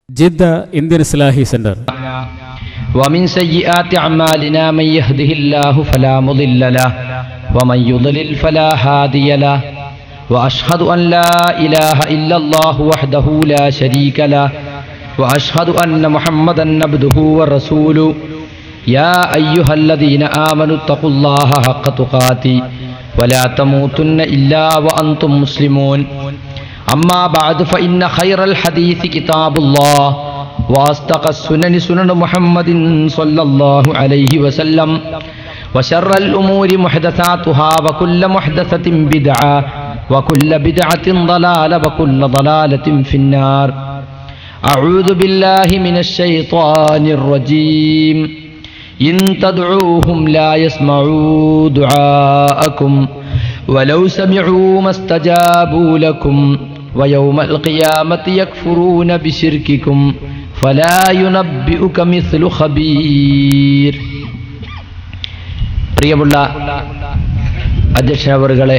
Jeddah Indian ഇസ്ലാഹി centre. ومن سيئات أعمالنا من يهده الله فلا مضل له ومن يضلل فلا هادي له وأشهد أن لا إله إلا الله وحده لا شريك له وأشهد أن محمدا عبده ورسوله يا أيها الذين آمنوا اتقوا الله حق تقاته ولا تموتن إلا وأنتم مسلمون أما بعد فإن خير الحديث كتاب الله وأصدق السنن سنن محمد صلى الله عليه وسلم وشر الأمور محدثاتها وكل محدثة بدعة وكل بدعة ضلالة وكل ضلالة في النار. أعوذ بالله من الشيطان الرجيم. إن تدعوهم لا يسمعوا دعاءكم ولو سمعوا ما استجابوا لكم ويوم القيامة يكفرون بشرككم فلا ينبئك مثل خبير. പ്രിയമുള്ള അധ്യക്ഷനവറുകളെ,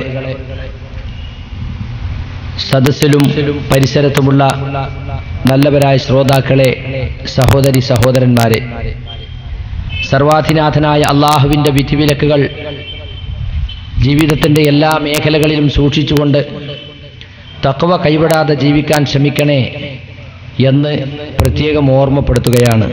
സദസ്സിലും പരിസരത്തുമുള്ള നല്ലവരായ ശ്രോതാക്കളെ, സഹോദരി സഹോദരന്മാരെ, സർവാധിനാഥനായ അള്ളാഹുവിൻ്റെ വിധിവിലക്കുകൾ ജീവിതത്തിൻ്റെ എല്ലാ മേഖലകളിലും സൂക്ഷിച്ചുകൊണ്ട് തഖ്വ കൈവിടാതെ ജീവിക്കാൻ ശ്രമിക്കണേ എന്ന് പ്രത്യേകം ഓർമ്മപ്പെടുത്തുകയാണ്.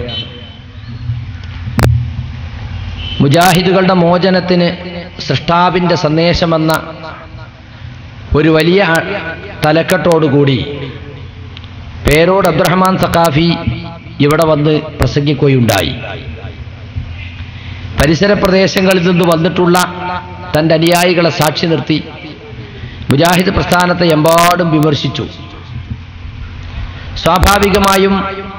മുജാഹിദുകളുടെ മോചനത്തിന് സൃഷ്ടാവിൻ്റെ സന്ദേശമെന്ന ഒരു വലിയ തലക്കെട്ടോടുകൂടി പേരോട് അബ്ദുറഹ്മാൻ സഖാഫി ഇവിടെ വന്ന് പ്രസംഗിക്കുകയുണ്ടായി. പരിസര പ്രദേശങ്ങളിൽ നിന്ന് വന്നിട്ടുള്ള തൻ്റെ അനുയായികളെ സാക്ഷി നിർത്തി മുജാഹിദ് പ്രസ്ഥാനത്തെ എമ്പാടും വിമർശിച്ചു. സ്വാഭാവികമായും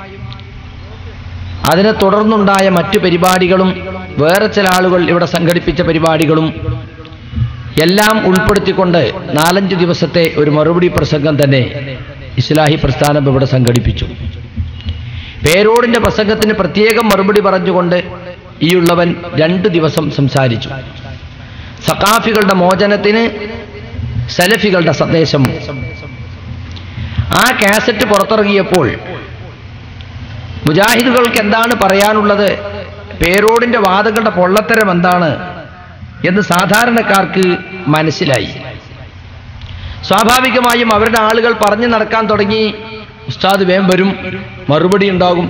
അതിനെ തുടർന്നുണ്ടായ മറ്റു പരിപാടികളും വേറെ ചില ആളുകൾ ഇവിടെ സംഘടിപ്പിച്ച പരിപാടികളും എല്ലാം ഉൾപ്പെടുത്തിക്കൊണ്ട് 4-5 ദിവസത്തെ ഒരു മറുപടി പ്രസംഗം തന്നെ ഇസ്ലാഹി പ്രസ്ഥാനം ഇവിടെ സംഘടിപ്പിച്ചു. പേരോടിൻ്റെ പ്രസംഗത്തിന് പ്രത്യേകം മറുപടി പറഞ്ഞുകൊണ്ട് ഈയുള്ളവൻ 2 ദിവസം സംസാരിച്ചു. സഖാഫികളുടെ മോചനത്തിന് സലഫികളുടെ സന്ദേശം. ആ കാസറ്റ് പുറത്തിറങ്ങിയപ്പോൾ മുജാഹിദുകൾക്ക് എന്താണ് പറയാനുള്ളത്, പേരോടിൻ്റെ വാദങ്ങളുടെ പൊള്ളത്തരം എന്താണ് എന്ന് സാധാരണക്കാർക്ക് മനസ്സിലായി. സ്വാഭാവികമായും അവരുടെ ആളുകൾ പറഞ്ഞു നടക്കാൻ തുടങ്ങി. ഉസ്താദ് വേം വരും, മറുപടി ഉണ്ടാകും.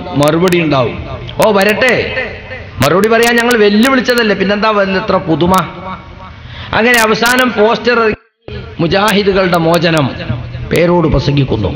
ഓ വരട്ടെ, മറുപടി പറയാൻ ഞങ്ങൾ വെല്ലുവിളിച്ചതല്ലേ, പിന്നെന്താ എത്ര പുതുമ. അങ്ങനെ അവസാനം പോസ്റ്റർ മുജാഹിദുകളുടെ മോചനം പേരോട് പ്രസംഗിക്കുന്നു.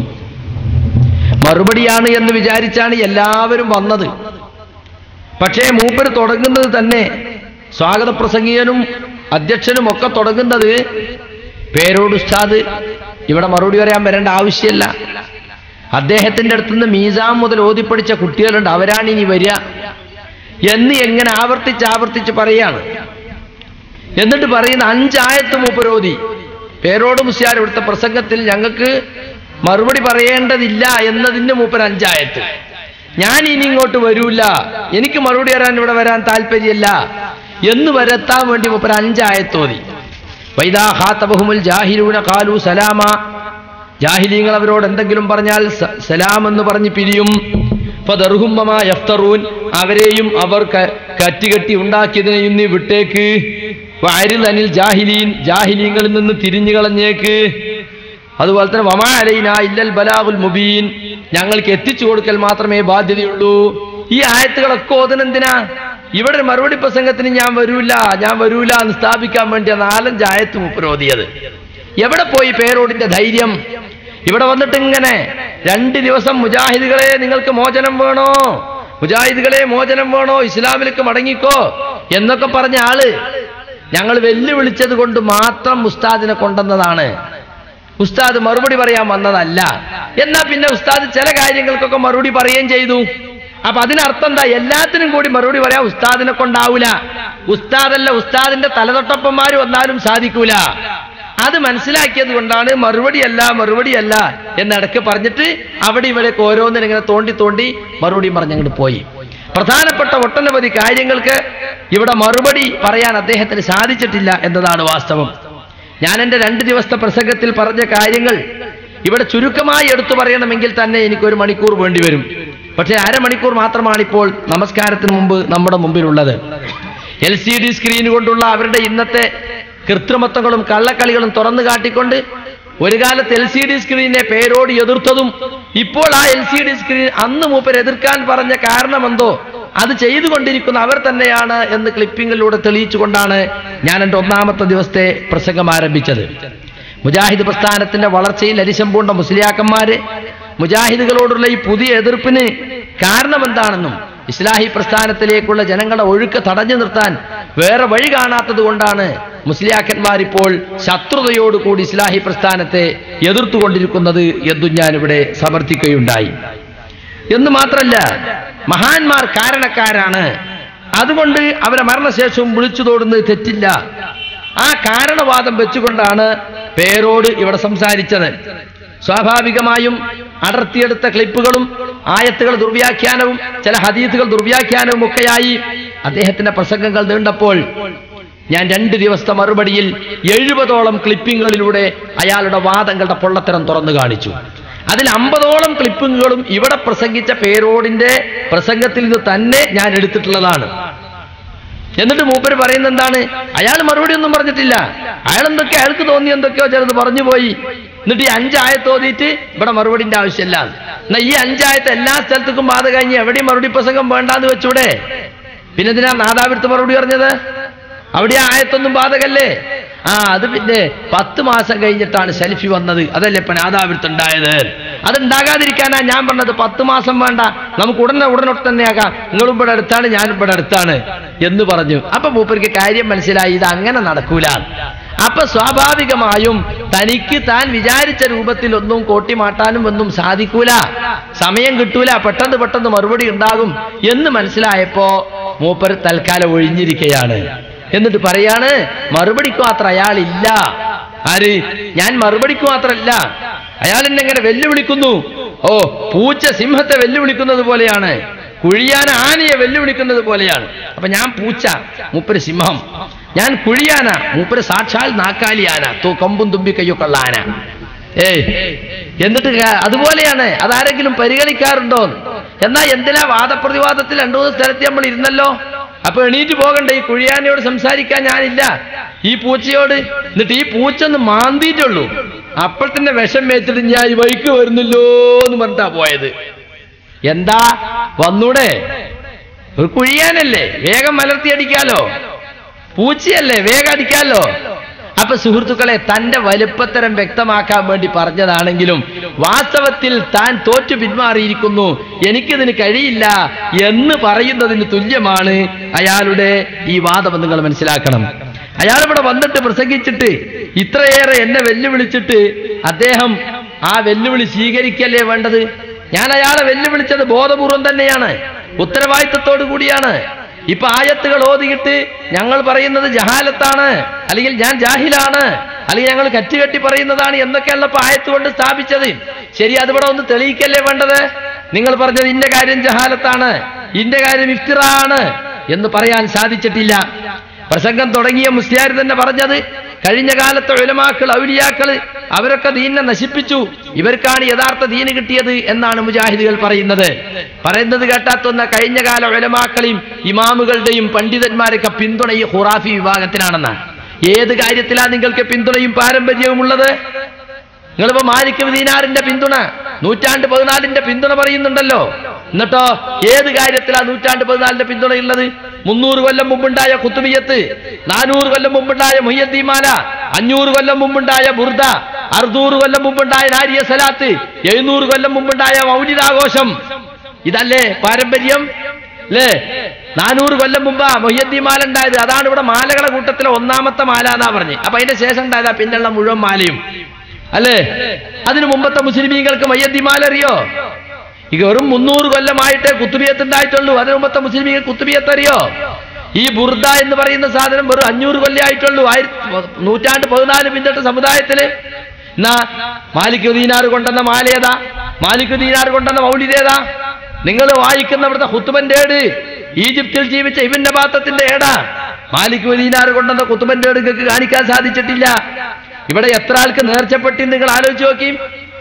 മറുപടിയാണ് എന്ന് വിചാരിച്ചാണ് എല്ലാവരും വന്നത്. പക്ഷേ മൂപ്പര് തുടങ്ങുന്നത് തന്നെ, സ്വാഗത പ്രസംഗികനും അധ്യക്ഷനും ഒക്കെ തുടങ്ങുന്നത്, പേരോട് ഉസ്താദ് ഇവിടെ മറുപടി പറയാൻ വരേണ്ട ആവശ്യമില്ല, അദ്ദേഹത്തിൻ്റെ അടുത്തുനിന്ന് മീസാം മുതൽ ഓതിപ്പടിച്ച കുട്ടികളുണ്ട്, അവരാണ് ഇനി വരിക എന്ന് എങ്ങനെ ആവർത്തിച്ച് പറയാണ്. എന്നിട്ട് പറയുന്ന 5 ആയത്ത് മൂപ്പരോതി. പേരോട് മുസ്യാർ ഇവിടുത്തെ പ്രസംഗത്തിൽ ഞങ്ങൾക്ക് മറുപടി പറയേണ്ടതില്ല എന്നതിന് മൂപ്പർ 5 ആയത്ത്. ഞാൻ ഇനി ഇങ്ങോട്ട് വരൂല, എനിക്ക് മറുപടി പറയാൻ ഇവിടെ വരാൻ താല്പര്യമില്ല എന്ന് വരുത്താൻ വേണ്ടി മൂപ്പർ 5 ആയത്തോതി. വൈദാ ഖാതബഹുൽ ജാഹിലൂന ഖാലു സലാമ, ജാഹിലീങ്ങൾ അവരോട് എന്തെങ്കിലും പറഞ്ഞാൽ സലാം എന്ന് പറഞ്ഞ് പിരിയും. ഫദർഹും വമാ യഫ്തറൂൻ, അവരെയും അവർ കറ്റുകെട്ടി ഉണ്ടാക്കിയതിനെയും നീ വിട്ടേക്ക്. വഅരിൽ അനിൽ ജാഹിലീൻ, ജാഹിലീങ്ങളിൽ നിന്ന് തിരിഞ്ഞു കളഞ്ഞേക്ക്. അതുപോലെ തന്നെ വമാ അലൈനാ ഇല്ലൽ ബലാഗുൽ മുബീൻ, ഞങ്ങൾക്ക് എത്തിച്ചു കൊടുക്കൽ മാത്രമേ ബാധ്യതയുള്ളൂ. ഈ ആയത്തുകളൊക്കെ ഓതുന്നെന്തിനാ? ഇവിടെ മറുപടി പ്രസംഗത്തിന് ഞാൻ വരൂല എന്ന് സ്ഥാപിക്കാൻ വേണ്ടിയ 4-5 ആയത്ത് മൂപ്പരോതിയത്. എവിടെ പോയി പേരോടിന്റെ ധൈര്യം? ഇവിടെ വന്നിട്ട് ഇങ്ങനെ 2 ദിവസം മുജാഹിദുകളെ നിങ്ങൾക്ക് മോചനം വേണോ, മുജാഹിദുകളെ മോചനം വേണോ, ഇസ്ലാമിലേക്ക് മടങ്ങിക്കോ എന്നൊക്കെ പറഞ്ഞ ആള് ഞങ്ങൾ വെല്ലുവിളിച്ചത് കൊണ്ട് മാത്രം ഉസ്താദിനെ കൊണ്ടുവന്നതാണ്, ഉസ്താദ് മറുപടി പറയാൻ വന്നതല്ല. എന്നാ പിന്നെ ഉസ്താദ് ചില കാര്യങ്ങൾക്കൊക്കെ മറുപടി പറയുകയും ചെയ്തു. അപ്പൊ അതിനർത്ഥം എന്താ? എല്ലാത്തിനും കൂടി മറുപടി പറയാൻ ഉസ്താദിനെ കൊണ്ടാവൂല. ഉസ്താദല്ല, ഉസ്താദിന്റെ തലതൊട്ടപ്പന്മാര് വന്നാലും സാധിക്കൂല. അത് മനസ്സിലാക്കിയത് കൊണ്ടാണ് മറുപടിയല്ല എന്നിടക്ക് പറഞ്ഞിട്ട് അവിടെ ഇവിടേക്ക് ഓരോന്നിനും ഇങ്ങനെ തോണ്ടി മറുപടി പറഞ്ഞങ്ങോട്ട് പോയി. പ്രധാനപ്പെട്ട ഒട്ടനവധി കാര്യങ്ങൾക്ക് ഇവിടെ മറുപടി പറയാൻ അദ്ദേഹത്തിന് സാധിച്ചിട്ടില്ല എന്നതാണ് വാസ്തവം. ഞാൻ എൻ്റെ 2 ദിവസത്തെ പ്രസംഗത്തിൽ പറഞ്ഞ കാര്യങ്ങൾ ഇവിടെ ചുരുക്കമായി എടുത്തു പറയണമെങ്കിൽ തന്നെ എനിക്കൊരു മണിക്കൂർ വേണ്ടിവരും. പക്ഷേ അരമണിക്കൂർ മാത്രമാണ് ഇപ്പോൾ നമസ്കാരത്തിന് മുമ്പ് നമ്മുടെ മുമ്പിലുള്ളത്. LCD സ്ക്രീൻ കൊണ്ടുള്ള അവരുടെ ഇന്നത്തെ കൃത്രിമത്വങ്ങളും കള്ളക്കളികളും തുറന്നു കാട്ടിക്കൊണ്ട് ഒരു കാലത്ത് LCD സ്ക്രീനെ പേരോട് എതിർത്തതും ഇപ്പോൾ ആ LCD സ്ക്രീൻ അന്ന് മൂപ്പർ എതിർക്കാൻ പറഞ്ഞ കാരണമെന്തോ അത് ചെയ്തുകൊണ്ടിരിക്കുന്ന അവർ തന്നെയാണ് എന്ന് ക്ലിപ്പിങ്ങിലൂടെ തെളിയിച്ചുകൊണ്ടാണ് ഞാൻ എൻ്റെ ഒന്നാമത്തെ ദിവസത്തെ പ്രസംഗം ആരംഭിച്ചത്. മുജാഹിദ് പ്രസ്ഥാനത്തിന്റെ വളർച്ചയിൽ അരിശം പൂണ്ട മുസ്ലിയാക്കന്മാര് മുജാഹിദുകളോടുള്ള ഈ പുതിയ എതിർപ്പിന് കാരണം എന്താണെന്നും ഇസ്ലാഹി പ്രസ്ഥാനത്തിലേക്കുള്ള ജനങ്ങളുടെ ഒഴുക്ക് തടഞ്ഞു നിർത്താൻ വേറെ വഴി കാണാത്തത് കൊണ്ടാണ് മുസ്ലിയാക്കന്മാർ ഇപ്പോൾ ശത്രുതയോടുകൂടി ഇസ്ലാഹി പ്രസ്ഥാനത്തെ എതിർത്തുകൊണ്ടിരിക്കുന്നത് എന്നും ഞാനിവിടെ സമർത്ഥിക്കുകയുണ്ടായി. എന്ന് മാത്രമല്ല, മഹാന്മാർ കാരണക്കാരാണ്, അതുകൊണ്ട് അവരെ മരണശേഷവും വിളിച്ചു തോടുന്നത് തെറ്റില്ല. ആ കാരണവാദം വെച്ചുകൊണ്ടാണ് പേരോട് ഇവിടെ സംസാരിച്ചത്. സ്വാഭാവികമായും അടർത്തിയെടുത്ത ക്ലിപ്പുകളും ആയത്തുകൾ ദുർവ്യാഖ്യാനവും ചില ഹദീസുകൾ ദുർവ്യാഖ്യാനവും ഒക്കെയായി അദ്ദേഹത്തിന്റെ പ്രസംഗങ്ങൾ നീണ്ടപ്പോൾ ഞാൻ 2 ദിവസത്തെ മറുപടിയിൽ 70ഓളം ക്ലിപ്പിങ്ങുകളിലൂടെ അയാളുടെ വാദങ്ങളുടെ പൊള്ളത്തരം തുറന്നു കാണിച്ചു. അതിൽ 50ഓളം ക്ലിപ്പിങ്ങുകളും ഇവിടെ പ്രസംഗിച്ച പേരോടിന്റെ പ്രസംഗത്തിൽ നിന്ന് തന്നെ ഞാൻ എടുത്തിട്ടുള്ളതാണ്. എന്നിട്ട് മൂപ്പര് പറയുന്നത് എന്താണ്? അയാൾ മറുപടി ഒന്നും പറഞ്ഞിട്ടില്ല. അയാൾക്ക് തോന്നി എന്തൊക്കെയോ ചിലത് പറഞ്ഞു പോയി. എന്നിട്ട് ഈ 5 ആയത്ത് ഓതിയിട്ട് ഇവിടെ മറുപടിന്റെ ആവശ്യമില്ല. എന്നാൽ ഈ 5 ആയത്ത് എല്ലാ സ്ഥലത്തേക്കും ബാധ കഴിഞ്ഞ് എവിടെയും മറുപടി പ്രസംഗം വേണ്ടാന്ന് വെച്ചൂടെ? പിന്നെ ഇതിനാ നാദാവിടുത്തെ മറുപടി പറഞ്ഞത്? അവിടെ ആ ആയത്തൊന്നും ബാധകല്ലേ? അത് പിന്നെ 10 മാസം കഴിഞ്ഞിട്ടാണ് സെൽഫി വന്നത്, അതല്ലേ ഇപ്പൊ നാദാവിടുത്തുണ്ടായത്. അതുണ്ടാകാതിരിക്കാനാ ഞാൻ പറഞ്ഞത് 10 മാസം വേണ്ട, നമുക്ക് ഉടനൊട്ട് തന്നെയാകാം, നിങ്ങളും ഇവിടെ അടുത്താണ് ഞാനും ഇവിടെ അടുത്താണ് എന്ന് പറഞ്ഞു. അപ്പൊ മൂപ്പർക്ക് കാര്യം മനസ്സിലായി, ഇത് അങ്ങനെ നടക്കൂല. അപ്പൊ സ്വാഭാവികമായും തനിക്ക് താൻ വിചാരിച്ച രൂപത്തിൽ ഒന്നും കോട്ടിമാട്ടാനും ഒന്നും സാധിക്കൂല, സമയം കിട്ടൂല, പെട്ടെന്ന് മറുപടി ഉണ്ടാകും എന്ന് മനസ്സിലായപ്പോ മൂപ്പർ തൽക്കാലം ഒഴിഞ്ഞിരിക്കുകയാണ്. എന്നിട്ട് പറയാണ്, മറുപടിക്ക് മാത്രം അയാളില്ല. ആര്? ഞാൻ മറുപടിക്ക് മാത്രമല്ല, അയാൾ എന്നെ എങ്ങനെ വെല്ലുവിളിക്കുന്നു. പൂച്ച സിംഹത്തെ വെല്ലുവിളിക്കുന്നത് പോലെയാണ്, കുഴിയാന ആനയെ വെല്ലുവിളിക്കുന്നത് പോലെയാണ്. അപ്പൊ ഞാൻ പൂച്ച, മൂപ്പര് സിംഹം. ഞാൻ കുഴിയാന, മൂപ്പര് സാക്ഷാൽ നാക്കാലിയാന, കൊമ്പും തുമ്പിക്കയ്യൊക്കെ ഉള്ള ആന. എന്നിട്ട് അതുപോലെയാണ്. അതാരെങ്കിലും പരിഗണിക്കാറുണ്ടോ? എന്നാ എന്തിനാ വാദപ്രതിവാദത്തിൽ 2-3 സ്ഥലത്ത് നമ്മൾ ഇരുന്നല്ലോ. അപ്പൊ എണീറ്റ് പോകണ്ടേ? ഈ കുഴിയാനയോട് സംസാരിക്കാൻ ഞാനില്ല, ഈ പൂച്ചയോട്. എന്നിട്ട് ഈ പൂച്ച ഒന്ന് മാന്തിയിട്ടുള്ളൂ, അപ്പോൾ തന്നെ വിഷം വെച്ചിട്ട് ഞാൻ ഈ വഴിക്ക് വരുന്നില്ലോ എന്ന് പറഞ്ഞിട്ടാ പോയത്. എന്താ വന്നൂടെ? ഒരു കുഴിയാനല്ലേ, വേഗം മലർത്തി അടിക്കാലോ. പൂച്ചയല്ലേ, വേഗം അടിക്കാലോ. അപ്പൊ സുഹൃത്തുക്കളെ, തന്റെ വലുപ്പത്തരം വ്യക്തമാക്കാൻ വേണ്ടി പറഞ്ഞതാണെങ്കിലും വാസ്തവത്തിൽ താൻ തോറ്റു പിന്മാറിയിരിക്കുന്നു, എനിക്കിതിന് കഴിയില്ല എന്ന് പറയുന്നതിന് തുല്യമാണ് അയാളുടെ ഈ വാദം. നിങ്ങൾ മനസ്സിലാക്കണം. അയാളിവിടെ വന്നിട്ട് പ്രസംഗിച്ചിട്ട് ഇത്രയേറെ എന്നെ വെല്ലുവിളിച്ചിട്ട് അദ്ദേഹം ആ വെല്ലുവിളി സ്വീകരിക്കല്ലേ വേണ്ടത്? ഞാൻ അയാളെ വെല്ലുവിളിച്ചത് ബോധപൂർവം തന്നെയാണ്, ഉത്തരവാദിത്തത്തോടു കൂടിയാണ്. ഇപ്പൊ ആയത്തുകൾ ഓതിയിട്ട് ഞങ്ങൾ പറയുന്നത് ജഹാലത്താണ്, അല്ലെങ്കിൽ ഞാൻ ജാഹിലാണ്, അല്ലെങ്കിൽ ഞങ്ങൾ കറ്റുകെട്ടി പറയുന്നതാണ് എന്നൊക്കെയുള്ള ആയത്ത് കൊണ്ട് സ്ഥാപിച്ചത്. ശരി, അതിവിടെ ഒന്ന് തെളിയിക്കല്ലേ വേണ്ടത്? നിങ്ങൾ പറഞ്ഞത് ഇന്ന കാര്യം ജഹാലത്താണ്, ഇന്ന കാര്യം ഇഫ്തിറാണ് എന്ന് പറയാൻ സാധിച്ചിട്ടില്ല. പ്രസംഗം തുടങ്ങിയ മുസ്ലിയാർ തന്നെ പറഞ്ഞത്, കഴിഞ്ഞ കാലത്തെ ഉലമാക്കൾ, ഔലിയാക്കൾ അവരൊക്കെ ദീനിനെ നശിപ്പിച്ചു, ഇവർക്കാണ് യഥാർത്ഥ ദീന് കിട്ടിയത് എന്നാണ് മുജാഹിദുകൾ പറയുന്നത് കേട്ടാത്തൊന്ന കഴിഞ്ഞ കാല ഉലമാക്കളെയും ഇമാമുകളുടെയും പണ്ഡിതന്മാരൊക്കെ പിന്തുണ ഈ ഖുറാഫി വിഭാഗത്തിനാണെന്നാണ്. ഏത് കാര്യത്തിലാണ് നിങ്ങൾക്ക് പിന്തുണയും പാരമ്പര്യവും ഉള്ളത്? നിങ്ങളിപ്പോ മാലിക് ദീനാറിന്റെ പിന്തുണ, 14 പിന്തുണ പറയുന്നുണ്ടല്ലോ. എന്നിട്ടോ ഏത് കാര്യത്തിലാണ് 14 പിന്തുണയുള്ളത്? 300 കൊല്ലം മുമ്പുണ്ടായ ഖുത്ബിയത്ത്, 400 കൊല്ലം മുമ്പുണ്ടായ മുഹയ്യദ്ദീമാല, 500 കൊല്ലം മുമ്പുണ്ടായ ബുർദ, 600 കൊല്ലം മുമ്പുണ്ടായ നാരിയ സലാത്ത്, 700 കൊല്ലം മുമ്പുണ്ടായ മൗലിദാഘോഷം. ഇതല്ലേ പാരമ്പര്യം? അല്ലേ? 400 കൊല്ലം മുമ്പാ മുഹയ്യദ്ദീമാല ഉണ്ടായത്. അതാണ് ഇവിടെ മാലകളുടെ കൂട്ടത്തിലെ 1ാമത്തെ മാല എന്നാ പറഞ്ഞ്. അപ്പൊ അതിന്റെ ശേഷം ഉണ്ടായതാ പിന്നുള്ള മുഴുവൻ മാലയും, അല്ലേ? അതിനു മുമ്പത്തെ മുസ്ലിമീങ്ങൾക്ക് മുഹയ്യദ്ദീമാല അറിയോ? ഈ വെറും 300 കൊല്ലമായിട്ടേ കുത്തുബിയത്ത് ഉണ്ടായിട്ടുള്ളൂ. അതിനു മുമ്പത്തെ മുസ്ലിമീങ്ങൾ കുത്തുബിയത്ത് അറിയോ? ഈ ബുർദ എന്ന് പറയുന്ന സാധനം വെറും 500 കൊല്ലമായിട്ടുള്ളൂ. 114 പിന്നിട്ട സമുദായത്തില്. എന്നാ മാലിക് ദീനാർ കൊണ്ടുവന്ന മാലേതാ? മാലിക് ദീനാർ കൊണ്ടുവന്ന മൗലിദേതാ? നിങ്ങൾ വായിക്കുന്ന അവിടുത്തെ ഖുത്ബന്റെ ഏട് ഈജിപ്തിൽ ജീവിച്ച ഇബ്ൻ നബാത്തത്തിന്റെ ഏടാ. മാലിക് ദീനാർ കൊണ്ടുവന്ന ഖുത്ബന്റെ ഏട് നിങ്ങൾക്ക് കാണിക്കാൻ സാധിച്ചിട്ടില്ല. ഇവിടെ എത്ര ആൾക്ക് നേർച്ചപ്പെട്ടി നിങ്ങൾ ആലോചിച്ച് നോക്കി.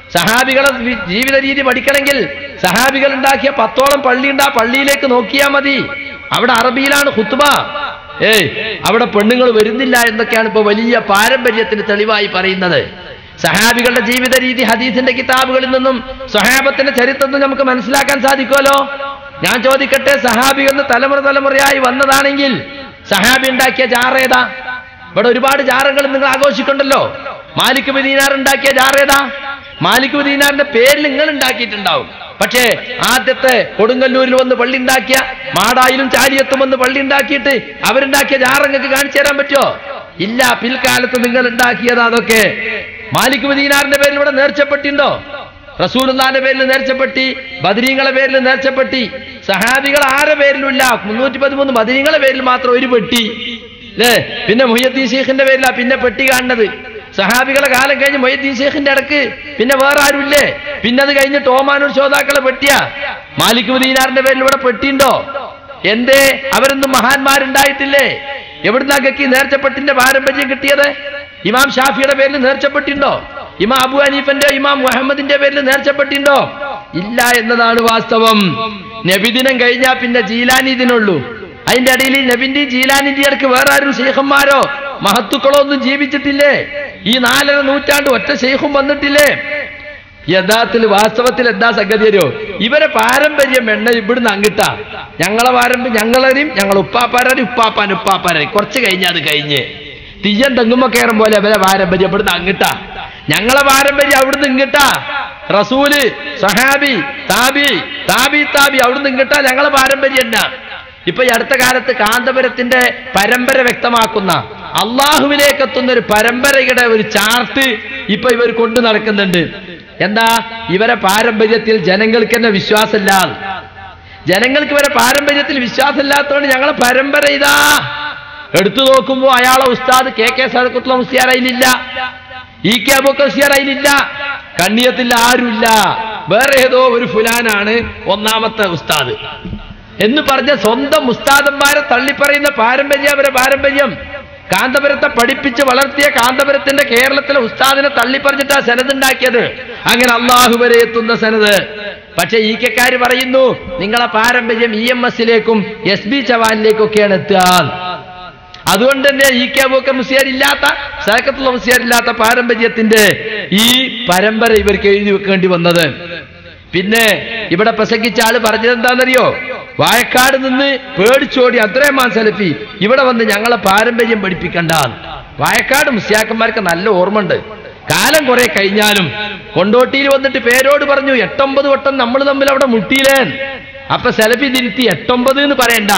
സഹാബികളെ ജീവിത രീതി പഠിക്കണമെങ്കിൽ സഹാബികൾ ഉണ്ടാക്കിയ 10ഓളം പള്ളിയുണ്ട്. ആ പള്ളിയിലേക്ക് നോക്കിയാൽ മതി. അവിടെ അറബിയിലാണ് ഖുത്ബ. അവിടെ പെണ്ണുങ്ങൾ വരുന്നില്ല എന്നൊക്കെയാണ് ഇപ്പൊ വലിയ പാരമ്പര്യത്തിന് തെളിവായി പറയുന്നത്. സഹാബികളുടെ ജീവിത രീതി ഹദീസിന്റെ കിതാബുകളിൽ നിന്നും സ്വഹാബത്തിന്റെ ചരിത്രത്തിൽ നമുക്ക് മനസ്സിലാക്കാൻ സാധിക്കുമല്ലോ. ഞാൻ ചോദിക്കട്ടെ, സഹാബികൾ തലമുറയായി വന്നതാണെങ്കിൽ സഹാബി ഉണ്ടാക്കിയ ജാറേതാ? ഇവിടെ ഒരുപാട് ജാറകൾ നിങ്ങൾ ആഘോഷിക്കണ്ടല്ലോ. മാലിക് ബിൻ ദീനാർ ഉണ്ടാക്കിയ ജാറേതാ? മാലിക് ബിൻ ദീനാറിന്റെ പേരിൽ നിങ്ങൾ ഉണ്ടാക്കിയിട്ടുണ്ടാവും. പക്ഷേ ആദ്യത്തെ കൊടുങ്ങല്ലൂരിൽ വന്ന് പള്ളി ഉണ്ടാക്കിയ, മാടായിലും ചാലിയത്തും വന്ന് പള്ളി ഉണ്ടാക്കിയിട്ട് അവരുണ്ടാക്കിയ ജാറ നിങ്ങൾക്ക് കാണിച്ചു തരാൻ പറ്റുമോ? ഇല്ല. പിൽക്കാലത്ത് നിങ്ങൾ ഉണ്ടാക്കിയത് അതൊക്കെ. മാലിക് ബിൻ ദീനാറിന്റെ പേരിൽ ഇവിടെ നേർച്ചപ്പെട്ടിണ്ടോ? റസൂലുള്ളാഹിന്റെ പേരിൽ നേർച്ചപ്പെട്ടി, ബദരീങ്ങളെ പേരിൽ നേർച്ചപ്പെട്ടി. സഹാബികൾ ആരുടെ പേരിലുമില്ല. 313 ബദരീങ്ങളെ പേരിൽ മാത്രം ഒരു പെട്ടി അല്ലേ? പിന്നെ മുഹ്യിദ്ദീൻ ശൈഖിന്റെ പേരിലാ പിന്നെ പെട്ടി കാണുന്നത്. സഹാബികളെ കാലം കഴിഞ്ഞ് മുഹ്യിദ്ദീൻ ശൈഖിന്റെ ഇടക്ക് പിന്നെ വേറെ ആരുമില്ലേ? പിന്നെ അത് കഴിഞ്ഞ് ടോമാനൂർ ശ്രോതാക്കളെ പെട്ടിയാ. മാലിക് ബിൻ ദീനാറിന്റെ പേരിൽ ഇവിടെ പെട്ടിയുണ്ടോ? എന്തേ? അവരൊന്നും മഹാന്മാരുണ്ടായിട്ടില്ലേ? എവിടുന്നാക്കി നേർച്ചപ്പെട്ടിന്റെ പാരമ്പര്യം കിട്ടിയത്? ഇമാം ഷാഫിയുടെ പേരിൽ നേർച്ചപ്പെട്ടിണ്ടോ? ഇമാം അബു ഹനീഫന്റെ, ഇമാം മുഹമ്മദിന്റെ പേരിൽ നേർച്ചപ്പെട്ടിണ്ടോ? ഇല്ല എന്നതാണ് വാസ്തവം. നബിദിനം കഴിഞ്ഞാൽ പിന്നെ ജീലാനി ദിനുള്ളൂ. അതിന്റെ ഇടയിൽ നബിന്റെ ജീലാനിന്റെ ഇടയ്ക്ക് വേറെ ആരും ശൈഖന്മാരോ മഹത്തുക്കളോ ഒന്നും ജീവിച്ചിട്ടില്ലേ? ഈ 4.5 നൂറ്റാണ്ട് ഒറ്റ ശൈഖും വന്നിട്ടില്ലേ? യഥാർത്ഥത്തിൽ വാസ്തവത്തിൽ എന്താ സംഗതി അറിയോ? ഇവരെ പാരമ്പര്യം എണ്ണ ഇവിടുന്ന് അങ്ങിട്ടാ. ഞങ്ങളെ പാരമ്പര്യം ഞങ്ങളെയും ഞങ്ങൾ ഉപ്പാപ്പാരും കുറച്ച് കഴിഞ്ഞാൽ അത് കഴിഞ്ഞ് തീയൻ തെങ്ങുമ്പോ കയറും പോലെ അവരെ പാരമ്പര്യം ഇവിടുന്ന് അങ്ങിട്ടാ. ഞങ്ങളെ പാരമ്പര്യം അവിടുന്ന് ഇങ്ങിട്ടാ. റസൂല്, സഹാബി, താബി അവിടുന്ന് ഇങ്ങിട്ടാ ഞങ്ങളെ പാരമ്പര്യം എന്നാ. ഇപ്പൊ ഈ അടുത്ത കാലത്ത് കാന്തപുരത്തിന്റെ പരമ്പര വ്യക്തമാക്കുന്ന അള്ളാഹുവിലേക്ക് എത്തുന്ന ഒരു പരമ്പരയുടെ ഒരു ചാർട്ട് ഇപ്പൊ ഇവർ കൊണ്ടു നടക്കുന്നുണ്ട്. എന്താ? ഇവരെ പാരമ്പര്യത്തിൽ ജനങ്ങൾക്ക് തന്നെ വിശ്വാസമില്ല. ജനങ്ങൾക്ക് ഇവരെ പാരമ്പര്യത്തിൽ വിശ്വാസമില്ലാത്തതുകൊണ്ട് ഞങ്ങളെ പരമ്പര ഇതാ. എടുത്തു നോക്കുമ്പോ അയാളെ ഉസ്താദ് കെ സദഖത്തുള്ള മുസ്ലിയാർ അതിലില്ല, ഇ.കെ. അബൂബക്കർ മുസ്ലിയാർ അതിലില്ല, കണ്ണിയത്തിൽ ആരുമില്ല. വേറെ ഏതോ ഒരു ഫുലാനാണ് ഒന്നാമത്തെ ഉസ്താദ് എന്ന് പറഞ്ഞ സ്വന്തം ഉസ്താദന്മാരെ തള്ളിപ്പറയുന്ന പാരമ്പര്യം അവരെ പാരമ്പര്യം. കാന്തപുരത്തെ പഠിപ്പിച്ച് വളർത്തിയ കാന്തപുരത്തിന്റെ കേരളത്തിലെ ഉസ്താദിനെ തള്ളിപ്പറഞ്ഞിട്ടാ സനത് ഉണ്ടാക്കിയത്. അങ്ങനെ അള്ളാഹു വരെ എത്തുന്ന സനത്. പക്ഷെ ഇ.കെക്കാര് പറയുന്നു നിങ്ങളെ പാരമ്പര്യം EMS-ലേക്കും SB ചവാനിലേക്കൊക്കെയാണ് എത്തുക. അതുകൊണ്ട് തന്നെ ഇ.കെ. അബൂബക്കർ മുസ്ലിയാർ ഇല്ലാത്ത, സദഖത്തുള്ള മുസ്ലിയാർ ഇല്ലാത്ത പാരമ്പര്യത്തിന്റെ ഈ പരമ്പര ഇവർക്ക് എഴുതി വെക്കേണ്ടി വന്നത്. പിന്നെ ഇവിടെ പ്രസംഗിച്ച ആള് പറഞ്ഞത് എന്താണെന്നറിയോ? വായക്കാട് നിന്ന് പേടിച്ചോടി അബ്ദുറഹ്മാൻ സലഫി ഇവിടെ വന്ന് ഞങ്ങളെ പാരമ്പര്യം പഠിപ്പിക്കണ്ട. വായക്കാട് മുസ്ലിയാക്കന്മാർക്ക് നല്ല ഓർമ്മ ഉണ്ട്. കാലം കുറെ കഴിഞ്ഞാലും കൊണ്ടോട്ടിയിൽ വന്നിട്ട് പേരോട് പറഞ്ഞു 8-9 വട്ടം നമ്മൾ തമ്മിൽ അവിടെ മുട്ടിയില്ലേ. അപ്പൊ സലഫി തിരുത്തി 8-9 എന്ന് പറയണ്ട,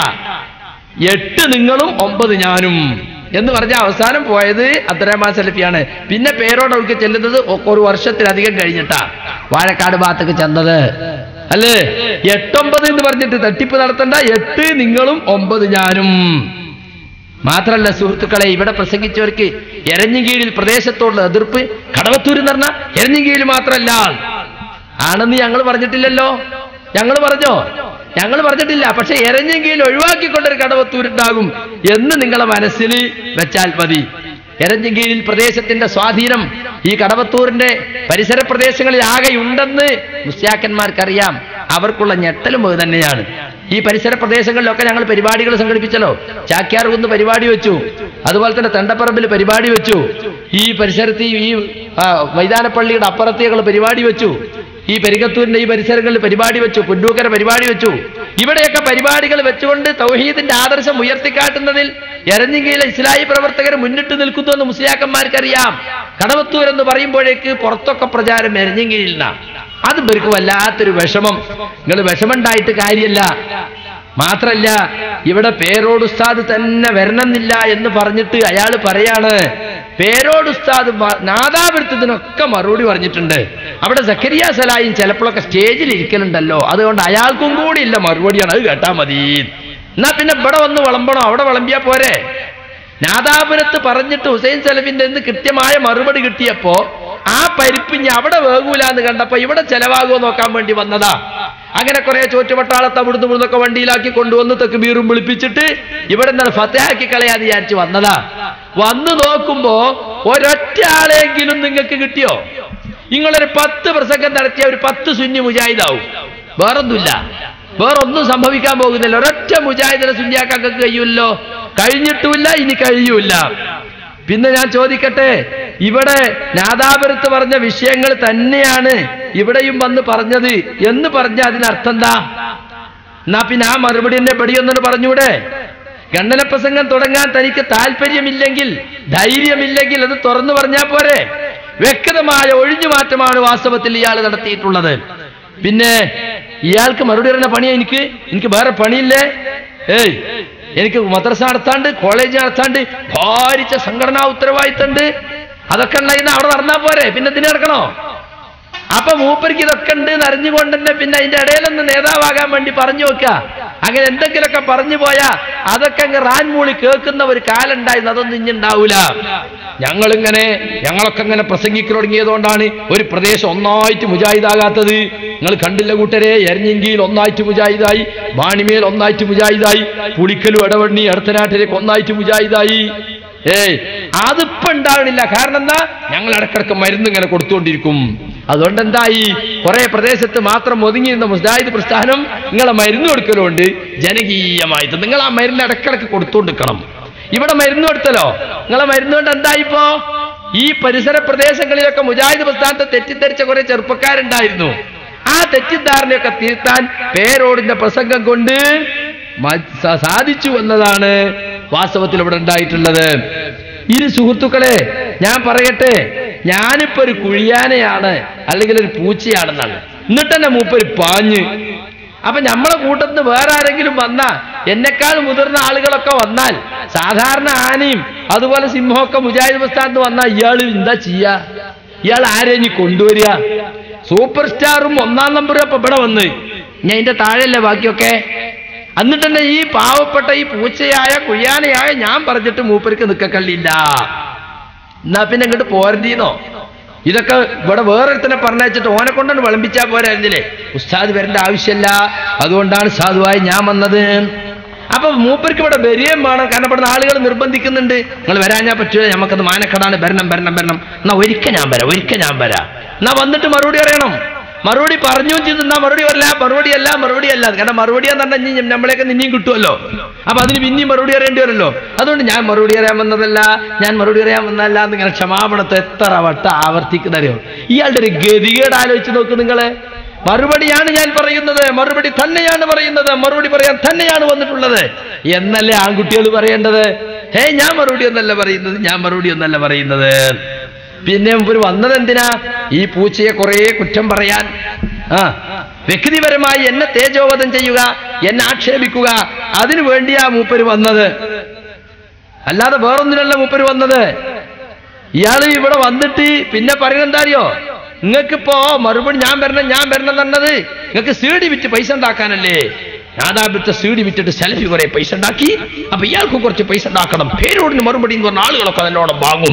8 നിങ്ങളും 9 ഞാനും എന്ന് പറഞ്ഞ അവസാനം പോയത് അബ്ദുറഹ്മാൻ സലഫിയാണ്. പിന്നെ പേരോട് അവർക്ക് ചെല്ലുന്നത് ഒരു വർഷത്തിലധികം കഴിഞ്ഞിട്ടാ വാഴക്കാട് ഭാഗത്തേക്ക് ചെന്നത് അല്ലേ. 8-9 എന്ന് പറഞ്ഞിട്ട് തട്ടിപ്പ് നടത്തണ്ട, 8 നിങ്ങളും 9 ഞാനും. മാത്രല്ല സുഹൃത്തുക്കളെ, ഇവിടെ പ്രസംഗിച്ചവർക്ക് എരഞ്ഞിക്കീഴിൽ പ്രദേശത്തോടുള്ള എതിർപ്പ് കടവത്തൂർ എന്ന് പറഞ്ഞാൽ എരഞ്ഞിക്കീഴിൽ മാത്രമല്ല ആണെന്ന് ഞങ്ങൾ പറഞ്ഞിട്ടില്ലല്ലോ. ഞങ്ങൾ പറഞ്ഞോ? ഞങ്ങൾ പറഞ്ഞിട്ടില്ല. പക്ഷെ എരഞ്ഞിക്കീഴിൽ ഒഴിവാക്കിക്കൊണ്ടൊരു കടവത്തൂരുണ്ടാകും എന്ന് നിങ്ങളെ മനസ്സിൽ വെച്ചാൽ മതി. എരഞ്ഞിക്കീഴിൽ പ്രദേശത്തിന്റെ സ്വാധീനം ഈ കടവത്തൂരിന്റെ പരിസര പ്രദേശങ്ങളിൽ ആകെ ഉണ്ടെന്ന് മുസ്ലിയാക്കന്മാർക്കറിയാം. അവർക്കുള്ള ഞെട്ടലും അത് തന്നെയാണ്. ഈ പരിസര പ്രദേശങ്ങളിലൊക്കെ ഞങ്ങൾ പരിപാടികൾ സംഘടിപ്പിച്ചല്ലോ. ചാക്യാർകുന്ന് പരിപാടി വെച്ചു, അതുപോലെ തന്നെ തണ്ടപ്പറമ്പിൽ പരിപാടി വെച്ചു, ഈ പരിസരത്ത് ഈ മൈതാനപ്പള്ളിയുടെ അപ്പുറത്ത് ഞങ്ങൾ പരിപാടി വെച്ചു, ഈ പെരിങ്ങത്തൂരിന്റെ ഈ പരിസരങ്ങളിൽ പരിപാടി വെച്ചു, പുന്നൂക്കര പരിപാടി വെച്ചു. ഇവിടെയൊക്കെ പരിപാടികൾ വെച്ചുകൊണ്ട് തൗഹീദിന്റെ ആദർശം ഉയർത്തിക്കാട്ടുന്നതിൽ എരഞ്ഞിക്കയിലെ ഇസ്ലാഹി പ്രവർത്തകർ മുന്നിട്ട് നിൽക്കുന്നു എന്ന് മുസ്ലിയാക്കന്മാർക്കറിയാം. കടവത്തൂർ എന്ന് പറയുമ്പോഴേക്ക് പുറത്തൊക്കെ പ്രചാരം എരഞ്ഞിക്കയിലാണ്. അത് ഇവർക്ക് വല്ലാത്തൊരു വിഷമം. നിങ്ങൾ വിഷമുണ്ടായിട്ട് കാര്യമല്ല. മാത്രല്ല ഇവിടെ പേരോട് ഉസ്താദ് തന്നെ വരണമെന്നില്ല എന്ന് പറഞ്ഞിട്ട് അയാൾ പറയാണ്, പേരോട് ഉസ്താദ് നാദാപുരത്തിനൊക്കെ മറുപടി പറഞ്ഞിട്ടുണ്ട്. അവിടെ സക്കരിയ സലായും ചിലപ്പോഴൊക്കെ സ്റ്റേജിൽ ഇരിക്കലുണ്ടല്ലോ, അതുകൊണ്ട് അയാൾക്കും കൂടി ഇല്ല മറുപടിയാണ്. അത് കേട്ടാ മതി. എന്നാ പിന്നെ ഇവിടെ വന്ന് വിളമ്പണോ? അവിടെ വിളമ്പിയാ പോരെ? നാദാപുരത്ത് പറഞ്ഞിട്ട് ഹുസൈൻ സലഫിന്റെ നിന്ന് കൃത്യമായ മറുപടി കിട്ടിയപ്പോ ആ പരിപ്പ് ഇനി അവിടെ വേകൂല എന്ന് കണ്ടപ്പോ ഇവിടെ ചെലവാകുമോ നോക്കാൻ വേണ്ടി വന്നതാ. അങ്ങനെ കുറെ ചോറ്റുപട്ടാളത്തെ അവിടുന്ന് ഇവിടുന്നൊക്കെ വണ്ടിയിലാക്കി കൊണ്ടുവന്ന് തക്ബീറും വിളിപ്പിച്ചിട്ട് ഇവിടെ എന്താണ് ഫതഹാക്കി കളയാന്ന് വിചാരിച്ച് വന്നതാ. വന്നു നോക്കുമ്പോ ഒരൊറ്റ ആളെങ്കിലും നിങ്ങൾക്ക് കിട്ടിയോ? നിങ്ങളൊരു 10 പ്രസംഗം നടത്തിയ ഒരു 10 സുന്നി മുജാഹിദാവും. വേറൊന്നുമില്ല, വേറൊന്നും സംഭവിക്കാൻ പോകുന്നില്ല. ഒരൊറ്റ മുജാഹിദിനെ സുന്നിയാക്കാൻ കഴിയുമല്ലോ, കഴിഞ്ഞിട്ടുമില്ല, ഇനി കഴിയൂല. പിന്നെ ഞാൻ ചോദിക്കട്ടെ, ഇവിടെ നാദാപുരത്ത് പറഞ്ഞ വിഷയങ്ങൾ തന്നെയാണ് ഇവിടെയും വന്ന് പറഞ്ഞത് എന്ന് പറഞ്ഞ അതിനർത്ഥം എന്താ? എന്നാ പിന്നെ ആ മറുപടി എന്നെ പടിയൊന്നു പറഞ്ഞൂടെ? ഖണ്ഡന പ്രസംഗം തുടങ്ങാൻ തനിക്ക് താല്പര്യമില്ലെങ്കിൽ, ധൈര്യമില്ലെങ്കിൽ അത് തുറന്നു പറഞ്ഞാൽ പോരെ? വ്യക്തമായ ഒഴിഞ്ഞുമാറ്റമാണ് വാസ്തവത്തിൽ ഇയാൾ നടത്തിയിട്ടുള്ളത്. പിന്നെ ഇയാൾക്ക് മറുപടി പറയുന്ന പണിയാ എനിക്ക് വേറെ പണിയില്ലേ? എനിക്ക് മദ്രസ നടത്താണ്ട്, കോളേജ് നടത്താണ്ട്, ഭാരിച്ച സംഘടനാ ഉത്തരവാദിത്തമുണ്ട്. അതൊക്കെ ഉണ്ടായിരുന്ന അവിടെ നടന്നാൽ പോരെ? പിന്നെ ഇതിന് നടക്കണോ? അപ്പൊ മൂപ്പർക്ക് ഇതൊക്കെ ഉണ്ട് എന്ന് അറിഞ്ഞുകൊണ്ട് തന്നെ പിന്നെ അതിന്റെ ഇടയിലൊന്ന് നേതാവാകാൻ വേണ്ടി പറഞ്ഞു വെക്കുക. അങ്ങനെ എന്തെങ്കിലുമൊക്കെ പറഞ്ഞു പോയാ അതൊക്കെ അങ്ങ് റാൻമൂളി കേൾക്കുന്ന ഒരു കാലം ഉണ്ടായിരുന്നു. അതൊന്നും ഇനി ഉണ്ടാവൂല. ഞങ്ങളൊക്കെ ഇങ്ങനെ പ്രസംഗിക്കൽ തുടങ്ങിയതുകൊണ്ടാണ് ഒരു പ്രദേശം ഒന്നായിട്ട് മുജാഹിദാകാത്തത്. നിങ്ങൾ കണ്ടില്ല കൂട്ടരെ, എരഞ്ഞിങ്കിയിൽ ഒന്നായിട്ട് മുജാഹിദായി, വാണിമേൽ ഒന്നായിട്ട് മുജാഹിദായി, പുളിക്കലും ഇടവണ്ണി അടുത്തനാട്ടിലേക്ക് ഒന്നായിട്ട് മുജാഹിദായി. അതിപ്പോ ഉണ്ടാവണില്ല. കാരണം എന്താ? ഞങ്ങൾ ഇടക്കിടക്ക് മരുന്ന് ഇങ്ങനെ കൊടുത്തുകൊണ്ടിരിക്കും. അതുകൊണ്ട് എന്തായി? കുറെ പ്രദേശത്ത് മാത്രം ഒതുങ്ങിയിരുന്ന മുജാഹിദ് പ്രസ്ഥാനം നിങ്ങളെ മരുന്ന് കൊടുക്കലുണ്ട് ജനകീയമായിട്ട്. നിങ്ങൾ ആ മരുന്ന് ഇടക്കിടക്ക് കൊടുത്തുകൊണ്ടിരിക്കണം. ഇവിടെ മരുന്ന് കൊടുത്തല്ലോ, നിങ്ങളെ മരുന്ന് കൊണ്ട് എന്തായിപ്പോ? ഈ പരിസര പ്രദേശങ്ങളിലൊക്കെ മുജാഹിദ് പ്രസ്ഥാനത്തെ തെറ്റിദ്ധരിച്ച കുറെ ചെറുപ്പക്കാരുണ്ടായിരുന്നു. ആ തെറ്റിദ്ധാരണയൊക്കെ തിരുത്താൻ പേരോടിന്റെ പ്രസംഗം കൊണ്ട് സാധിച്ചു എന്നതാണ് വാസ്തവത്തിൽ ഇവിടെ ഉണ്ടായിട്ടുള്ളത്. ഇരു സുഹൃത്തുക്കളെ, ഞാൻ പറയട്ടെ, ഞാനിപ്പോ ഒരു കുഴിയാനയാണ് അല്ലെങ്കിൽ ഒരു പൂച്ചയാണെന്നാണ്. എന്നിട്ട് തന്നെ മൂപ്പര് പാഞ്ഞ്. അപ്പൊ നമ്മളെ കൂട്ടത്തിന് വേറെ ആരെങ്കിലും വന്നാ, എന്നെക്കാൾ മുതിർന്ന ആളുകളൊക്കെ വന്നാൽ, സാധാരണ ആനയും അതുപോലെ സിംഹമൊക്കെ മുജാഹിദ് പ്രസ്ഥാനത്ത് വന്നാൽ ഇയാൾ എന്താ ചെയ്യാ? ഇയാൾ ആരെയും കൊണ്ടുവരിക? സൂപ്പർ സ്റ്റാറും 1-ാം നമ്പറും അപ്പൊ ഇവിടെ വന്ന് ഞാൻ ഇതിന്റെ താഴെയല്ലേ ബാക്കിയൊക്കെ. എന്നിട്ട് തന്നെ ഈ പാവപ്പെട്ട ഈ പൂച്ചയായ കുയ്യാനയായ ഞാൻ പറഞ്ഞിട്ട് മൂപ്പർക്ക് നിക്കക്കള്ളില്ല. എന്നാ പിന്നെ ഇങ്ങോട്ട് പോരണ്ടീന്നോ? ഇതൊക്കെ ഇവിടെ വേറൊരുത്തനെ പറഞ്ഞയച്ചിട്ട് ഓനെ കൊണ്ടാണ് വിളമ്പിച്ചാൽ പോരായിരുന്നില്ലേ? ഉസ്താദ് വരേണ്ട ആവശ്യമില്ല, അതുകൊണ്ടാണ് സാധുവായി ഞാൻ വന്നത്. അപ്പൊ മൂപ്പർക്ക് ഇവിടെ വരികയും വേണം. കാരണം ഇവിടെ ആളുകൾ നിർബന്ധിക്കുന്നുണ്ട്, നിങ്ങൾ വരാഞ്ഞാൽ പറ്റൂല, നമുക്കത് മാനക്കടാണ്, വരണം. എന്നാ ഒരിക്കൽ ഞാൻ വരാം. എന്നാ വന്നിട്ട് മറുപടി അറിയണം. മറുപടി പറഞ്ഞു ചെയ്ത് എന്നാ മറുപടിയല്ല. കാരണം മറുപടിയാന്ന് പറഞ്ഞാൽ നമ്മളെയൊക്കെ നിന്നെയും കിട്ടുമല്ലോ. അപ്പൊ അതിന് പിന്നെയും മറുപടി അറിയേണ്ടി വരുമല്ലോ. അതുകൊണ്ട് ഞാൻ മറുപടി അറിയാൻ വന്നതല്ല എന്ന് ഇങ്ങനെ ക്ഷമാപണത്തെ എത്ര വട്ടം ആവർത്തിക്കുന്നറിയോ? ഇയാളുടെ ഒരു ഗതികേട് ആലോചിച്ച് നോക്ക് നിങ്ങളെ. മറുപടിയാണ് ഞാൻ പറയുന്നത്, മറുപടി തന്നെയാണ് പറയുന്നത്, മറുപടി പറയാൻ തന്നെയാണ് വന്നിട്ടുള്ളത് എന്നല്ലേ ആൺകുട്ടികൾ പറയേണ്ടത്? ഞാൻ മറുപടി ഒന്നല്ല പറയുന്നത്. പിന്നെ ഒരു വന്നത് എന്തിനാ? ഈ പൂച്ചയെ കുറെ കുറ്റം പറയാൻ, വ്യക്തിപരമായി എന്നെ തേജോവധം ചെയ്യുക, എന്നെ ആക്ഷേപിക്കുക, അതിനു വേണ്ടിയാ മൂപ്പര് വന്നത്. അല്ലാതെ വേറൊന്നിനല്ല മൂപ്പര് വന്നത്. ഇയാള് ഇവിടെ വന്നിട്ട് പിന്നെ പറയുന്നത് എന്താ അറിയോ? നിങ്ങൾക്കിപ്പോ മറുപടി ഞാൻ വരണം തന്നത് നിങ്ങൾക്ക് സീഡി വിറ്റ് പൈസ ഉണ്ടാക്കാനല്ലേ? നാദാപുരത്തെ സീഡി വിറ്റിട്ട് സെൽഫി കുറെ പൈസ ഉണ്ടാക്കി, അപ്പൊ ഇയാൾക്ക് കുറച്ച് പൈസ ഉണ്ടാക്കണം. പേരോടിന് മറുപടി എന്ന് പറഞ്ഞ ആളുകളൊക്കെ നല്ലോണം വാങ്ങും.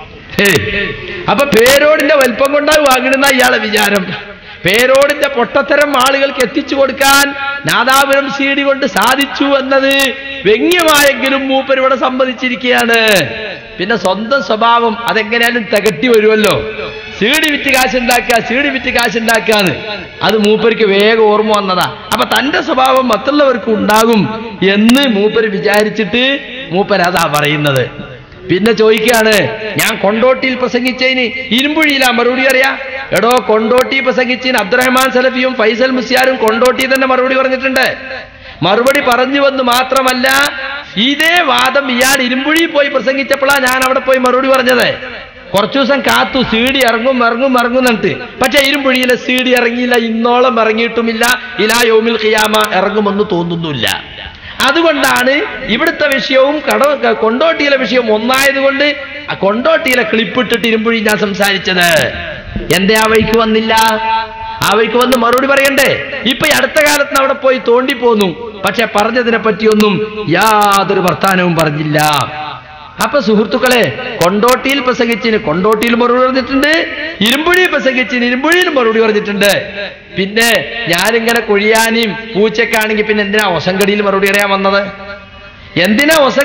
അപ്പൊ പേരോടിന്റെ വലിപ്പം കൊണ്ടാണ് വാങ്ങിടുന്ന ഇയാളെ വിചാരം. പേരോടിന്റെ പൊട്ടത്തരം ആളുകൾക്ക് എത്തിച്ചു കൊടുക്കാൻ നാദാപുരം സീഡി കൊണ്ട് സാധിച്ചു എന്നത് വ്യംഗ്യമായെങ്കിലും മൂപ്പരിവിടെ സമ്മതിച്ചിരിക്കുകയാണ്. പിന്നെ സ്വന്തം സ്വഭാവം അതെങ്ങനെയാലും തികട്ടി വരുമല്ലോ. സീഡി വിറ്റ് കാശുണ്ടാക്കാന്ന് അത് മൂപ്പർക്ക് വേഗം ഓർമ്മ വന്നതാ. അപ്പൊ തന്റെ സ്വഭാവം മറ്റുള്ളവർക്ക് ഉണ്ടാകും എന്ന് മൂപ്പര് വിചാരിച്ചിട്ട് മൂപ്പരതാ പറയുന്നത്. പിന്നെ ചോദിക്കുകയാണ്, ഞാൻ കൊണ്ടോട്ടിയിൽ പ്രസംഗിച്ചതിന് ഇരുമ്പുഴിയിലാ മറുപടി അറിയാ? എടോ, കൊണ്ടോട്ടി പ്രസംഗിച്ചതിന് അബ്ദുറഹ്മാൻ സലഫിയും ഫൈസൽ മുസ്യാരും കൊണ്ടോട്ടി തന്നെ മറുപടി പറഞ്ഞിട്ടുണ്ട്. മറുപടി പറഞ്ഞു വന്ന് മാത്രമല്ല, ഇതേ വാദം ഇയാൾ ഇരുമ്പുഴി പോയി പ്രസംഗിച്ചപ്പോഴാണ് ഞാൻ അവിടെ പോയി മറുപടി പറഞ്ഞത്. കുറച്ചു ദിവസം കാത്തു, സീഡി ഇറങ്ങുന്നുണ്ട്. പക്ഷെ ഇരുമ്പുഴിയിലെ സീഡി ഇറങ്ങിയില്ല, ഇന്നോളം ഇറങ്ങിയിട്ടുമില്ല, ഇലാ യൗമിൽ ഖിയാമ ഇറങ്ങുമെന്ന് തോന്നുന്നില്ല. അതുകൊണ്ടാണ് ഇവിടുത്തെ വിഷയവും കൊണ്ടോട്ടിയിലെ വിഷയവും ഒന്നായതുകൊണ്ട് കൊണ്ടോട്ടിയിലെ ക്ലിപ്പിട്ടിട്ട് ഇരുമ്പുഴി ഞാൻ സംസാരിച്ചത്. എന്തേ ആ വഴിക്ക് വന്നില്ല? ആ വഴിക്ക് വന്ന് മറുപടി പറയണ്ടേ? ഇപ്പൊ ഈ അടുത്ത കാലത്ത് അവിടെ പോയി തോണ്ടിപ്പോന്നു, പക്ഷെ പറഞ്ഞതിനെ പറ്റിയൊന്നും യാതൊരു വർത്താനവും പറഞ്ഞില്ല. അപ്പൊ സുഹൃത്തുക്കളെ, കൊണ്ടോട്ടിയിൽ പ്രസംഗിച്ചിന് കൊണ്ടോട്ടിയിൽ മറുപടി പറഞ്ഞിട്ടുണ്ട്, ഇരുമ്പുഴി പ്രസംഗിച്ചിന് ഇരുമ്പുഴിയിൽ മറുപടി പറഞ്ഞിട്ടുണ്ട്. പിന്നെ ഞാനിങ്ങനെ കൊഴിയാനും പൂച്ചക്കാണെങ്കിൽ പിന്നെ എന്തിനാ ഒസങ്കടിയിൽ മറുപടി അറിയാൻ വന്നത്?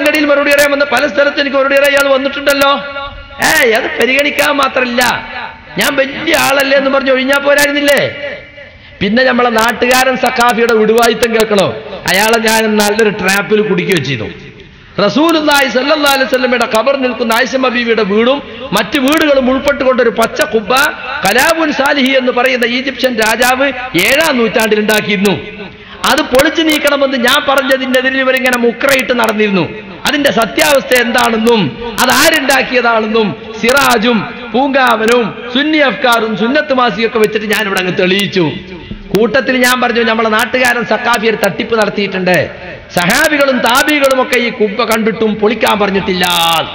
പല സ്ഥലത്ത് എനിക്ക് മറുപടി അറിയാൻ വന്നിട്ടുണ്ടല്ലോ. അത് പരിഗണിക്കാൻ മാത്രമല്ല, ഞാൻ വലിയ ആളല്ലേ എന്ന് പറഞ്ഞ് ഒഴിഞ്ഞാൽ പോരായിരുന്നില്ലേ? പിന്നെ നമ്മളെ നാട്ടുകാരൻ സഖാഫിയുടെ വിടുവായിത്തം കേൾക്കണോ? അയാളെ ഞാൻ നല്ലൊരു ട്രാപ്പിൽ കുടുക്കി വെച്ചിരുന്നു. റസൂലുള്ളാഹി സ്വല്ലല്ലാഹു അലൈഹി വസല്ലമയുടെ ഖബർ നിൽക്കുന്ന ആയിഷ ബീവിയുടെ വീടും മറ്റു വീടുകളും ഉൾപ്പെട്ടുകൊണ്ടൊരു പച്ച കുബ്ബ കലാബുൻ സാലിഹി എന്ന് പറയുന്ന ഈജിപ്ഷ്യൻ രാജാവ് 7-ാം നൂറ്റാണ്ടിൽ ഉണ്ടാക്കിയിരുന്നു. അത് പൊളിച്ചു നീക്കണമെന്ന് ഞാൻ പറഞ്ഞതിനെതിരെ ഇവരിങ്ങനെ മുക്രയിട്ട് നടന്നിരുന്നു. അതിന്റെ സത്യാവസ്ഥ എന്താണെന്നും അത് ആരുണ്ടാക്കിയതാണെന്നും സിറാജും പൂങ്കാവനും സുന്നി അഫ്കാറും സുന്നത്ത് മാസികയൊക്കെ വെച്ചിട്ട് ഞാൻ ഇവിടെ അങ്ങ് തെളിയിച്ചു. കൂട്ടത്തിൽ ഞാൻ പറഞ്ഞു, നമ്മളെ നാട്ടുകാരൻ സഖാഫി ഒരു തട്ടിപ്പ് നടത്തിയിട്ടുണ്ട്. സഹാബികളും താബികളും ഒക്കെ ഈ കുബ്ബ കണ്ടിട്ടും പൊളിക്കാൻ പറഞ്ഞിട്ടില്ല.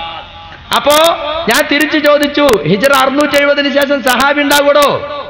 അപ്പോ ഞാൻ തിരിച്ചു ചോദിച്ചു, ഹിജ്റ 670 ശേഷം സഹാബി ഉണ്ടാവൂടോ,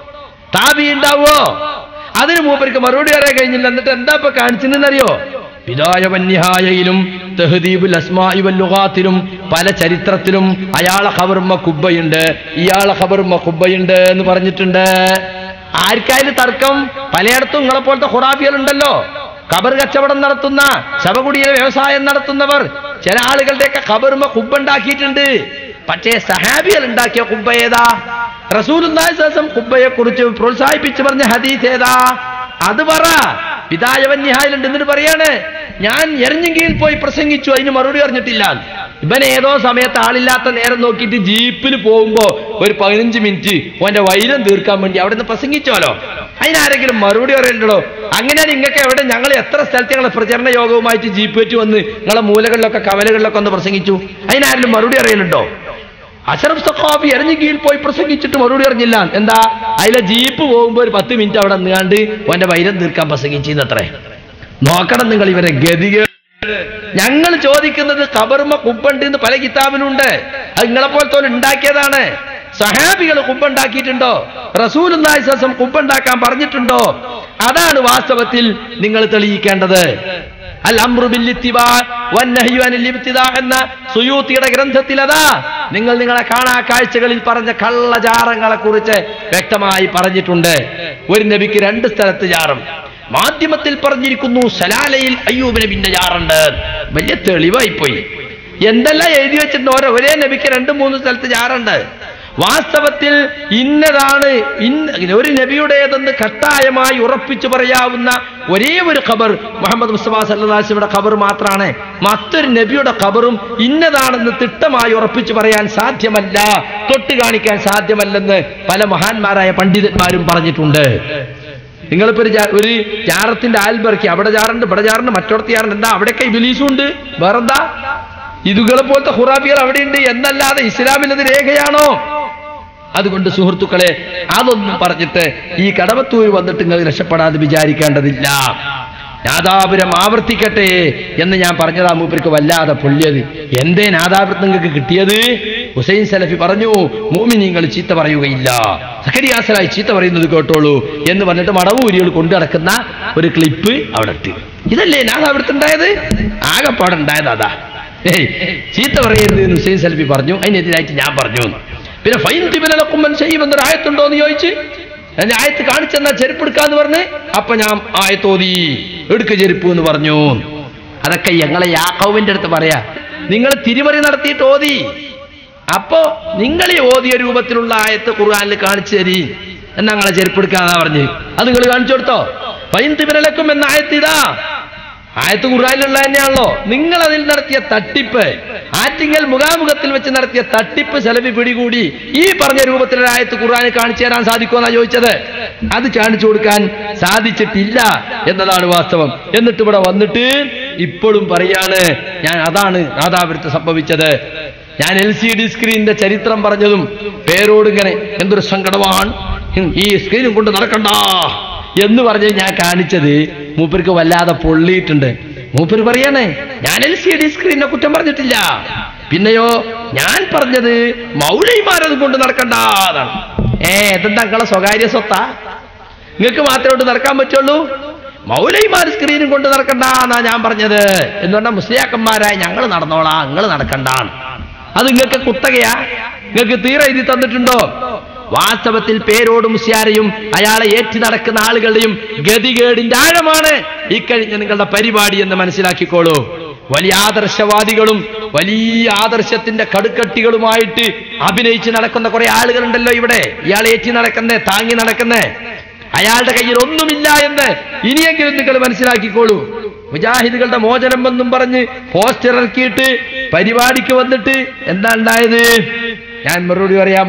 താബി ഉണ്ടാവോ? അതിന് മൂപ്പർക്ക് മറുപടി പറയാൻ കഴിഞ്ഞില്ല. എന്നിട്ട് എന്താ ഇപ്പൊ കാണിച്ചെന്നറിയോ? ബിദായ വന്നിഹായയിലും തഹ്ദീബുൽ അസ്മാഇ വൽ ലുഗാത്തിലും പല ചരിത്രത്തിലും അയാളെ ഖബറുമ്മ കുബ്ബയുണ്ട്, ഇയാളെ ഖബറുമ്മ കുബ്ബയുണ്ട് എന്ന് പറഞ്ഞിട്ടുണ്ട്. ആർക്കായാലും തർക്കം? പലയിടത്തും നിങ്ങളെ പോലത്തെ ഖുറാഫികളുണ്ടല്ലോ, ഖബർ കച്ചവടം നടത്തുന്ന, ശവകുടിയിലെ വ്യവസായം നടത്തുന്നവർ. ചില ആളുകളുടെയൊക്കെ ഖബറുമ്മ കുബ്ബ ഉണ്ടാക്കിയിട്ടുണ്ട്. പക്ഷേ സഹാബികൾ ഉണ്ടാക്കിയ കുബ്ബ ഏതാ? റസൂലുള്ളാഹി സ്വല്ലല്ലാഹു അലൈഹി വസല്ലം കുബ്ബയെ കുറിച്ച് പ്രോത്സാഹിപ്പിച്ച് പറഞ്ഞ ഹദീസ് ഏതാ? അത് പറ. വിദായവന്യായിലുണ്ട്. എന്നിട്ട് പറയാണ്, ഞാൻ എരഞ്ഞിങ്കയിൽ പോയി പ്രസംഗിച്ചു, അതിന് മറുപടി പറഞ്ഞിട്ടില്ല. ഇവൻ ഏതോ സമയത്ത് ആളില്ലാത്ത നേരം നോക്കിയിട്ട് ജീപ്പിൽ പോകുമ്പോ ഒരു 15 മിനിറ്റ് ഓന്റെ വൈരം തീർക്കാൻ വേണ്ടി അവിടെ നിന്ന് പ്രസംഗിച്ചോലോ, അതിനാരെങ്കിലും മറുപടി പറയണ്ടോ? അങ്ങനെയാണ് നിങ്ങൾക്ക് എവിടെ? ഞങ്ങൾ എത്ര സ്ഥലത്ത് ഞങ്ങളെ പ്രചരണ യോഗവുമായിട്ട് ജീപ്പ് വെച്ച് വന്ന് നിങ്ങളെ മൂലകളിലൊക്കെ കവലകളിലൊക്കെ ഒന്ന് പ്രസംഗിച്ചു, അതിനാരെങ്കിലും മറുപടി അറിയലുണ്ടോ? അശറഫ് സഖാഫി എരഞ്ഞിങ്കയിൽ പോയി പ്രസംഗിച്ചിട്ട് മറുപടി അറിഞ്ഞില്ല. എന്താ? അതിലെ ജീപ്പ് പോകുമ്പോ ഒരു 10 മിനിറ്റ് അവിടെ നിന്നാണ്ട് ഓന്റെ വൈരം തീർക്കാൻ പ്രസംഗിച്ചത്രേ. നോക്കണം നിങ്ങൾ ഇവരെ ഗതികേട്. ഞങ്ങൾ ചോദിക്കുന്നത് ഖബറുമ്മ കുബ്ബുണ്ട് എന്ന് പല കിതാബിലുണ്ട്. അത് നിങ്ങളെ പോലത്തെ ഉണ്ടാക്കിയതാണ്. സഹാബികൾ കുബ്ബുണ്ടാക്കിയിട്ടുണ്ടോ? റസൂലുള്ളാഹി സ്വല്ലല്ലാഹു അലൈഹി വസല്ലം കുബ്ബുണ്ടാക്കാൻ പറഞ്ഞിട്ടുണ്ടോ? അതാണ് വാസ്തവത്തിൽ നിങ്ങൾ തെളിയിക്കേണ്ടത്. അൽ അംറു ബിൽ ഇത്തിബാ വന്നഹ്യു അനിൽ ഇബ്തിദാ എന്ന സുയൂത്തിയുടെ ഗ്രന്ഥത്തിൽ അതാ നിങ്ങൾ നിങ്ങളെ കാണാ കാഴ്ചകളിൽ പറഞ്ഞ കള്ളജാറങ്ങളെ കുറിച്ച് വ്യക്തമായി പറഞ്ഞിട്ടുണ്ട്. ഒരു നബിക്ക് 2 സ്ഥലത്ത് ജാറും. മാധ്യമത്തിൽ പറഞ്ഞിരിക്കുന്നു സലാലയിൽ അയ്യൂബ് നബിന്റെ ജാറുണ്ട്. വലിയ തെളിവായി പോയി. എന്തെല്ലാം എഴുതി വെച്ചിട്ടുണ്ട്? ഒരേ നബിക്ക് 2-3 സ്ഥലത്ത് ജാറുണ്ട്. വാസ്തവത്തിൽ ഇന്നതാണ് ഒരു നബിയുടേതെന്ന് കട്ടായമായി ഉറപ്പിച്ചു പറയാവുന്ന ഒരേ ഒരു ഖബർ മുഹമ്മദ് മുസ്തഫ സല്ലല്ലാഹു അലൈഹി വസല്ലമയുടെ ഖബർ മാത്രമാണ്. മറ്റൊരു നബിയുടെ ഖബറും ഇന്നതാണെന്ന് തിട്ടമായി ഉറപ്പിച്ചു പറയാൻ സാധ്യമല്ല, തൊട്ട് കാണിക്കാൻ സാധ്യമല്ലെന്ന് പല മഹാന്മാരായ പണ്ഡിതന്മാരും പറഞ്ഞിട്ടുണ്ട്. നിങ്ങളിപ്പോ ഒരു ജാറത്തിന്റെ ആൽബർക്കി അവിടെ ജാറുണ്ട്, ഇവിടെ ജാറുണ്ട്, മറ്റോടത്ത് ജാറുണ്ട്. എന്താ? അവിടെയൊക്കെ ഇബ്ലീസും ഉണ്ട്. വേറെന്താ? ഇതുകളെ പോലത്തെ ഖുറാഫികൾ അവിടെയുണ്ട് എന്നല്ലാതെ ഇസ്ലാമിൽ അത് രേഖയാണോ? അതുകൊണ്ട് സുഹൃത്തുക്കളെ, അതൊന്നും പറഞ്ഞിട്ട് ഈ കടവത്തൂർ വന്നിട്ട് നിങ്ങൾ രക്ഷപ്പെടാതെ വിചാരിക്കേണ്ടതില്ല. നാദാപുരം ആവർത്തിക്കട്ടെ എന്ന് ഞാൻ പറഞ്ഞതാ മൂപ്പർക്ക് വല്ലാതെ പൊള്ളിയത്. എന്തേ നാദാപുരത്ത് നിങ്ങൾക്ക് കിട്ടിയത്? ഹുസൈൻ സലഫി പറഞ്ഞു, മുഅ്മിനീങ്ങൾ ചീത്ത പറയുകയില്ല, സക്കരിയ സലാഹി ചീത്ത പറയുന്നത് കേട്ടോളൂ എന്ന് പറഞ്ഞിട്ട് മടവൂരികൾ കൊണ്ടു നടക്കുന്ന ഒരു ക്ലിപ്പ് അവിടെ ഇട്ട്. ഇതല്ലേ നാദാപുരത്തുണ്ടായത്? ആകെപ്പാടുണ്ടായത് അതാ. ചീത്ത പറയരുത് എന്ന് ഹുസൈൻ സലഫി പറഞ്ഞു, അതിനെതിരായിട്ട് ഞാൻ പറഞ്ഞു. പിന്നെ ഫൈൻ തിബിലക്കുമ്മൻ ചെയ്യുമെന്നൊരു ആയത്തുണ്ടോ എന്ന് ചോദിച്ച് എന്നെ ആയത്ത് കാണിച്ചെന്നാ ചെരുപ്പ് എടുക്കാന്ന് പറഞ്ഞ് അപ്പൊ ഞാൻ ആയത്തോതി എടുക്ക ചെരുപ്പ് എന്ന് പറഞ്ഞു. അതൊക്കെ ഞങ്ങളെ യാക്കോവിന്റെ അടുത്ത് പറയാ. നിങ്ങൾ തിരിമറി നടത്തിയിട്ട് ഓതി. അപ്പോ നിങ്ങൾ ഈ ഓതിയ രൂപത്തിലുള്ള ആയത്ത് ഖുർആനിൽ കാണിച്ചു തരി എന്നാ ഞങ്ങളെ ചെരുപ്പ് എടുക്കാന്നാ പറഞ്ഞ്. അത് നിങ്ങൾ കാണിച്ചു കൊടുത്തോ? ഫൈൻ തിബിലക്കും എന്ന ആയത്ത് ഇതാ. ആയത്ത് ഖുർആനിലുള്ള തന്നെയാണല്ലോ. നിങ്ങൾ അതിൽ നടത്തിയ തട്ടിപ്പ്, ആറ്റിങ്ങൽ മുഖാമുഖത്തിൽ വെച്ച് നടത്തിയ തട്ടിപ്പ് സലഫി പിടികൂടി ഈ പറഞ്ഞ രൂപത്തിലുള്ള ആയത്ത് ഖുർആനിൽ കാണിച്ചു തരാൻ സാധിക്കുമെന്നാണ് ചോദിച്ചത്. അത് കാണിച്ചു കൊടുക്കാൻ സാധിച്ചിട്ടില്ല എന്നതാണ് വാസ്തവം. എന്നിട്ട് ഇവിടെ വന്നിട്ട് ഇപ്പോഴും പറയാണ് ഞാൻ അതാണ് നാദാപുരത്ത് സംഭവിച്ചത്. ഞാൻ LCD സ്ക്രീനിന്റെ ചരിത്രം പറഞ്ഞതും പേരോട് ഇങ്ങനെ എന്തൊരു സങ്കടമാണ്, ഈ സ്ക്രീനും കൊണ്ട് നടക്കണ്ട എന്ന് പറഞ്ഞ് ഞാൻ കാണിച്ചത് മൂപ്പർക്ക് വല്ലാതെ പൊള്ളിയിട്ടുണ്ട്. മൂപ്പര് പറയണേ ഞാൻ LCD സ്ക്രീനിനെ കുറ്റം പറഞ്ഞിട്ടില്ല. പിന്നെയോ ഞാൻ പറഞ്ഞത് മൗലൈമാരത് കൊണ്ട് നടക്കണ്ടാതാണ്. ഇതെന്താ നിങ്ങളെ സ്വകാര്യ സ്വത്താ? നിങ്ങൾക്ക് മാത്രമേ നടക്കാൻ പറ്റുള്ളൂ? മൗലൈമാർ സ്ക്രീനും കൊണ്ട് നടക്കണ്ടെന്നാ ഞാൻ പറഞ്ഞത് എന്ന് പറഞ്ഞാൽ മുസ്ലിയാക്കന്മാരായ ഞങ്ങൾ നടന്നോളാം, നിങ്ങൾ നടക്കണ്ടാണ്. അത് നിങ്ങൾക്ക് കുത്തകയാ? നിങ്ങൾക്ക് തീരെ എഴുതി തന്നിട്ടുണ്ടോ? വാസ്തവത്തിൽ പേരോട് മുസ്യാരെയും അയാളെ ഏറ്റി നടക്കുന്ന ആളുകളുടെയും ഗതികേടിന്റെ ആഴമാണ് ഈ കഴിഞ്ഞ നിങ്ങളുടെ പരിപാടി എന്ന് മനസ്സിലാക്കിക്കോളൂ. വലിയ ആദർശവാദികളും വലിയ ആദർശത്തിന്റെ കടുക്കട്ടികളുമായിട്ട് അഭിനയിച്ച് നടക്കുന്ന കുറെ ആളുകളുണ്ടല്ലോ ഇവിടെ. ഇയാൾ ഏറ്റി നടക്കുന്നേ, താങ്ങി നടക്കുന്നേ, അയാളുടെ കയ്യിൽ ഒന്നുമില്ല എന്ന് ഇനിയെങ്കിലും നിങ്ങൾ മനസ്സിലാക്കിക്കോളൂ. മുജാഹിദുകളുടെ മോചനം എന്നും പറഞ്ഞ് പോസ്റ്റർ ഇറക്കിയിട്ട് പരിപാടിക്ക് വന്നിട്ട് എന്താ ഉണ്ടായത്? ഞാൻ മറുപടി പറയാൻ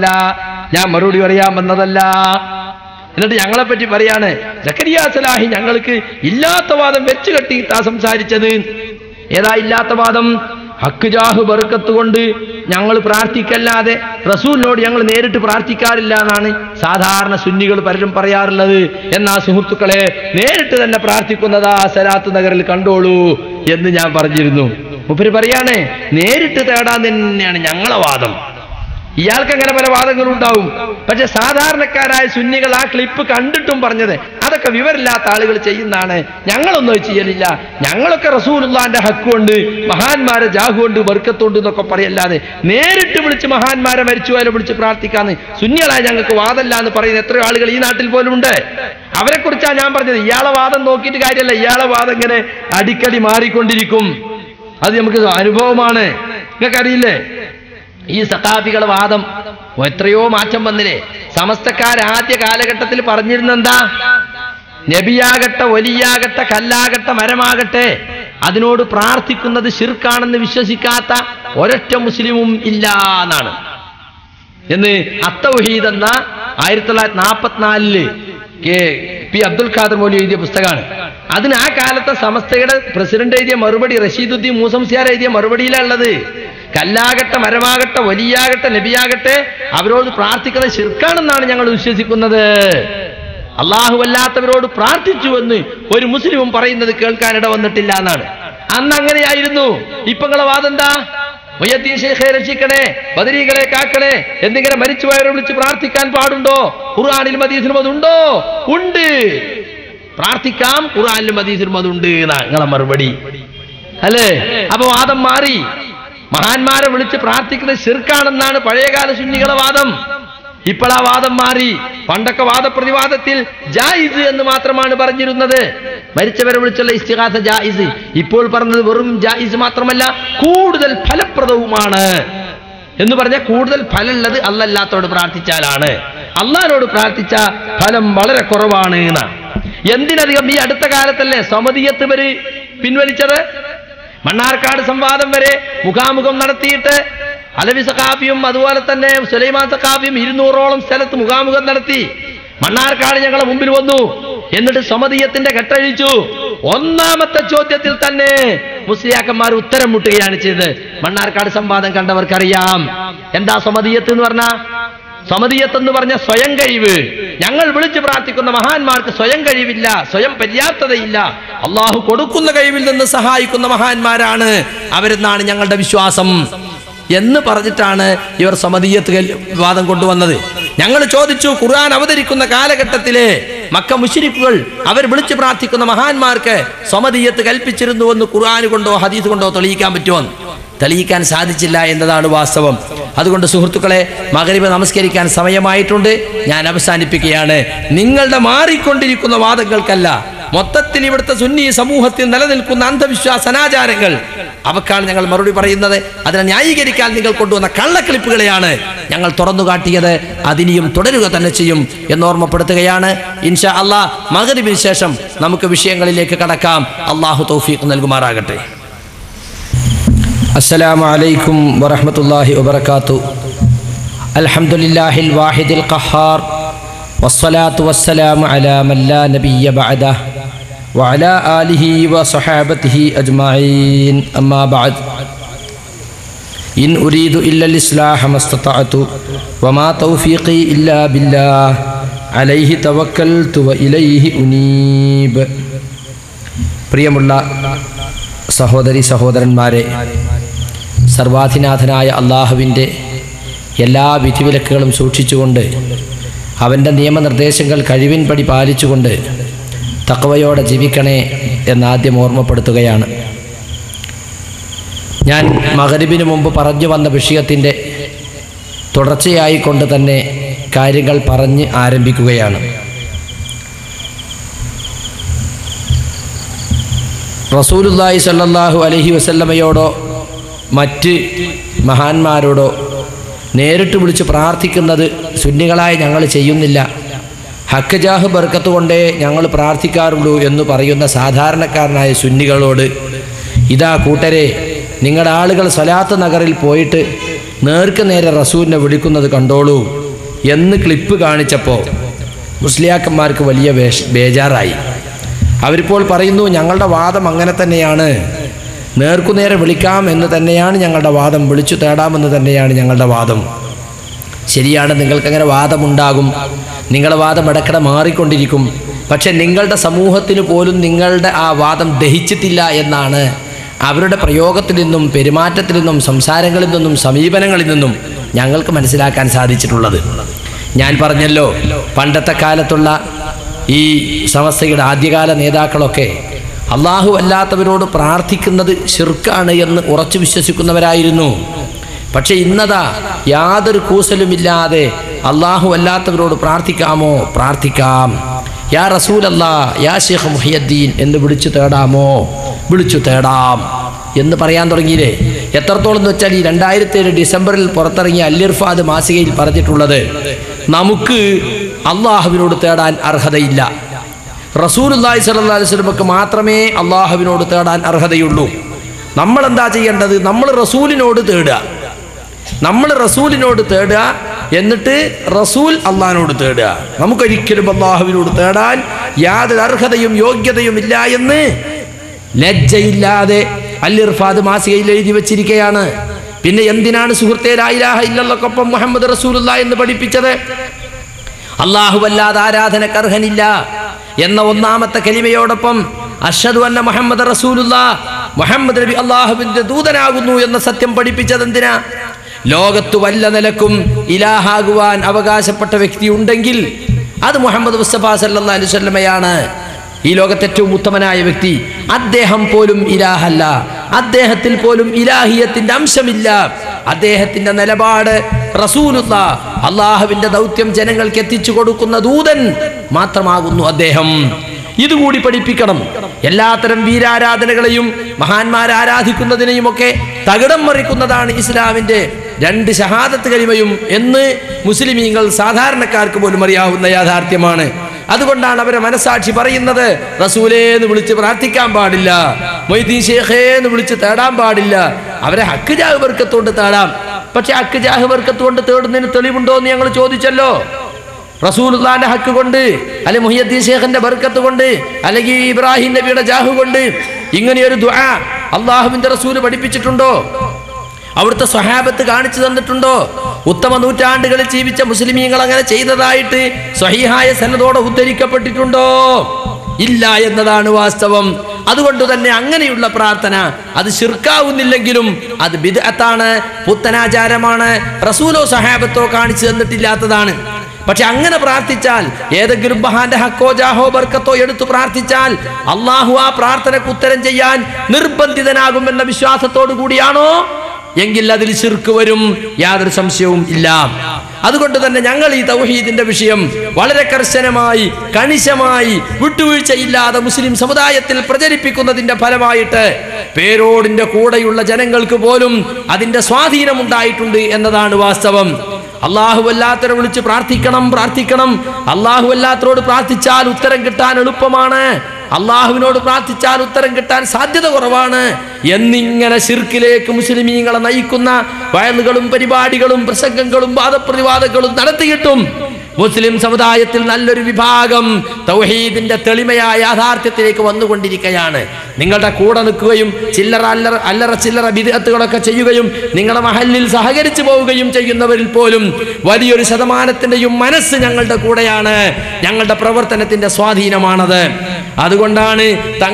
വന്നതല്ല. എന്നിട്ട് ഞങ്ങളെപ്പറ്റി പറയാണ് സക്കരിയ സലാഹി ഞങ്ങൾക്ക് ഇല്ലാത്ത വാദം വെച്ച് കെട്ടിയിട്ടാ സംസാരിച്ചത്. ഏതാ ഇല്ലാത്ത വാദം? ഹക്ക് ജാഹ് ബർക്കത്ത് കൊണ്ട് ഞങ്ങൾ പ്രാർത്ഥിക്കല്ലാതെ റസൂലിനോട് ഞങ്ങൾ നേരിട്ട് പ്രാർത്ഥിക്കാറില്ല എന്നാണ് സാധാരണ സുന്നികൾ പലരും പറയാറുള്ളത്. എന്നാ സുഹൃത്തുക്കളെ, നേരിട്ട് തന്നെ പ്രാർത്ഥിക്കുന്നതാ സലാത്ത് നഗറിൽ കണ്ടോളൂ എന്ന് ഞാൻ പറഞ്ഞിരുന്നു. മൂപ്പര് പറയാണ് നേരിട്ട് തേടാൻ തന്നെയാണ് ഞങ്ങളെ വാദം. ഇയാൾക്ക് അങ്ങനെ പല വാദങ്ങളും ഉണ്ടാവും. പക്ഷെ സാധാരണക്കാരായ സുന്നികൾ ആ ക്ലിപ്പ് കണ്ടിട്ടും പറഞ്ഞത് അതൊക്കെ വിവരമില്ലാത്ത ആളുകൾ ചെയ്യുന്നതാണ്, ഞങ്ങളൊന്നും ചെയ്യലില്ല, ഞങ്ങളൊക്കെ റസൂലുള്ളാന്റെ ഹക്ക് കൊണ്ട് മഹാന്മാരെ ജാഹു കൊണ്ട് ബർക്കത്തുണ്ട് എന്നൊക്കെ പറയല്ലാതെ നേരിട്ട് വിളിച്ച് മഹാന്മാരെ മരിച്ചുപോയാലും വിളിച്ച് പ്രാർത്ഥിക്കാന്ന് സുന്നികളായ ഞങ്ങൾക്ക് വാദമല്ല എന്ന് പറയുന്ന എത്രയോ ആളുകൾ ഈ നാട്ടിൽ പോലും ഉണ്ട്. അവരെ കുറിച്ചാണ് ഞാൻ പറഞ്ഞത്. ഇയാളെ വാദം നോക്കിയിട്ട് കാര്യമല്ല, ഇയാളെ വാദം ഇങ്ങനെ അടിക്കടി മാറിക്കൊണ്ടിരിക്കും. അത് നമുക്ക് അനുഭവമാണ്. നിങ്ങൾക്കറിയില്ലേ ഈ സഖാഫികളുടെ വാദം എത്രയോ മാറ്റം വന്നില്ലേ? സമസ്തക്കാർ ആദ്യ കാലഘട്ടത്തിൽ പറഞ്ഞിരുന്നെന്താ? നബിയാകട്ടെ, വലിയാകട്ടെ, കല്ലാകട്ടെ, മരമാകട്ടെ അതിനോട് പ്രാർത്ഥിക്കുന്നത് ശിർക്കാണെന്ന് വിശ്വസിക്കാത്ത ഒരൊറ്റ മുസ്ലിമും ഇല്ല എന്നാണ്. എന്ന് അത്തൗഹീദ് എന്ന 1944 പി അബ്ദുൽ ഖാദർ മൗലവി എഴുതിയ പുസ്തകമാണ്. അതിന് ആ കാലത്തെ സമസ്തയുടെ പ്രസിഡന്റ് എഴുതിയ മറുപടി, റഷീദുദ്ദീൻ മൂസംസിയാർ എഴുതിയ മറുപടിയിലുള്ളത് കല്ലാകട്ടെ, മരമാകട്ടെ, വലിയാകട്ടെ, നബിയാകട്ടെ അവരോട് പ്രാർത്ഥിക്കുന്നത് ശിർക്കാണെന്നാണ് ഞങ്ങൾ വിശ്വസിക്കുന്നത്. അള്ളാഹു അല്ലാത്തവരോട് പ്രാർത്ഥിച്ചുവെന്ന് ഒരു മുസ്ലിമും പറയുന്നത് കേൾക്കാനിട വന്നിട്ടില്ല എന്നാണ്. അന്ന് അങ്ങനെയായിരുന്നു. ഇപ്പൊ നിങ്ങളെ വാദം എന്താ? മുഹ്യിദ്ദീൻ ശൈഖെ രക്ഷിക്കണേ, ബദരീകളെ കാക്കണേ എന്നിങ്ങനെ മരിച്ചുപോയവരെ വിളിച്ച് പ്രാർത്ഥിക്കാൻ പാടുണ്ടോ? ഖുർആനിലും ഹദീസിലും അതുണ്ടോ? ഉണ്ട്. പ്രാർത്ഥിക്കാം, ഖുർആനിലും ഹദീസിലും അതുണ്ട് എന്നാ നിങ്ങളെ മറുപടി അല്ലേ? അപ്പൊ വാദം മാറി. മഹാന്മാരെ വിളിച്ച് പ്രാർത്ഥിക്കുന്നത് ശിർക്കാണെന്നാണ് പഴയകാല സുന്നികളെ വാദം. ഇപ്പോൾ ആ വാദം മാറി. പണ്ടൊക്കെ വാദപ്രതിവാദത്തിൽ ജായിസ് എന്ന് മാത്രമാണ് പറഞ്ഞിരുന്നത്. മരിച്ചവരെ വിളിച്ചുള്ള ഇസ്തിഗാസ ജായിസ്. ഇപ്പോൾ പറഞ്ഞത് വെറും ജായിസ് മാത്രമല്ല, കൂടുതൽ ഫലപ്രദവുമാണ് എന്ന് പറഞ്ഞാൽ കൂടുതൽ ഫലമുള്ളത് അല്ലാത്തവരോട് പ്രാർത്ഥിച്ചാലാണ്. അള്ളാഹിനോട് പ്രാർത്ഥിച്ച ഫലം വളരെ കുറവാണ് എന്നാണ്. എന്തിനധികം ഈ അടുത്ത കാലത്തല്ലേ സമദിയത്ത് വരെ പിൻവലിച്ചത്? മണ്ണാർക്കാട് സംവാദം വരെ മുഖാമുഖം നടത്തിയിട്ട് അലവി സഖാഫിയും അതുപോലെ തന്നെ സുലൈമാൻ സഖാഫിയും 200ഓളം സ്ഥലത്ത് മുഖാമുഖം നടത്തി. മണ്ണാർക്കാട് ഞങ്ങളെ മുമ്പിൽ വന്നു. എന്നിട്ട് സമദിയത്തിന്റെ കെട്ടഴിച്ചു. ഒന്നാമത്തെ ചോദ്യത്തിൽ തന്നെ മുസ്ലിയാക്കന്മാർ ഉത്തരം മുട്ടുകയാണ് ചെയ്തത്. മണ്ണാർക്കാട് സംവാദം കണ്ടവർക്കറിയാം എന്താ സമദിയത്ത് എന്ന് പറഞ്ഞ. സമദിയത്ത് എന്ന് പറഞ്ഞ സ്വയം കഴിവ്. ഞങ്ങൾ വിളിച്ചു പ്രാർത്ഥിക്കുന്ന മഹാന്മാർക്ക് സ്വയം കഴിവില്ല, സ്വയം പര്യാപ്തതയില്ല. അള്ളാഹു കൊടുക്കുന്ന കഴിവിൽ നിന്ന് സഹായിക്കുന്ന മഹാന്മാരാണ് അവരെന്നാണ് ഞങ്ങളുടെ വിശ്വാസം എന്ന് പറഞ്ഞിട്ടാണ് ഇവർ സമദിയത്ത് വാദം കൊണ്ടുവന്നത്. ഞങ്ങൾ ചോദിച്ചു, ഖുർആൻ അവതരിക്കുന്ന കാലഘട്ടത്തിലെ മക്ക മുശ്രിക്കുകൾ അവർ വിളിച്ചു പ്രാർത്ഥിക്കുന്ന മഹാന്മാർക്ക് സമദിയത്ത് കൽപ്പിച്ചിരുന്നുവെന്ന് ഖുർആൻ കൊണ്ടോ ഹദീസ് കൊണ്ടോ തെളിയിക്കാൻ പറ്റുമോ? തെളിയിക്കാൻ സാധിച്ചില്ല എന്നതാണ് വാസ്തവം. അതുകൊണ്ട് സുഹൃത്തുക്കളെ, മഗ്രിബ് നമസ്കരിക്കാൻ സമയമായിട്ടുണ്ട്. ഞാൻ അവസാനിപ്പിക്കുകയാണ്. നിങ്ങളുടെ മാറിക്കൊണ്ടിരിക്കുന്ന വാദങ്ങൾക്കല്ല, മൊത്തത്തിൽ ഇവിടുത്തെ സുന്നി സമൂഹത്തിൽ നിലനിൽക്കുന്ന അന്ധവിശ്വാസ അനാചാരങ്ങൾ അവക്കാണ് ഞങ്ങൾ മറുപടി പറയുന്നത്. അതിനെ ന്യായീകരിക്കാൻ നിങ്ങൾ കൊണ്ടുവന്ന കള്ളക്ലിപ്പുകളെയാണ് ഞങ്ങൾ തുറന്നു കാട്ടിയത്. അതിനിയും തുടരുക തന്നെ ചെയ്യും എന്നോർമ്മപ്പെടുത്തുകയാണ്. ഇൻഷാ അല്ലാഹ് മഗ്രിബിന് ശേഷം നമുക്ക് വിഷയങ്ങളിലേക്ക് കടക്കാം. അള്ളാഹു തൗഫീഖ് നൽകുമാറാകട്ടെ. അസ്സലാമു അലൈക്കും വറഹ്മത്തുള്ളാഹി വബറകാതുഹു. അൽഹംദുലില്ലാഹിൽ വാഹിദിൽ ഖഹാർ വസ്സലാത്തു വസ്സലാമു അലാ മൻ ലാ നബിയ്യ ബഅദഹു വഅലാ ആലിഹി വസഹാബതിഹി അജ്മഈൻ. അമ്മാ ബഅദ്. ഇൻ ഉരീദു ഇല്ലൽ ഇസ്ലാഹ മസ്തതഅതു വമാ തൗഫീഖി ഇല്ലാ ബില്ലാഹ് അലൈഹി തവക്കൽതു വഇലൈഹി ഉനീബ്. പ്രിയമുള്ള സഹോദരി സഹോദരന്മാരെ, സർവാധിനാഥനായ അള്ളാഹുവിൻ്റെ എല്ലാ വിധിവിലക്കുകളും സൂക്ഷിച്ചുകൊണ്ട് അവൻ്റെ നിയമനിർദ്ദേശങ്ങൾ കഴിവിൻപടി പാലിച്ചുകൊണ്ട് തഖ്വയോടെ ജീവിക്കണേ എന്നാദ്യം ഓർമ്മപ്പെടുത്തുകയാണ്. ഞാൻ മഗ്രിബിന് മുമ്പ് പറഞ്ഞു വന്ന വിഷയത്തിൻ്റെ തുടർച്ചയായിക്കൊണ്ട് തന്നെ കാര്യങ്ങൾ പറഞ്ഞ് ആരംഭിക്കുകയാണ്. റസൂലുള്ളാഹി സ്വല്ലല്ലാഹു അലൈഹി വസല്ലമയോടോ മറ്റ് മഹാന്മാരോടോ നേരിട്ട് വിളിച്ച് പ്രാർത്ഥിക്കുന്നത് സുന്നികളായ ഞങ്ങൾ ചെയ്യുന്നില്ല. ഹക്ക് ജാഹ് ബർക്കത്ത് കൊണ്ടേ ഞങ്ങൾ പ്രാർത്ഥിക്കാറുള്ളൂ എന്ന് പറയുന്ന സാധാരണക്കാരനായ സുന്നികളോട്, ഇതാ കൂട്ടരെ, നിങ്ങളുടെ ആളുകൾ സ്വലാത്ത് നഗറിൽ പോയിട്ട് നേർക്ക് നേരെ റസൂലിനെ വിളിക്കുന്നത് കണ്ടോളൂ എന്ന് ക്ലിപ്പ് കാണിച്ചപ്പോൾ മുസ്ലിയാക്കന്മാർക്ക് വലിയ ബേജാറായി. അവരിപ്പോൾ പറയുന്നു, ഞങ്ങളുടെ വാദം അങ്ങനെ തന്നെയാണ്, നേർക്കുനേരെ വിളിക്കാം എന്ന് തന്നെയാണ് ഞങ്ങളുടെ വാദം, വിളിച്ചു തേടാമെന്ന് തന്നെയാണ് ഞങ്ങളുടെ വാദം. ശരിയാണ്, നിങ്ങൾക്കങ്ങനെ വാദമുണ്ടാകും, നിങ്ങളുടെ വാദം ഇടയ്ക്കിടെ മാറിക്കൊണ്ടിരിക്കും. പക്ഷെ നിങ്ങളുടെ സമൂഹത്തിന് പോലും നിങ്ങളുടെ ആ വാദം ദഹിച്ചിട്ടില്ല എന്നാണ് അവരുടെ പ്രയോഗത്തിൽ നിന്നും പെരുമാറ്റത്തിൽ നിന്നും സംസാരങ്ങളിൽ നിന്നും സമീപനങ്ങളിൽ നിന്നും ഞങ്ങൾക്ക് മനസ്സിലാക്കാൻ സാധിച്ചിട്ടുള്ളത്. ഞാൻ പറഞ്ഞല്ലോ, പണ്ടത്തെ കാലത്തുള്ള ഈ സമസ്തയുടെ ആദ്യകാല നേതാക്കളൊക്കെ അള്ളാഹു അല്ലാത്തവരോട് പ്രാർത്ഥിക്കുന്നത് ശിർക്കാണ് എന്ന് ഉറച്ചു വിശ്വസിക്കുന്നവരായിരുന്നു. പക്ഷെ ഇന്നതാ യാതൊരു കൂസലുമില്ലാതെ അള്ളാഹു അല്ലാത്തവരോട് പ്രാർത്ഥിക്കാമോ? പ്രാർത്ഥിക്കാം. യാ റസൂലല്ലാ, യാ ശൈഖ് മുഹിയുദ്ദീൻ എന്ന് വിളിച്ചു തേടാമോ? വിളിച്ചു തേടാം എന്ന് പറയാൻ തുടങ്ങിയില്ലേ. എത്രത്തോളം എന്ന് വെച്ചാൽ ഈ 2007 ഡിസംബറിൽ പുറത്തിറങ്ങിയ അൽ-ഇർഫാദ് മാസികയിൽ പറഞ്ഞിട്ടുള്ളത്, നമുക്ക് അള്ളാഹുവിനോട് തേടാൻ അർഹതയില്ല, റസൂലുള്ളാഹി സ്വല്ലല്ലാഹു അലൈഹി വസല്ലമക്ക് മാത്രമേ അള്ളാഹുവിനോട് തേടാൻ അർഹതയുള്ളൂ. നമ്മളെന്താ ചെയ്യേണ്ടത്? നമ്മൾ റസൂലിനോട് തേടുക, നമ്മൾ റസൂലിനോട് തേടുക, എന്നിട്ട് റസൂൽ അള്ളാഹിനോട് തേടുക. നമുക്കൊരിക്കലും അള്ളാഹുവിനോട് തേടാൻ യാതൊരു അർഹതയും യോഗ്യതയും ഇല്ല എന്ന് ലജ്ജയില്ലാതെ അൽ-ഇർഫാദ് മാസികയിൽ എഴുതി വെച്ചിരിക്കുകയാണ്. പിന്നെ എന്തിനാണ് സുഹൃത്തേ ലാ ഇലാഹ ഇല്ലല്ലാഹ്ക്കൊപ്പം മുഹമ്മദ് റസൂലുള്ളാഹി എന്ന് പഠിപ്പിച്ചത്? അല്ലാഹു അല്ലാതെ ആരാധനക്ക് അർഹനില്ല എന്ന ഒന്നാമത്തെ കലിമയോടൊപ്പം അഷ്ഹദു അന്ന മുഹമ്മദ് റസൂലുള്ളാഹ്, മുഹമ്മദ് നബി അല്ലാഹുവിന്റെ ദൂതനാകുന്നു എന്ന സത്യം പഠിപ്പിച്ചത് എന്തിനാ? ലോകത്ത് വല്ല നിലക്കും ഇലാഹാകുവാൻ അവകാശപ്പെട്ട വ്യക്തി ഉണ്ടെങ്കിൽ അത് മുഹമ്മദ് മുസ്തഫ സല്ലല്ലാഹു അലൈഹി വസല്ലമയാണ്. ഈ ലോകത്തെ ഏറ്റവും ഉത്തമനായ വ്യക്തി. അദ്ദേഹം പോലും ഇലാഹല്ല, അദ്ദേഹത്തിൽ പോലും ഇലാഹിയത്തിന്റെ അംശമില്ല. അദ്ദേഹത്തിന്റെ നിലപാട് റസൂലുള്ളാഹ്, അള്ളാഹുവിന്റെ ദൗത്യം ജനങ്ങൾക്ക് എത്തിച്ചു കൊടുക്കുന്ന ദൂതൻ മാത്രമാകുന്നു അദ്ദേഹം. ഇതുകൂടി പഠിപ്പിക്കണം. എല്ലാത്തരം വീരാരാധനകളെയും മഹാന്മാരെ ആരാധിക്കുന്നതിനെയും ഒക്കെ തകിടം മറിക്കുന്നതാണ് ഇസ്ലാമിന്റെ 2 ഷഹാദത്ത് കലിമയും എന്ന് മുസ്ലിമീങ്ങൾ സാധാരണക്കാർക്ക് പോലും അറിയാവുന്ന യാഥാർത്ഥ്യമാണ്. അതുകൊണ്ടാണ് അവരെ മനസാക്ഷി പറയുന്നത്, റസൂലേന്ന് വിളിച്ച് പ്രാർത്ഥിക്കാൻ പാടില്ല, മൊയ്തീൻ ഷേഖേന്ന് വിളിച്ച് തേടാൻ പാടില്ല. അവരെ ഹക്ക് ജാഹ് ബർക്കത്ത് കൊണ്ട് തേടാം. പക്ഷെ ഹക്ക് ജാഹ് ബർക്കത്ത് കൊണ്ട് തേടുന്നതിന് തെളിവുണ്ടോ എന്ന് ഞങ്ങൾ ചോദിച്ചല്ലോ. റസൂലുള്ളാഹിന്റെ ഹക്ക് കൊണ്ട്, അല്ലെ മുഹിയുദ്ദീൻ ഷേഖിന്റെ ബർക്കത്ത് കൊണ്ട്, അല്ലെങ്കിൽ ഇബ്രാഹിം നബിയുടെ ജാഹ് കൊണ്ട് ഇങ്ങനെയൊരു ദുആ അള്ളാഹുവിന്റെ റസൂല് പഠിപ്പിച്ചിട്ടുണ്ടോ? അവിടുത്തെ സ്വഹാബത്ത് കാണിച്ചു തന്നിട്ടുണ്ടോ? ഉത്തമ നൂറ്റാണ്ടുകളിൽ ജീവിച്ച മുസ്ലിമീങ്ങൾ അങ്ങനെ ചെയ്തതായിട്ട് സ്വഹീഹായ സനദോടെ ഉദ്ധരിക്കപ്പെട്ടിട്ടുണ്ടോ? ഇല്ല എന്നതാണ് വാസ്തവം. അതുകൊണ്ട് തന്നെ അങ്ങനെയുള്ള പ്രാർത്ഥന അത് ശിർക്കാവുന്നില്ലെങ്കിലും അത് ബിദ്അത്താണ്, പുത്തനാചാരമാണ്, റസൂലോ സഹാബത്തോ കാണിച്ചു തന്നിട്ടില്ലാത്തതാണ്. പക്ഷെ അങ്ങനെ പ്രാർത്ഥിച്ചാൽ, ഏതെങ്കിലും മഹാന്റെ ഹക്കോ ജാഹോ ബർക്കത്തോ എടുത്തു പ്രാർത്ഥിച്ചാൽ അള്ളാഹു ആ പ്രാർത്ഥനക്ക് ഉത്തരം ചെയ്യാൻ നിർബന്ധിതനാകുമെന്ന വിശ്വാസത്തോടു കൂടിയാണോ എങ്കിൽ അതിൽ ശിർക്ക് വരും, യാതൊരു സംശയവും ഇല്ല. അതുകൊണ്ട് തന്നെ ഞങ്ങൾ ഈ തൗഹീദിന്റെ വിഷയം വളരെ കർശനമായി, കണിശമായി, വിട്ടുവീഴ്ചയില്ലാതെ മുസ്ലിം സമുദായത്തിൽ പ്രചരിപ്പിക്കുന്നതിന്റെ ഫലമായിട്ട് പേരോടിന്റെ കൂടെയുള്ള ജനങ്ങൾക്ക് പോലും അതിന്റെ സ്വാധീനം ഉണ്ടായിട്ടുണ്ട് എന്നതാണ് വാസ്തവം. അള്ളാഹു അല്ലാത്തവരെ വിളിച്ച് പ്രാർത്ഥിക്കണം. അള്ളാഹു അല്ലാത്തവരോട് പ്രാർത്ഥിച്ചാൽ ഉത്തരം കിട്ടാൻ എളുപ്പമാണ്, അള്ളാഹുവിനോട് പ്രാർത്ഥിച്ചാൽ ഉത്തരം കിട്ടാൻ സാധ്യത കുറവാണ് എന്നിങ്ങനെ ശിർക്കിലേക്ക് മുസ്ലിമീങ്ങളെ നയിക്കുന്ന വയലുകളും പരിപാടികളും പ്രസംഗങ്ങളും വാദപ്രതിവാദങ്ങളും നടത്തിയിട്ടും മുസ്ലിം സമുദായത്തിൽ നല്ലൊരു വിഭാഗം തൗഹീദിന്റെ തെളിമയായ യാഥാർത്ഥ്യത്തിലേക്ക് വന്നുകൊണ്ടിരിക്കുകയാണ്. നിങ്ങളുടെ കൂടെ നിൽക്കുകയും അല്ലറ ചില്ലറ ബിദ്അത്തുകളൊക്കെ ചെയ്യുകയും നിങ്ങളുടെ മഹല്ലിൽ സഹകരിച്ചു പോവുകയും ചെയ്യുന്നവരിൽ പോലും വലിയൊരു ശതമാനത്തിന്റെയും മനസ്സ് ഞങ്ങളുടെ കൂടെയാണ്. ഞങ്ങളുടെ പ്രവർത്തനത്തിന്റെ സ്വാധീനമാണത്. അതുകൊണ്ടാണ്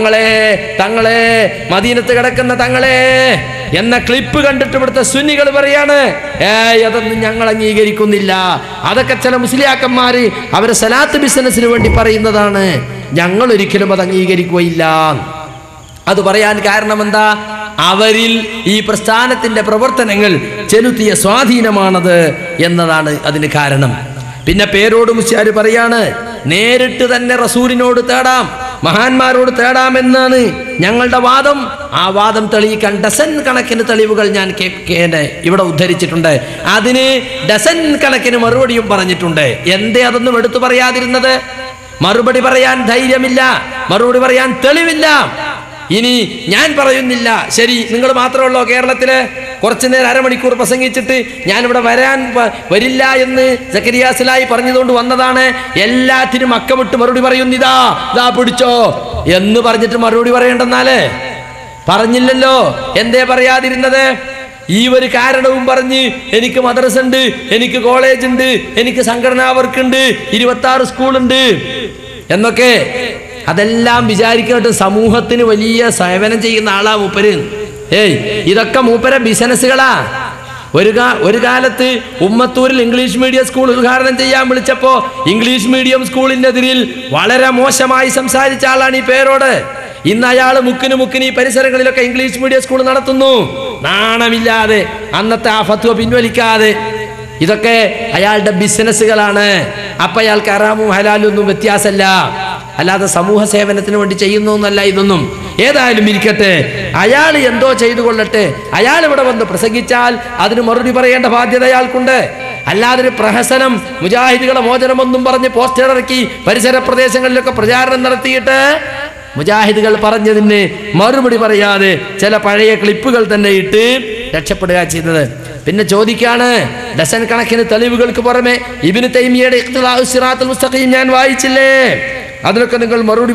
തങ്ങളെ മദീനത്ത് കിടക്കുന്ന തങ്ങളെ എന്ന ക്ലിപ്പ് കണ്ടിട്ട് ഇവിടുത്തെ സുന്നികൾ പറയാണ്, അതൊന്നും ഞങ്ങൾ അംഗീകരിക്കുന്നില്ല, അതൊക്കെ ചില മുസ്ലിയാക്കന്മാര് അവരെ സലാത്ത് ബിസിനസിന് വേണ്ടി പറയുന്നതാണ്, ഞങ്ങൾ ഒരിക്കലും അത് അംഗീകരിക്കുകയില്ല. അത് പറയാൻ കാരണം എന്താ? അവരിൽ ഈ പ്രസ്ഥാനത്തിന്റെ പ്രവർത്തനങ്ങൾ ചെലുത്തിയ സ്വാധീനമാണത് എന്നതാണ് അതിന് കാരണം. പിന്നെ പേരോട് മുസ്ലിയാർ പറയാണ്, നേരിട്ട് തന്നെ റസൂലിനോട് തേടാം. മഹാന്മാരോട് തേടാമെന്നാണ് ഞങ്ങളുടെ വാദം. ആ വാദം തെളിയിക്കാൻ ഡസൻ കണക്കിന് തെളിവുകൾ ഞാൻ ഇവിടെ ഉദ്ധരിച്ചിട്ടുണ്ട്. അതിന് ഡസൻ കണക്കിന് മറുപടിയും പറഞ്ഞിട്ടുണ്ട്. എന്തേ അതൊന്നും എടുത്തു പറയാതിരുന്നത്? മറുപടി പറയാൻ ധൈര്യമില്ല, മറുപടി പറയാൻ തെളിവില്ല. ഇനി ഞാൻ പറയുന്നില്ല, ശരി, നിങ്ങൾ മാത്രമല്ലോ കേരളത്തില് കുറച്ചു നേരം അരമണിക്കൂർ പ്രസംഗിച്ചിട്ട് ഞാനിവിടെ വരില്ല എന്ന് സക്കരിയ സിലായി പറഞ്ഞതുകൊണ്ട് വന്നതാണ്. എല്ലാത്തിനും അക്കമിട്ട് മറുപടി പറയുന്നിതാ, ഇതാ പിടിച്ചോ എന്ന് പറഞ്ഞിട്ട് മറുപടി പറയണ്ടെന്നാലേ പറഞ്ഞില്ലല്ലോ. എന്തേ പറയാതിരുന്നത്? ഈ ഒരു കാരണവും പറഞ്ഞ് എനിക്ക് മദ്രസ ഉണ്ട്, എനിക്ക് കോളേജ് ഉണ്ട്, എനിക്ക് സംഘടനാ വർക്ക് ഉണ്ട്, 26 സ്കൂളുണ്ട് എന്നൊക്കെ. അതെല്ലാം വിചാരിക്കട്ടെ, സമൂഹത്തിന് വലിയ സേവനം ചെയ്യുന്ന ആളാ മൂപ്പര്. ഇതൊക്കെ മൂപ്പര ബിസിനസ്സുകളാ. ഒരു കാലത്ത് ഉമ്മത്തൂരിൽ ഇംഗ്ലീഷ് മീഡിയം സ്കൂൾ ഉദ്ഘാടനം ചെയ്യാൻ വിളിച്ചപ്പോ ഇംഗ്ലീഷ് മീഡിയം സ്കൂളിനെതിരിൽ വളരെ മോശമായി സംസാരിച്ച ആളാണ് ഈ പേരോട്. ഇന്ന് അയാൾ മുക്കിന് ഈ പരിസരങ്ങളിലൊക്കെ ഇംഗ്ലീഷ് മീഡിയം സ്കൂൾ നടത്തുന്നു, നാണമില്ലാതെ, അന്നത്തെ ആ ഫത്വ പിൻവലിക്കാതെ. ഇതൊക്കെ അയാളുടെ ബിസിനസ്സുകളാണ്. അപ്പൊ അയാൾക്ക് ഹറാമും ഹലാലും ഒന്നും വ്യത്യാസമല്ല, അല്ലാതെ സമൂഹ സേവനത്തിന് വേണ്ടി ചെയ്യുന്നു എന്നല്ല ഇതൊന്നും. ഏതായാലും ഇരിക്കട്ടെ, അയാൾ എന്തോ ചെയ്തു കൊള്ളട്ടെ. അയാൾ ഇവിടെ വന്ന് പ്രസംഗിച്ചാൽ അതിന് മറുപടി പറയേണ്ട ബാധ്യത അയാൾക്കുണ്ട്. അല്ലാതെ ഒരു പ്രഹസനം, മുജാഹിദുകളെ മോചനമൊന്നും പറഞ്ഞ് പോസ്റ്റർ ഇറക്കി പരിസര പ്രദേശങ്ങളിലൊക്കെ പ്രചാരണം നടത്തിയിട്ട് മുജാഹിദുകൾ പറഞ്ഞതിന് മറുപടി പറയാതെ ചില പഴയ ക്ലിപ്പുകൾ തന്നെ ഇട്ട് രക്ഷപ്പെടുക ചെയ്തത്. പിന്നെ ചോദിക്കാണ്, ഡസൻ കണക്കിന് തെളിവുകൾക്ക് പുറമെ ഇബ്നു തൈമിയയുടെ ഇഖ്തിലാഉസ് സിറാത്തുൽ മുസ്തഖീം ഞാൻ വായിച്ചില്ലേ, അതിനൊക്കെ നിങ്ങൾ മറുപടി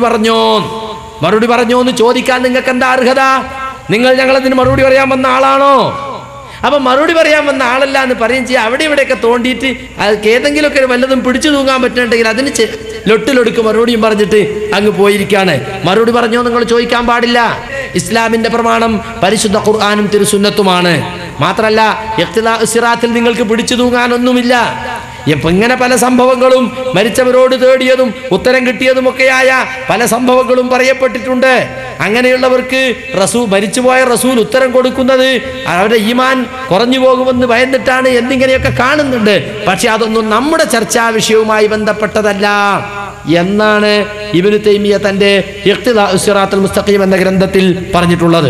പറഞ്ഞോ എന്ന് ചോദിക്കാൻ നിങ്ങൾക്ക് എന്താ അർഹത? നിങ്ങൾ ഞങ്ങളതിന് മറുപടി പറയാൻ വന്ന ആളാണോ? അപ്പൊ മറുപടി പറയാൻ വന്ന ആളല്ല എന്ന് പറയും ചെയ്യാം. അവിടെ ഇവിടെയൊക്കെ തോണ്ടിയിട്ട് അത് ഏതെങ്കിലുമൊക്കെ വല്ലതും പിടിച്ചു തൂങ്ങാൻ പറ്റുന്നുണ്ടെങ്കിൽ അതിന് ലൊട്ടിലൊടുക്ക് മറുപടിയും പറഞ്ഞിട്ട് അങ്ങ് പോയിരിക്കാണ്. മറുപടി പറഞ്ഞോ നിങ്ങൾ ചോദിക്കാൻ പാടില്ല. ഇസ്ലാമിന്റെ പ്രമാണം പരിശുദ്ധ ഖുർആനും തിരുസുന്നത്തുമാണ്. മാത്രല്ല ഇഖ്തിലാഉസ് സിറാത്തിൽ നിങ്ങൾക്ക് പിടിച്ചു തൂങ്ങാനൊന്നുമില്ല. ഇപ്പൊ ഇങ്ങനെ പല സംഭവങ്ങളും മരിച്ചവരോട് തേടിയതും ഉത്തരം കിട്ടിയതുമൊക്കെയായ പല സംഭവങ്ങളും പറയപ്പെട്ടിട്ടുണ്ട്. അങ്ങനെയുള്ളവർക്ക് മരിച്ചുപോയ റസൂൽ ഉത്തരം കൊടുക്കുന്നത് അവരുടെ ഈമാൻ കുറഞ്ഞു പോകുമെന്ന് ഭയന്നിട്ടാണ് എന്നിങ്ങനെയൊക്കെ കാണുന്നുണ്ട്. പക്ഷെ അതൊന്നും നമ്മുടെ ചർച്ചാ വിഷയവുമായി ബന്ധപ്പെട്ടതല്ല എന്നാണ് ഇബ്നു തൈമിയ തന്റെ ഇഖ്തിലാഉസ് സിറാത്തുൽ മുസ്തഖീം എന്ന ഗ്രന്ഥത്തിൽ പറഞ്ഞിട്ടുള്ളത്.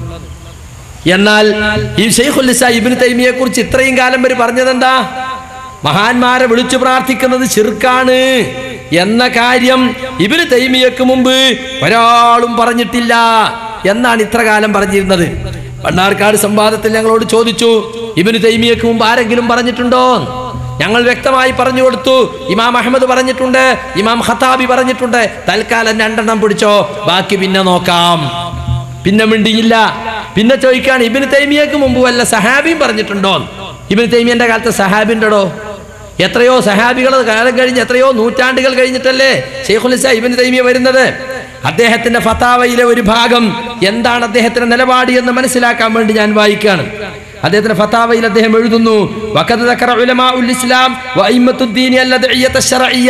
എന്നാൽ ഈ ശൈഖുൽ ഇസ്ലാം ഇബ്നു തൈമിയെ കുറിച്ച് ഇത്രയും കാലം വരെ പറഞ്ഞതെന്താ? മഹാന്മാരെ വിളിച്ചു പ്രാർത്ഥിക്കുന്നത് ശിർക്കാണ് എന്ന കാര്യം ഇബ്നു തൈമിയക്ക് മുമ്പ് ഒരാളും പറഞ്ഞിട്ടില്ല എന്നാണ് ഇത്ര കാലം പറഞ്ഞിരുന്നത്. മണ്ണാർക്കാട് സംവാദത്തിൽ ഞങ്ങളോട് ചോദിച്ചു, ഇബ്നു തൈമിയക്ക് മുമ്പ് ആരെങ്കിലും പറഞ്ഞിട്ടുണ്ടോ? ഞങ്ങൾ വ്യക്തമായി പറഞ്ഞു കൊടുത്തു. ഇമാം അഹ്മദ് പറഞ്ഞിട്ടുണ്ട്, ഇമാം ഖത്താബി പറഞ്ഞിട്ടുണ്ട്. തൽക്കാലം 2 എണ്ണം പിടിച്ചോ, ബാക്കി പിന്നെ നോക്കാം. പിന്നെ മിണ്ടിയില്ല. പിന്നെ ചോദിക്കാണ്, ഇബ്നു തൈമിയക്ക് മുമ്പ് വല്ല സഹാബിയും പറഞ്ഞിട്ടുണ്ടോ? ഇബ്നു തൈമിയന്റെ കാലത്ത് സഹാബി ഉണ്ടോ? എത്രയോ സഹാബികൾ കാലം കഴിഞ്ഞ്, എത്രയോ നൂറ്റാണ്ടുകൾ കഴിഞ്ഞിട്ടല്ലേ ശൈഖുൽ ഇസ്ലാം ഇബ്നു തൈമിയ വരുന്നത്. അദ്ദേഹത്തിന്റെ ഫതാവയിലെ ഒരു ഭാഗം എന്താണ് അദ്ദേഹത്തിന്റെ നിലപാട് എന്ന് മനസ്സിലാക്കാൻ വേണ്ടി ഞാൻ വായിക്കുകയാണ്. അദ്ദേഹത്തിന്റെ ഫതാവയിൽ അദ്ദേഹം എഴുതുന്നു, വഖദ് ദക്കറ ഉലമാഉൽ ഇസ്ലാം വഅഇമ്മത്തുദ്ദീൻ അൽഅദ്ഇയ്യത അശ്ശറഇയ്യ.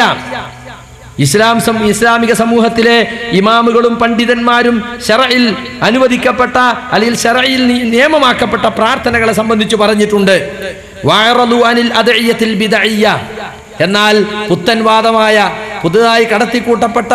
ഇസ്ലാമിക സമൂഹത്തിലെ ഇമാമുകളും പണ്ഡിതന്മാരും ശറഇൽ അനുവദിക്കപ്പെട്ട അല്ലെങ്കിൽ ശറഇൽ നിയമമാക്കപ്പെട്ട പ്രാർത്ഥനകളെ സംബന്ധിച്ച് പറഞ്ഞിട്ടുണ്ട്. വഅറദു അനിൽ അദ്ഇയ്യത്തിൽ ബിദഇയ്യ. എന്നാൽ പുത്തൻവാദമായ പുതുതായി കടത്തിക്കൂട്ടപ്പെട്ട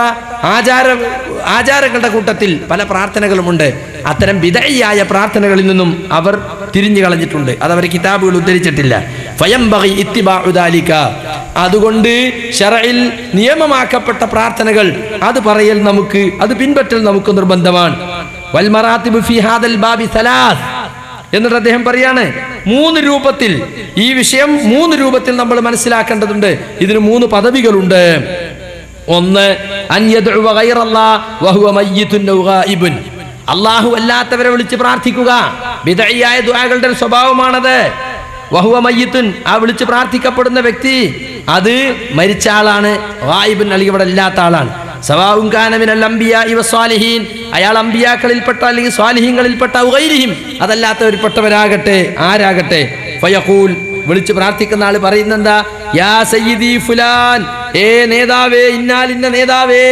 ആചാരങ്ങളുടെ കൂട്ടത്തിൽ പല പ്രാർത്ഥനകളുമുണ്ട്. അത്തരം ബിദഇയ്യായ പ്രാർത്ഥനകളിൽ നിന്നും അവർ തിരിഞ്ഞു കളഞ്ഞിട്ടുണ്ട്. അതവർ കിതാബുകൾ ഉദ്ധരിച്ചിട്ടില്ല. ഫയംബഗി ഇത്തിബാഉ ദാലിക. അതുകൊണ്ട് ശറഇൽ നിയമമാക്കപ്പെട്ട പ്രാർത്ഥനകൾ അത് പറയൽ നമുക്ക്, അത് പിൻപറ്റൽ നമുക്ക് നിർബന്ധമാണ്. വൽ മറാത്തിബു ഫീ ഹാദൽ ബാബി സലാസ്. എന്നിട്ട് അദ്ദേഹം പറയാണ്, 3 രൂപത്തിൽ ഈ വിഷയം 3 രൂപത്തിൽ നമ്മൾ മനസ്സിലാക്കേണ്ടതുണ്ട്. ഇതിന് 3 പദവികളുണ്ട്. ഒന്ന്, അൻ യദ്ഉ ഗൈറല്ലാഹ് വഹുവ മയ്യിതുൻ ഔ ഗായിബുൻ. അല്ലാഹു അല്ലാത്തവരെ വിളിച്ച് പ്രാർത്ഥിക്കുക. ബിദഇയായ ദുആകളുടെ സ്വഭാവമാണത്. വഹുവ മയ്യിതുൻ, ആ വിളിച്ച് പ്രാർത്ഥിക്കപ്പെടുന്ന വ്യക്തി അത് മരിച്ച ആളാണ്, ഗായിബുൻ അല്ലെങ്കിൽ ഇവിടെ ഇല്ലാത്ത ആളാണ്. സവാഉൻ കാന മിനൽ അംബിയാഇ വസ്സാലിഹീൻ, അയാൾ അംബിയാക്കളിൽപ്പെട്ട അല്ലെങ്കിൽ സ്വാലിഹീങ്ങളിൽപ്പെട്ട ഗൈരിഹിം, അതല്ലാത്തവരിൽപ്പെട്ടവരാകട്ടെ, ആരാകട്ടെ. ഫയഖൂൽ, വിളിച്ച് പ്രാർത്ഥിക്കുന്ന ആൾ പറയുന്നെന്താ? യാ സയ്യിദി ഫുലാൻ, നേതാവേ, ഇന്നാലിന്ന നേതാവേ,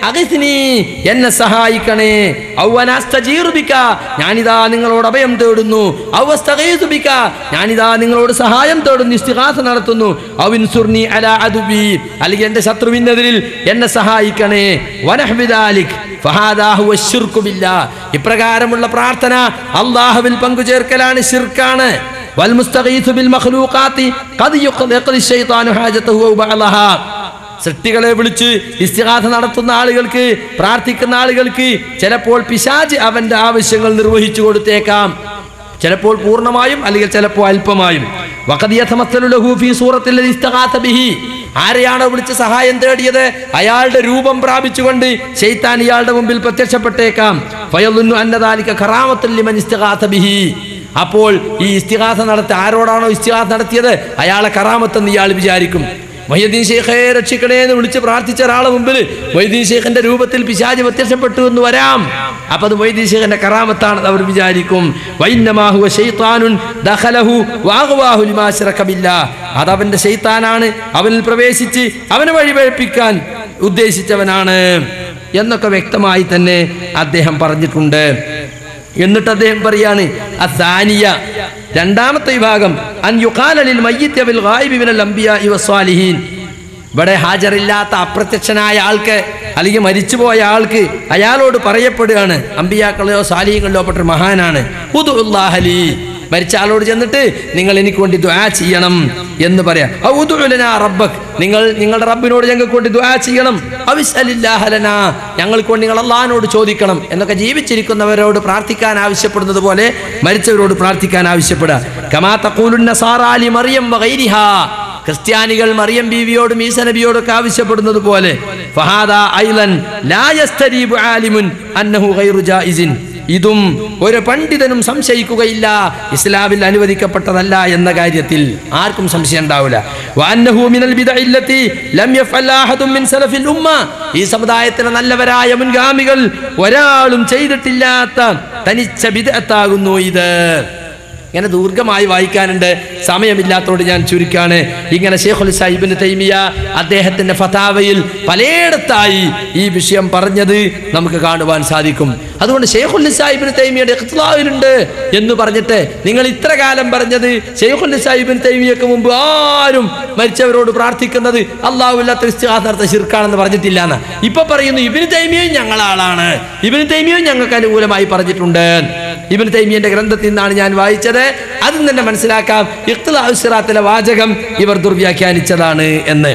അഗിസ്നി, എന്നെ സഹായിക്കണേ. ഔ അനാ അസ്തജീറു ബിക, ഞാനിതാ നിങ്ങളോട് അഭയം തേടുന്നു. ഔ അസ്തഗീസു ബിക, ഞാനിതാ നിങ്ങളോട് സഹായം തേടുന്നു, ഇസ്തിഗാസ നടത്തുന്നു. ഔ ഇൻസുർനി അലാ അദുബി, അല്ലെങ്കിൽ എന്റെ ശത്രുവിനെതിരിൽ എന്നെ സഹായിക്കണേ. വനഹ്വി ദാലിക് ഫഹാദാ ഹുവ ശിർക്കു ബില്ലാഹ്, ഇപ്രകാരമുള്ള പ്രാർത്ഥന അല്ലാഹുവിൽ പങ്കുചേർക്കലാണ്, ശിർക്കാണ്. വൽ മുസ്തഗീസു ബിൽ മഖ്ലൂഖാതി ഖദ് യഖ്ദി ശൈത്താനു ഹാജതഹു വ ബഅലഹാ, സൃഷ്ടികളെ വിളിച്ച് ഇസ്തിഗാസ നടത്തുന്ന ആളുകൾക്ക്, പ്രാർത്ഥിക്കുന്ന ആളുകൾക്ക് ചിലപ്പോൾ പിശാച് അവന്റെ ആവശ്യങ്ങൾ നിർവഹിച്ചു കൊടുത്തേക്കാം, ചിലപ്പോൾ പൂർണ്ണമായും അല്ലെങ്കിൽ ചിലപ്പോൾ അല്പമായും. വഖദ് യതമസ്സലു ലഹു ഫീ സൂറത്തിൽ ഇസ്തിഗാസ ബിഹി, ആരെയാണോ വിളിച്ച് സഹായം തേടിയത് അയാളുടെ രൂപം പ്രാപിച്ചുകൊണ്ട് ശൈത്താൻ ഇയാളുടെ മുമ്പിൽ പ്രത്യക്ഷപ്പെട്ടേക്കാം. ഫയളുന്നു അന്ന ദാലിക കറാമത്തുൽ ലിമൻ ഇസ്തിഗാസ ബിഹി, അപ്പോൾ ഈ ഇസ്തിഗാസ നടത്തി ആരോടാണോ ഇസ്തിഗാസ നടത്തിയത് അയാളെ കറാമത്തെന്ന് ഇയാൾ വിചാരിക്കും. മൊയ്യദ്ദീൻ ശൈഖെ രക്ഷിക്കണേ എന്ന് വിളിച്ച് പ്രാർത്ഥിച്ച ഒരാളെ മുമ്പിൽ മൊയ്യദ്ദീൻ ശൈഖിന്റെ രൂപത്തിൽ പിശാച് പ്രത്യക്ഷപ്പെട്ടു എന്ന് വരാം. അപ്പൊ അത് മൊയ്യദ്ദീൻ ശൈഖിന്റെ കറാമത്താണെന്ന് അവർ വിചാരിക്കും. വഇന്നമാ ഹുവ ശൈത്താനുൻ ദഖലഹു വഅഗ്വാഹു ലിമാ ശറക ബില്ലാഹ്, അത് അവന്റെ ശൈത്താനാണ്, അവനിൽ പ്രവേശിച്ച് അവനെ വഴിപഴിപ്പിക്കാൻ ഉദ്ദേശിച്ചവനാണ് എന്നൊക്കെ വ്യക്തമായി തന്നെ അദ്ദേഹം പറഞ്ഞിട്ടുണ്ട്. എന്നിട്ട് അദ്ദേഹം പറയാണ് അസാനിയ, രണ്ടാമത്തെ വിഭാഗം, അൻ യുഖാല ലിൽ മയ്യിത്തി വൽ ഗായിബി മിനൽ അംബിയാഇ വസ്സാലിഹീൻ, ഇവിടെ ഹാജറില്ലാത്ത അപ്രത്യക്ഷനായ ആൾക്ക് അല്ലെങ്കിൽ മരിച്ചുപോയ ആൾക്ക് അയാളോട് പറയപ്പെടുകയാണ്, അംബിയാക്കളെയോ സാലിഹീങ്ങളോ പെട്ട മഹാനാണ്, ഉദുല്ലാഹ ലി, മരിച്ച ആളോട് ചെന്നിട്ട് നിങ്ങൾ എനിക്ക് വേണ്ടി ദുആ ചെയ്യണം എന്ന് പറയാം. ഔ ഉദു ലനാ റബ്ബക്, നിങ്ങൾ നിങ്ങളുടെ റബ്ബിനോട് ഞങ്ങൾക്ക് വേണ്ടി ദുആ ചെയ്യണം. അവിസ്അലില്ലാഹ ലനാ, ഞങ്ങൾക്ക് വേണ്ടി നിങ്ങൾ അല്ലാഹുവിനോട് ചോദിക്കണം എന്നൊക്കെ ജീവിച്ചിരിക്കുന്നവരോട് പ്രാർത്ഥിക്കാൻ ആവശ്യപ്പെടുന്നത് പോലെ മരിച്ചവരോട് പ്രാർത്ഥിക്കാൻ ആവശ്യപ്പെടുക. കമാ തഖൂലുൻ നസാറാ ലി മറിയം വഗൈരിഹാ, ക്രിസ്ത്യാനികൾ മറിയം ബീവിയോടും ഈസ നബിയോടൊക്കെ ആവശ്യപ്പെടുന്നത് പോലെ. ഫഹാദാ ഐലൻ ലാ യസ്തരീബു ആലിമുൻ അന്നഹു ഗൈറു ജായിസിൻ, ഇതും ഒരു പണ്ഡിതനും സംശയിക്കുകയില്ല, ഇസ്ലാമിൽ അനുവദിക്കപ്പെട്ടതല്ല എന്ന കാര്യത്തിൽ ആർക്കും സംശയം ഉണ്ടാവില്ല. വഅന്നഹു മിനൽ ബിദഇല്ലതി ലം യഫഅൽ അഹദും മിൻ സലഫിൽ ഉമ്മ, ഈ സമുദായത്തിലെ നല്ലവരായ മുൻഗാമികൾ ഒരാളും ചെയ്തിട്ടില്ലാത്ത തനിച്ച ബിദ്അത്താകുന്നു ഇത്. ഇങ്ങനെ ദീർഘമായി വായിക്കാനുണ്ട്, സമയമില്ലാത്തതുകൊണ്ട് ഞാൻ ചുരുക്കാണ്. ഇങ്ങനെ ശൈഖുൽ ഇസ്ലാം ഇബ്നു തൈമിയ അദ്ദേഹത്തിന്റെ ഫതാവയിൽ പലയിടത്തായി ഈ വിഷയം പറഞ്ഞത് നമുക്ക് കാണുവാൻ സാധിക്കും. അതുകൊണ്ട് ശൈഖുൽ ഇസ്ലാം ഇബ്നു തൈമിയയുടെ ഇഖ്തിലാഉണ്ട് എന്ന് പറഞ്ഞിട്ട് നിങ്ങൾ ഇത്ര കാലം പറഞ്ഞത് ശൈഖുൽ ഇസ്ലാം ഇബ്നു തൈമിയക്ക് മുമ്പ് ആരും മരിച്ചവരോട് പ്രാർത്ഥിക്കുന്നത് അല്ലാഹുവില്ലാത്ത ഇസ്തിഗാസ നടത്തുന്ന ശിർക്കാണെന്ന് പറഞ്ഞിട്ടില്ല എന്ന് ഇപ്പൊ പറയുന്നു. ഇബ്നു തൈമിയയും ഞങ്ങളാളാണ്, ഇബ്നു തൈമിയയും ഞങ്ങൾക്ക് അനുകൂലമായി പറഞ്ഞിട്ടുണ്ട്. ഇബ്നു തൈമിയയുടെ ഗ്രന്ഥത്തിൽ നിന്നാണ് ഞാൻ വായിച്ചത്. അതിൽ തന്നെ മനസ്സിലാക്കാം ഇഖ്തിലാഉ സിറാത്തിലെ വാചകം ഇവർ ദുർവ്യാഖ്യാനിച്ചതാണ് എന്ന്.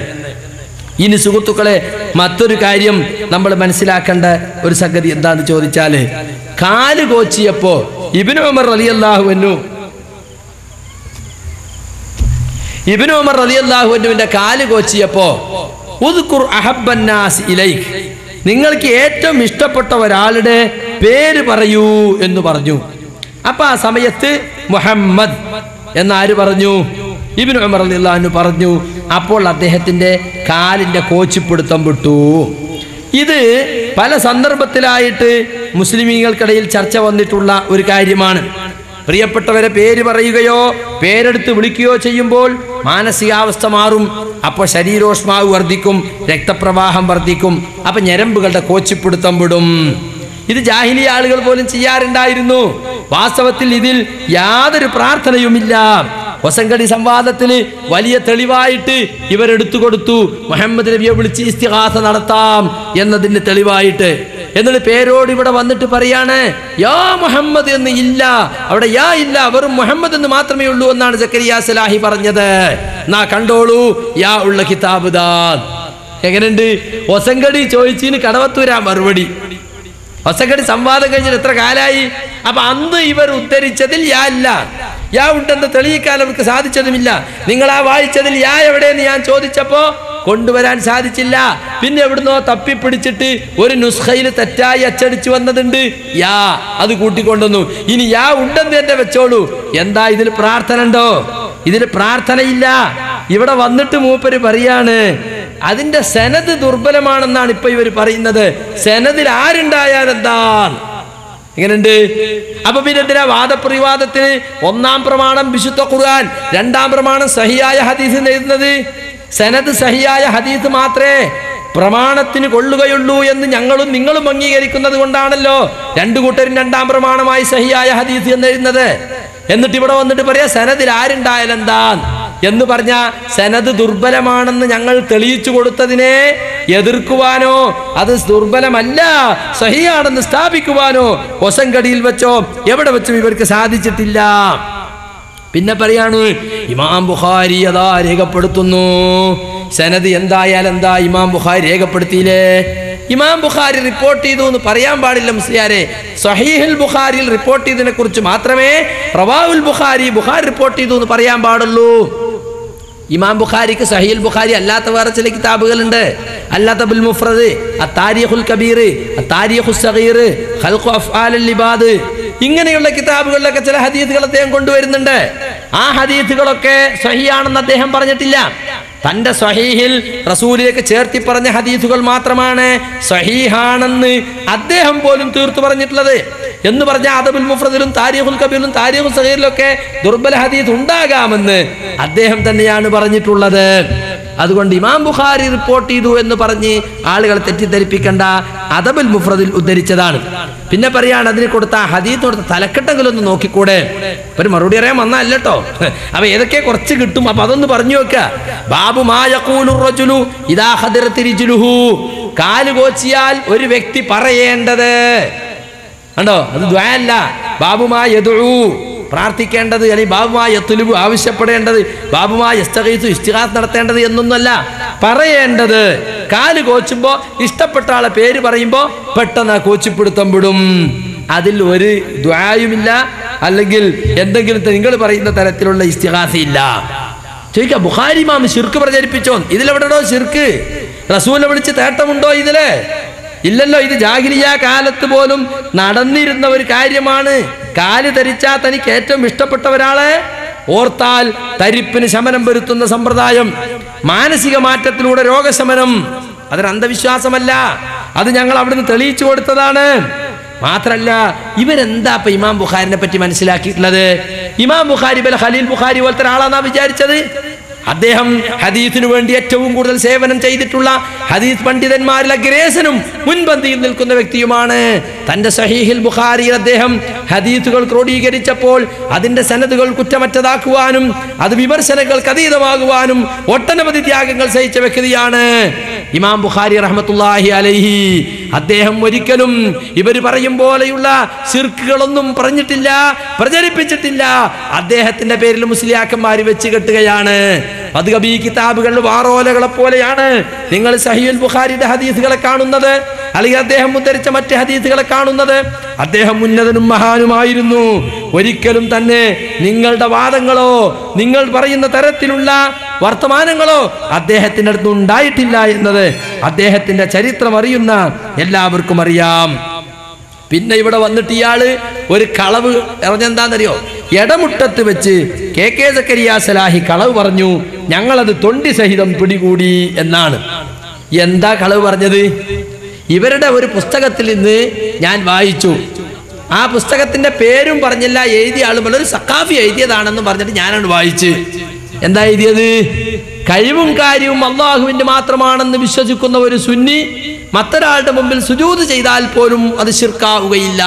ഇനി സുഹൃത്തുക്കളെ, മറ്റൊരു കാര്യം നമ്മൾ മനസ്സിലാക്കേണ്ട ഒരു സംഗതി എന്താന്ന് ചോദിച്ചാല്, കാല് കോച്ചിയപ്പോ ഇബ്നു ഉമർ റളിയല്ലാഹു അൻഹുവിന്റെ കാല് കോച്ചിയപ്പോ ഉദ്കുർ അഹബ്ബന്നാസ് ഇലൈക്, നിങ്ങൾക്ക് ഏറ്റവും ഇഷ്ടപ്പെട്ട ഒരാളുടെ പേര് പറയൂ എന്ന് പറഞ്ഞു. അപ്പൊ ആ സമയത്ത് മുഹമ്മദ് എന്നാര് പറഞ്ഞു? ഇബ്നു ഉമർ റളിയല്ലാഹു അൻഹു പറഞ്ഞു. അപ്പോൾ അദ്ദേഹത്തിന്റെ കാലിന്റെ കോച്ചിപ്പിടുത്തം വിട്ടു. ഇത് പല സന്ദർഭത്തിലായിട്ട് മുസ്ലിമീങ്ങൾക്കിടയിൽ ചർച്ച വന്നിട്ടുള്ള ഒരു കാര്യമാണ്. പ്രിയപ്പെട്ടവരെ പേര് പറയുകയോ പേരെടുത്ത് വിളിക്കുകയോ ചെയ്യുമ്പോൾ മാനസികാവസ്ഥ മാറും. അപ്പോൾ ശരീരോഷ്മാവ് വർദ്ധിക്കും, രക്തപ്രവാഹം വർദ്ധിക്കും, അപ്പൊ ഞരമ്പുകളുടെ കോച്ചിപ്പിടുത്തം വിടും. ഇത് ജാഹിലിയ ആളുകൾ പോലും ചെയ്യാറുണ്ടായിരുന്നു. വാസ്തവത്തിൽ ഇതിൽ യാതൊരു പ്രാർത്ഥനയുമില്ല. ഹൊസങ്കടി സംവാദത്തിന് വലിയ തെളിവായിട്ട് ഇവരെടുത്തു കൊടുത്തു, മുഹമ്മദ് നബിയെ വിളിച്ച് ഇസ്തിഗാസ നടത്താം എന്നതിന് തെളിവായിട്ട്. എന്നിട്ട് പേരോട് ഇവിടെ വന്നിട്ട് പറയാണ് യാ മുഹമ്മദ് എന്ന് ഇല്ല, അവിടെ യാ ഇല്ല, വെറും മുഹമ്മദ് എന്ന് മാത്രമേ ഉള്ളൂ എന്നാണ് സക്കരിയ സലാഹി പറഞ്ഞത്. എന്നാ കണ്ടോളൂ, യാ ഉള്ള കിതാബ് ദാ. എങ്ങനെയുണ്ട്? ഹൊസങ്കടി ചോദിച്ചിന് കടവത്തൂരാ മറുപടി. ഹൊസങ്കടി സംവാദം കഴിഞ്ഞിട്ട് എത്ര കാലായി? അപ്പൊ അന്ന് ഇവർ ഉദ്ധരിച്ചതിൽ യാ ഇല്ല, യാ ഉണ്ടെന്ന് തെളിയിക്കാൻ അവർക്ക് സാധിച്ചതുമില്ല. നിങ്ങൾ ആ വായിച്ചതിൽ യാ എവിടെയെന്ന് ഞാൻ ചോദിച്ചപ്പോ കൊണ്ടുവരാൻ സാധിച്ചില്ല. പിന്നെ എവിടുന്നോ തപ്പിപ്പിടിച്ചിട്ട് ഒരു നുസ്ഖയിൽ തെറ്റായി അച്ചടിച്ചു വന്നതുണ്ട് യാ, അത് കൂട്ടിക്കൊണ്ടുവന്നു. ഇനി യാ ഉണ്ടെന്ന് തന്നെ വെച്ചോളൂ. എന്താ ഇതിൽ പ്രാർത്ഥന ഉണ്ടോ? ഇതിൽ പ്രാർത്ഥനയില്ല. ഇവിടെ വന്നിട്ട് മൂപ്പര് പറയാണ് അതിന്റെ സനദ് ദുർബലമാണെന്നാണ് ഇപ്പൊ ഇവർ പറയുന്നത്. സനദിൽ ആരുണ്ടായാൽ എന്താണ്? എങ്ങനെയുണ്ട്? അപ്പൊ പിന്നെ എന്തിനാ വാദപ്രതിവാദത്തിന് ഒന്നാം പ്രമാണം വിശുദ്ധ ഖുർആൻ, രണ്ടാം പ്രമാണം സഹിയായ ഹദീസ് എഴുതുന്നത്? സനദ് സഹിയായ ഹദീസ് മാത്രമേ പ്രമാണത്തിന് കൊള്ളുകയുള്ളൂ എന്ന് ഞങ്ങളും നിങ്ങളും അംഗീകരിക്കുന്നത് കൊണ്ടാണല്ലോ രണ്ടു കൂട്ടരും രണ്ടാം പ്രമാണമായി സഹിയായ ഹദീസ് എന്ന് എഴുതുന്നത്. എന്നിട്ട് ഇവിടെ വന്നിട്ട് പറയാ സനദിൽ ആരുണ്ടായാലെന്താ എന്ന് പറഞ്ഞ സനദ് ദുർബലമാണെന്ന് ഞങ്ങൾ തെളിയിച്ചു കൊടുത്തതിനെ എതിർക്കുവാനോ അത് ദുർബലമല്ല സഹിയാണെന്ന് സ്ഥാപിക്കുവാനോ ഒസങ്കടിയിൽ വെച്ചോ എവിടെ വെച്ചും ഇവർക്ക് സാധിച്ചിട്ടില്ല. പിന്നെ പറയാണ് ഇമാം ബുഖാരി അതാ രേഖപ്പെടുത്തുന്നു. സനദ് എന്തായാലും എന്താ, ഇമാം ബുഖാരി രേഖപ്പെടുത്തിയില്ലേ? ഇമാം ബുഖാരി റിപ്പോർട്ട് ചെയ്തു എന്ന് പറയാൻ പാടില്ല മുസ്ലിയാരെ. സഹീഹുൽ ബുഖാരിയിൽ റിപ്പോർട്ട് ചെയ്തതിനെ കുറിച്ച് മാത്രമേ റവാഹുൽ ബുഖാരി റിപ്പോർട്ട് ചെയ്തു എന്ന് പറയാൻ പാടുള്ളൂ. ഇമാം ബുഖാരിക്ക് സഹീഹുൽ ബുഖാരി അല്ലാത്ത വേറെ ചില കിതാബുകളുണ്ട്. അല്ലാത്തബുൽ മുഫ്രദ്, അത്താരിഖുൽ കബീർ, അത്താരിഖുസ് സഗീർ, ഖൽഖു അഫ്ആലുൽ ഇബാദ്, ഇങ്ങനെയുള്ള കിതാബുകളിലൊക്കെ ചില ഹദീസുകൾ അദ്ദേഹം കൊണ്ടുവരുന്നുണ്ട്. ആ ഹദീസുകളൊക്കെ സഹിയാണെന്ന് അദ്ദേഹം പറഞ്ഞിട്ടില്ല. തന്റെ സഹീഹിൽ റസൂലിലേക്ക് ചേർത്തി പറഞ്ഞ ഹദീസുകൾ മാത്രമാണ് സഹീഹാണെന്ന് അദ്ദേഹം പോലും തീർത്തു പറഞ്ഞിട്ടുള്ളത്. എന്ന് പറഞ്ഞ അദബുൽ മുഫ്രദിലും താരീഖുൽ കബീറിലും താരീഖുൽ സഗീറിലൊക്കെ ദുർബല ഹദീസ് ഉണ്ടാകാമെന്ന് അദ്ദേഹം തന്നെയാണ് പറഞ്ഞിട്ടുള്ളത്. അതുകൊണ്ട് ഇമാം ബുഖാരി റിപ്പോർട്ട് ചെയ്തു എന്ന് പറഞ്ഞ് ആളുകളെ തെറ്റിദ്ധരിപ്പിക്കേണ്ട. അദബുൽ മുഫ്രദിൽ ഉദ്ധരിച്ചതാണ്. പിന്നെ പറയാണ് അതിന് കൊടുത്ത ഹദീസ് കൊടുത്ത തലക്കെട്ടെങ്കിലും ഒന്ന് നോക്കിക്കൂടെ? ഒരു മറുപടി അറിയാൻ വന്നല്ല കേട്ടോ. അപ്പൊ ഏതൊക്കെ കുറച്ച് കിട്ടും, അപ്പൊ അതൊന്ന് പറഞ്ഞു വെക്ക. ബാബു മാ യഖൂലു റജുലു ഇദാ ഖദറത് റിജ്ലുഹു, കാല് കോച്ചിയാൽ ഒരു വ്യക്തി പറയേണ്ടത് കണ്ടോ, അത് ദുആ അല്ല. ബാബുമാ യദഉ, പ്രാർത്ഥിക്കേണ്ടത്, അല്ലെങ്കിൽ ബാബുമാ യത്ലുബു, ആവശ്യപ്പെടേണ്ടത്, ബാബുമാ യസ്തഗീസു, ഇസ്തിഗാസ് നടത്തേണ്ടത് എന്നൊന്നല്ല. പറയേണ്ടത് കാല് കോച്ചുമ്പോ ഇഷ്ടപ്പെട്ട ആളെ പേര് പറയുമ്പോ പെട്ടെന്ന് ആ കോച്ചിപ്പിടുത്തം വിടും. അതിൽ ഒരു ദുആയുമില്ല, അല്ലെങ്കിൽ എന്തെങ്കിലും നിങ്ങൾ പറയുന്ന തരത്തിലുള്ള ഇസ്തിഗാസയില്ല. ചോദിക്കാം, ബുഖാരി ഇമാം ശിർക്ക് പ്രചരിപ്പിച്ചോ? ഇതിലെവിടെയോ ശിർക്ക്? റസൂലിനെ വിളിച്ച് തേട്ടമുണ്ടോ ഇതില്? ഇല്ലല്ലോ. ഇത് ജാഹിലിയ കാലത്ത് പോലും നടന്നിരുന്ന ഒരു കാര്യമാണ്. കാല് ധരിച്ചാൽ തനിക്ക് ഏറ്റവും ഇഷ്ടപ്പെട്ട ഒരാളെ ഓർത്താൽ തരിപ്പിന് ശമനം വരുത്തുന്ന സമ്പ്രദായം, മാനസിക മാറ്റത്തിലൂടെ രോഗശമനം, അതൊരു അന്ധവിശ്വാസമല്ല. അത് ഞങ്ങൾ അവിടുന്ന് തെളിയിച്ചു കൊടുത്തതാണ്. മാത്രല്ല, ഇവരെന്താ ഇപ്പൊ ഇമാം ബുഖാരിനെ പറ്റി മനസ്സിലാക്കിയിട്ടുള്ളത്? ഇമാം ബുഖാരി ഖലീൽ ബുഖാരി പോലത്തെ ഒരാളാന്നാ വിചാരിച്ചത്? അദ്ദേഹം ഹദീസിനു വേണ്ടി ഏറ്റവും കൂടുതൽ സേവനം ചെയ്തിട്ടുള്ള ഹദീസ് പണ്ഡിതന്മാരിൽ അഗ്രേസനും മുൻപന്തിയിൽ നിൽക്കുന്ന വ്യക്തിയുമാണ്. തന്റെ സഹീഹിൽ ബുഖാരിയിൽ അദ്ദേഹം ഹദീസുകൾ ക്രോഡീകരിച്ചപ്പോൾ അതിന്റെ സനദുകൾ കുറ്റമറ്റതാക്കുവാനും അത് വിമർശനങ്ങൾക്ക് അതീതമാകുവാനും ഒട്ടനവധി ത്യാഗങ്ങൾ സഹിച്ച വ്യക്തിയാണ് ഇമാം ബുഖാരി റഹ്മത്തുള്ളാഹി അലൈഹി. അദ്ദേഹം ഒരിക്കലും ഇവർ പറയും പോലെയുള്ള ശിർക്കുകളൊന്നും പറഞ്ഞിട്ടില്ല, പ്രചരിപ്പിച്ചിട്ടില്ല. അദ്ദേഹത്തിന്റെ പേരിൽ മുസ്ലിയാക്കന്മാർ വെച്ച് കെട്ടുകയാണ്. അത് ഈ കിതാബുകളിൽ വാറോലകളെ പോലെയാണ് നിങ്ങൾ സഹീഹുൽ ബുഖാരിയുടെ ഹദീസുകളെ കാണുന്നത്, അല്ലെങ്കിൽ അദ്ദേഹം ഉദ്ധരിച്ച മറ്റ് ഹദീസുകളെ കാണുന്നത്. അദ്ദേഹം ഉന്നതനും മഹാനുമായിരുന്നു. ഒരിക്കലും തന്നെ നിങ്ങളുടെ വാദങ്ങളോ നിങ്ങൾ പറയുന്ന തരത്തിലുള്ള വർത്തമാനങ്ങളോ അദ്ദേഹത്തിന്റെ അടുത്ത് ഉണ്ടായിട്ടില്ല എന്നത് അദ്ദേഹത്തിന്റെ ചരിത്രം അറിയുന്ന എല്ലാവർക്കും അറിയാം. പിന്നെ ഇവിടെ വന്നിട്ട് ഇയാള് ഒരു കളവ് എറിഞ്ഞെന്താന്നറിയോ? എടമുട്ടത്ത് വെച്ച് കെ സക്കരിയ സലാഹി കളവ് പറഞ്ഞു, ഞങ്ങളത് തൊണ്ടി സഹിതം പിടികൂടി എന്നാണ്. എന്താ കളവ് പറഞ്ഞത്? ഇവരുടെ ഒരു പുസ്തകത്തിൽ നിന്ന് ഞാൻ വായിച്ചു. ആ പുസ്തകത്തിന്റെ പേരും പറഞ്ഞില്ല, എഴുതിയ ആളും ഒരു സഖാഫി എഴുതിയതാണെന്ന് പറഞ്ഞിട്ട് ഞാനാണ് വായിച്ച്. എന്താ എഴുതിയത്? കഴിവും കാര്യവും അള്ളാഹുവിന്റെ മാത്രമാണെന്ന് വിശ്വസിക്കുന്ന ഒരു സുന്നി മറ്റൊരാളുടെ മുമ്പിൽ സുജൂദ് ചെയ്താൽ പോലും അത് ശിർക്കാവുകയില്ല.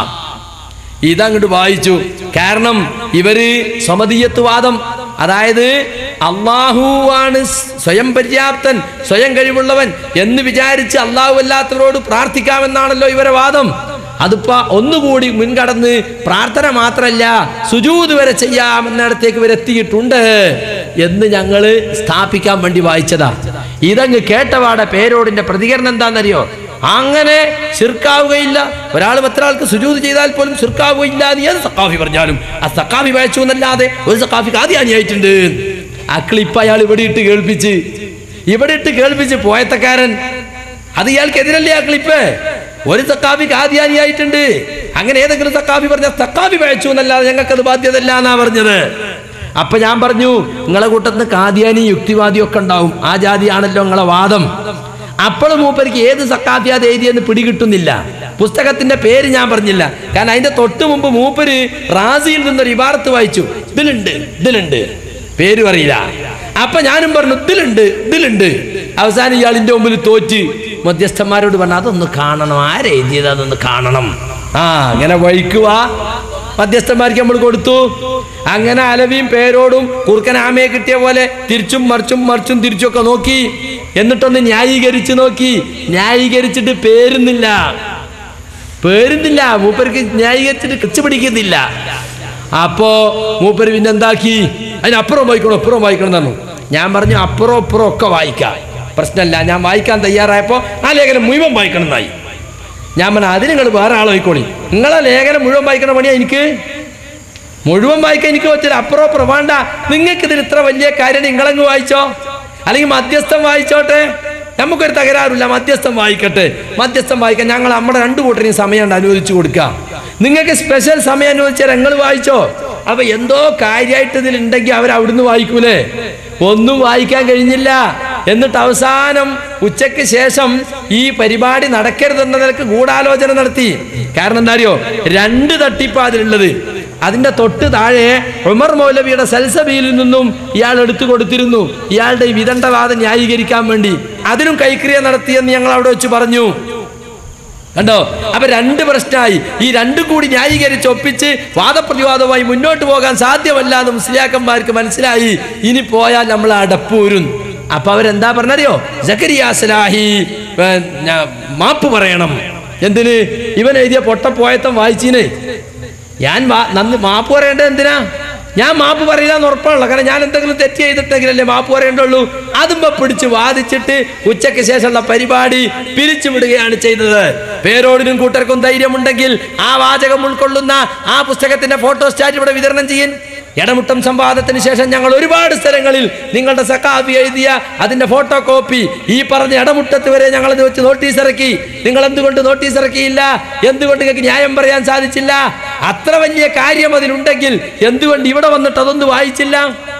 ഇതങ്ങോട്ട് വായിച്ചു. കാരണം ഇവര് സമദിയത്വവാദം, അതായത് അള്ളാഹുവാണ് സ്വയം പര്യാപ്തൻ, സ്വയം കഴിവുള്ളവൻ എന്ന് വിചാരിച്ച് അള്ളാഹു അല്ലാത്തവരോട് പ്രാർത്ഥിക്കാമെന്നാണല്ലോ ഇവരെ വാദം. അതിപ്പോ ഒന്നുകൂടി മുൻകടന്ന് പ്രാർത്ഥന മാത്രല്ല സുജൂദ് വരെ ചെയ്യാമെന്നിടത്തേക്ക് ഇവരെത്തിയിട്ടുണ്ട് എന്ന് ഞങ്ങള് സ്ഥാപിക്കാൻ വേണ്ടി വായിച്ചതാ. ഇതങ്ങ് കേട്ടവാടെ പേരോടിന്റെ പ്രതികരണം എന്താണെന്നറിയോ? അങ്ങനെ ശിർക്കാവുകയില്ല, ഒരാൾ മറ്റൊരാൾക്ക് സുജൂദ് ചെയ്താൽ പോലും ശിർക്കാവുകയില്ല എന്ന് ഏത് സഖാഫി പറഞ്ഞാലും ആ സഖാഫി വായിച്ചു എന്നല്ലാതെ ഒരു സഖാഫിക്ക് ആദ്യാനിയായിട്ടുണ്ട്. ആ ക്ലിപ്പ് അയാൾ ഇവിടെ ഇട്ട് കേൾപ്പിച്ച് പോയത്തക്കാരൻ. അത് ഇയാൾക്കെതിരല്ലേ ആ ക്ലിപ്പ്? ഒരു സഖാഫിക്ക് ആദ്യാനിയായിട്ടുണ്ട്. അങ്ങനെ ഏതെങ്കിലും സഖാഫി പറഞ്ഞ സഖാഫി വായിച്ചു എന്നല്ലാതെ ഞങ്ങൾക്കത് ബാധ്യതല്ല എന്നാ പറഞ്ഞത്. അപ്പൊ ഞാൻ പറഞ്ഞു, നിങ്ങളെ കൂട്ടത്തിന് കാദ്യാനി യുക്തിവാദിയൊക്കെ ഉണ്ടാവും, ആ ജാതിയാണല്ലോ നിങ്ങളെ വാദം. അപ്പോഴും മൂപ്പരിക്ക് ഏത് സഖാഫിയാ എഴുതിയെന്ന് പിടികിട്ടുന്നില്ല. പുസ്തകത്തിന്റെ പേര് ഞാൻ പറഞ്ഞില്ല, കാരണം അതിന്റെ തൊട്ട് മുമ്പ് മൂപ്പര് റാസിയിൽ നിന്നൊരു ഇബാറത്ത് വായിച്ചു. ഇതിലുണ്ട് പേര് പറയില്ല. അപ്പൊ ഞാനും പറഞ്ഞു ഇതിലുണ്ട് അവസാനം ഇയാളിന്റെ മുമ്പിൽ തോറ്റ് മധ്യസ്ഥന്മാരോട് പറഞ്ഞു അതൊന്ന് കാണണം, ആരെഴുതിയത് അതൊന്ന് കാണണം. അങ്ങനെ വഴിക്കുവാ മധ്യസ്ഥന്മാർക്ക് നമ്മൾ കൊടുത്തു. അങ്ങനെ അലവിയും പേരോടും കുറുക്കൻ ആമയെ കിട്ടിയ പോലെ തിരിച്ചും മറിച്ചും തിരിച്ചൊക്കെ നോക്കി. എന്നിട്ടൊന്ന് ന്യായീകരിച്ച് നോക്കി. ന്യായീകരിച്ചിട്ട് പേരുന്നില്ല. മൂപ്പർക്ക് ന്യായീകരിച്ചിട്ട് കിച്ചു പിടിക്കുന്നില്ല. അപ്പോ മൂപ്പര് പിന്നെ എന്താക്കി, അതിനപ്പുറം വായിക്കണം എന്ന് പറഞ്ഞു. ഞാൻ പറഞ്ഞു അപ്പുറം ഒക്കെ വായിക്കാം, പ്രശ്നമല്ല. ഞാൻ വായിക്കാൻ തയ്യാറായപ്പോൾ ആ ലേഖനം മുഴുവൻ വായിക്കണം എന്നായി. ഞാൻ പറഞ്ഞു അതിന് നിങ്ങൾ വേറെ ആളായിക്കോളി, നിങ്ങളെ ലേഖനം മുഴുവൻ വായിക്കണ പണിയാ എനിക്ക്. മുഴുവൻ വായിക്കാൻ എനിക്ക് പറ്റില്ല, അപ്പുറം വേണ്ട. നിങ്ങൾക്ക് ഇതിൽ ഇത്ര വലിയ കാര്യം നിങ്ങളങ്ങ് വായിച്ചോ, അല്ലെങ്കിൽ മധ്യസ്ഥം വായിച്ചോട്ടെ, നമുക്കൊരു തകരാറില്ല. മധ്യസ്ഥം വായിക്കട്ടെ, മധ്യസ്ഥം വായിക്കാൻ ഞങ്ങൾ നമ്മുടെ രണ്ടു കൂട്ടരെയും സമയം അനുവദിച്ചു കൊടുക്കാം. നിങ്ങൾക്ക് സ്പെഷ്യൽ സമയം അനുവദിച്ചാൽ നിങ്ങൾ വായിച്ചോ. അപ്പൊ എന്തോ കാര്യമായിട്ട് ഇതിലുണ്ടെങ്കിൽ അവരവിടുന്ന് വായിക്കൂലേ. ഒന്നും വായിക്കാൻ കഴിഞ്ഞില്ല. എന്നിട്ട് അവസാനം ഉച്ചയ്ക്ക് ശേഷം ഈ പരിപാടി നടക്കരുതെന്ന നിലക്ക് ഗൂഢാലോചന നടത്തി. കാരണം എന്താ അറിയോ, 2 തട്ടിപ്പാ അതിലുള്ളത്. അതിന്റെ തൊട്ട് താഴെ ഉമർ മൗലവിയുടെ സൽസബിയിൽ നിന്നും ഇയാൾ എടുത്തു കൊടുത്തിരുന്നു, ഇയാളുടെ ഈ വിദണ്ഡവാദം ന്യായീകരിക്കാൻ വേണ്ടി. അതിനും കൈക്രിയ നടത്തിയെന്ന് ഞങ്ങൾ അവിടെ വെച്ച് പറഞ്ഞു. കണ്ടോ? അപ്പൊ 2 പ്രശ്നമായി. ഈ 2 കൂടി ന്യായീകരിച്ച് ഒപ്പിച്ച് വാദപ്രതിവാദവുമായി മുന്നോട്ട് പോകാൻ സാധ്യമല്ല എന്ന് മുസ്ലിയാക്കന്മാർക്ക് മനസ്സിലായി. ഇനി പോയാൽ നമ്മൾ അടപ്പൂരും. അപ്പൊ അവരെന്താ പറഞ്ഞറിയോ, സക്കരിയ സലാഹി മാപ്പ് പറയണം. എന്തിന്? ഇവൻ എഴുതിയ പൊട്ടപ്പോയത്തം വായിച്ചിന്. ഞാൻ മാപ്പ് പറയേണ്ടത് എന്തിനാ? ഞാൻ മാപ്പ് പറയില്ല എന്ന് ഉറപ്പാണല്ലോ. കാരണം ഞാൻ എന്തെങ്കിലും തെറ്റ് ചെയ്തിട്ടെങ്കിലല്ലേ മാപ്പ് പറയേണ്ടുള്ളൂ. അതുമ്പോ പിടിച്ച് വാദിച്ചിട്ട് ഉച്ചയ്ക്ക് ശേഷമുള്ള പരിപാടി പിരിച്ചുവിടുകയാണ് ചെയ്തത്. പേരോടിനും കൂട്ടർക്കും ധൈര്യമുണ്ടെങ്കിൽ ആ വാചകം ഉൾക്കൊള്ളുന്ന ആ പുസ്തകത്തിന്റെ ഫോട്ടോസ്റ്റാറ്റ് ഇവിടെ വിതരണം ചെയ്യും. എടമുട്ടം സംവാദത്തിന് ശേഷം ഞങ്ങൾ ഒരുപാട് സ്ഥലങ്ങളിൽ നിങ്ങളുടെ സഖാഫി എഴുതിയ അതിന്റെ ഫോട്ടോ കോപ്പി ഈ പറഞ്ഞ എടമുട്ടത്ത് വരെ ഞങ്ങൾ അത് വെച്ച് നോട്ടീസ് ഇറക്കി. നിങ്ങൾ എന്തുകൊണ്ട് നോട്ടീസ് ഇറക്കിയില്ല? എന്തുകൊണ്ട് നിങ്ങൾക്ക് ന്യായം പറയാൻ സാധിച്ചില്ല? അത്ര വലിയ കാര്യം അതിലുണ്ടെങ്കിൽ എന്തുകൊണ്ട് ഇവിടെ വന്നിട്ട് അതൊന്നും വായിച്ചില്ല?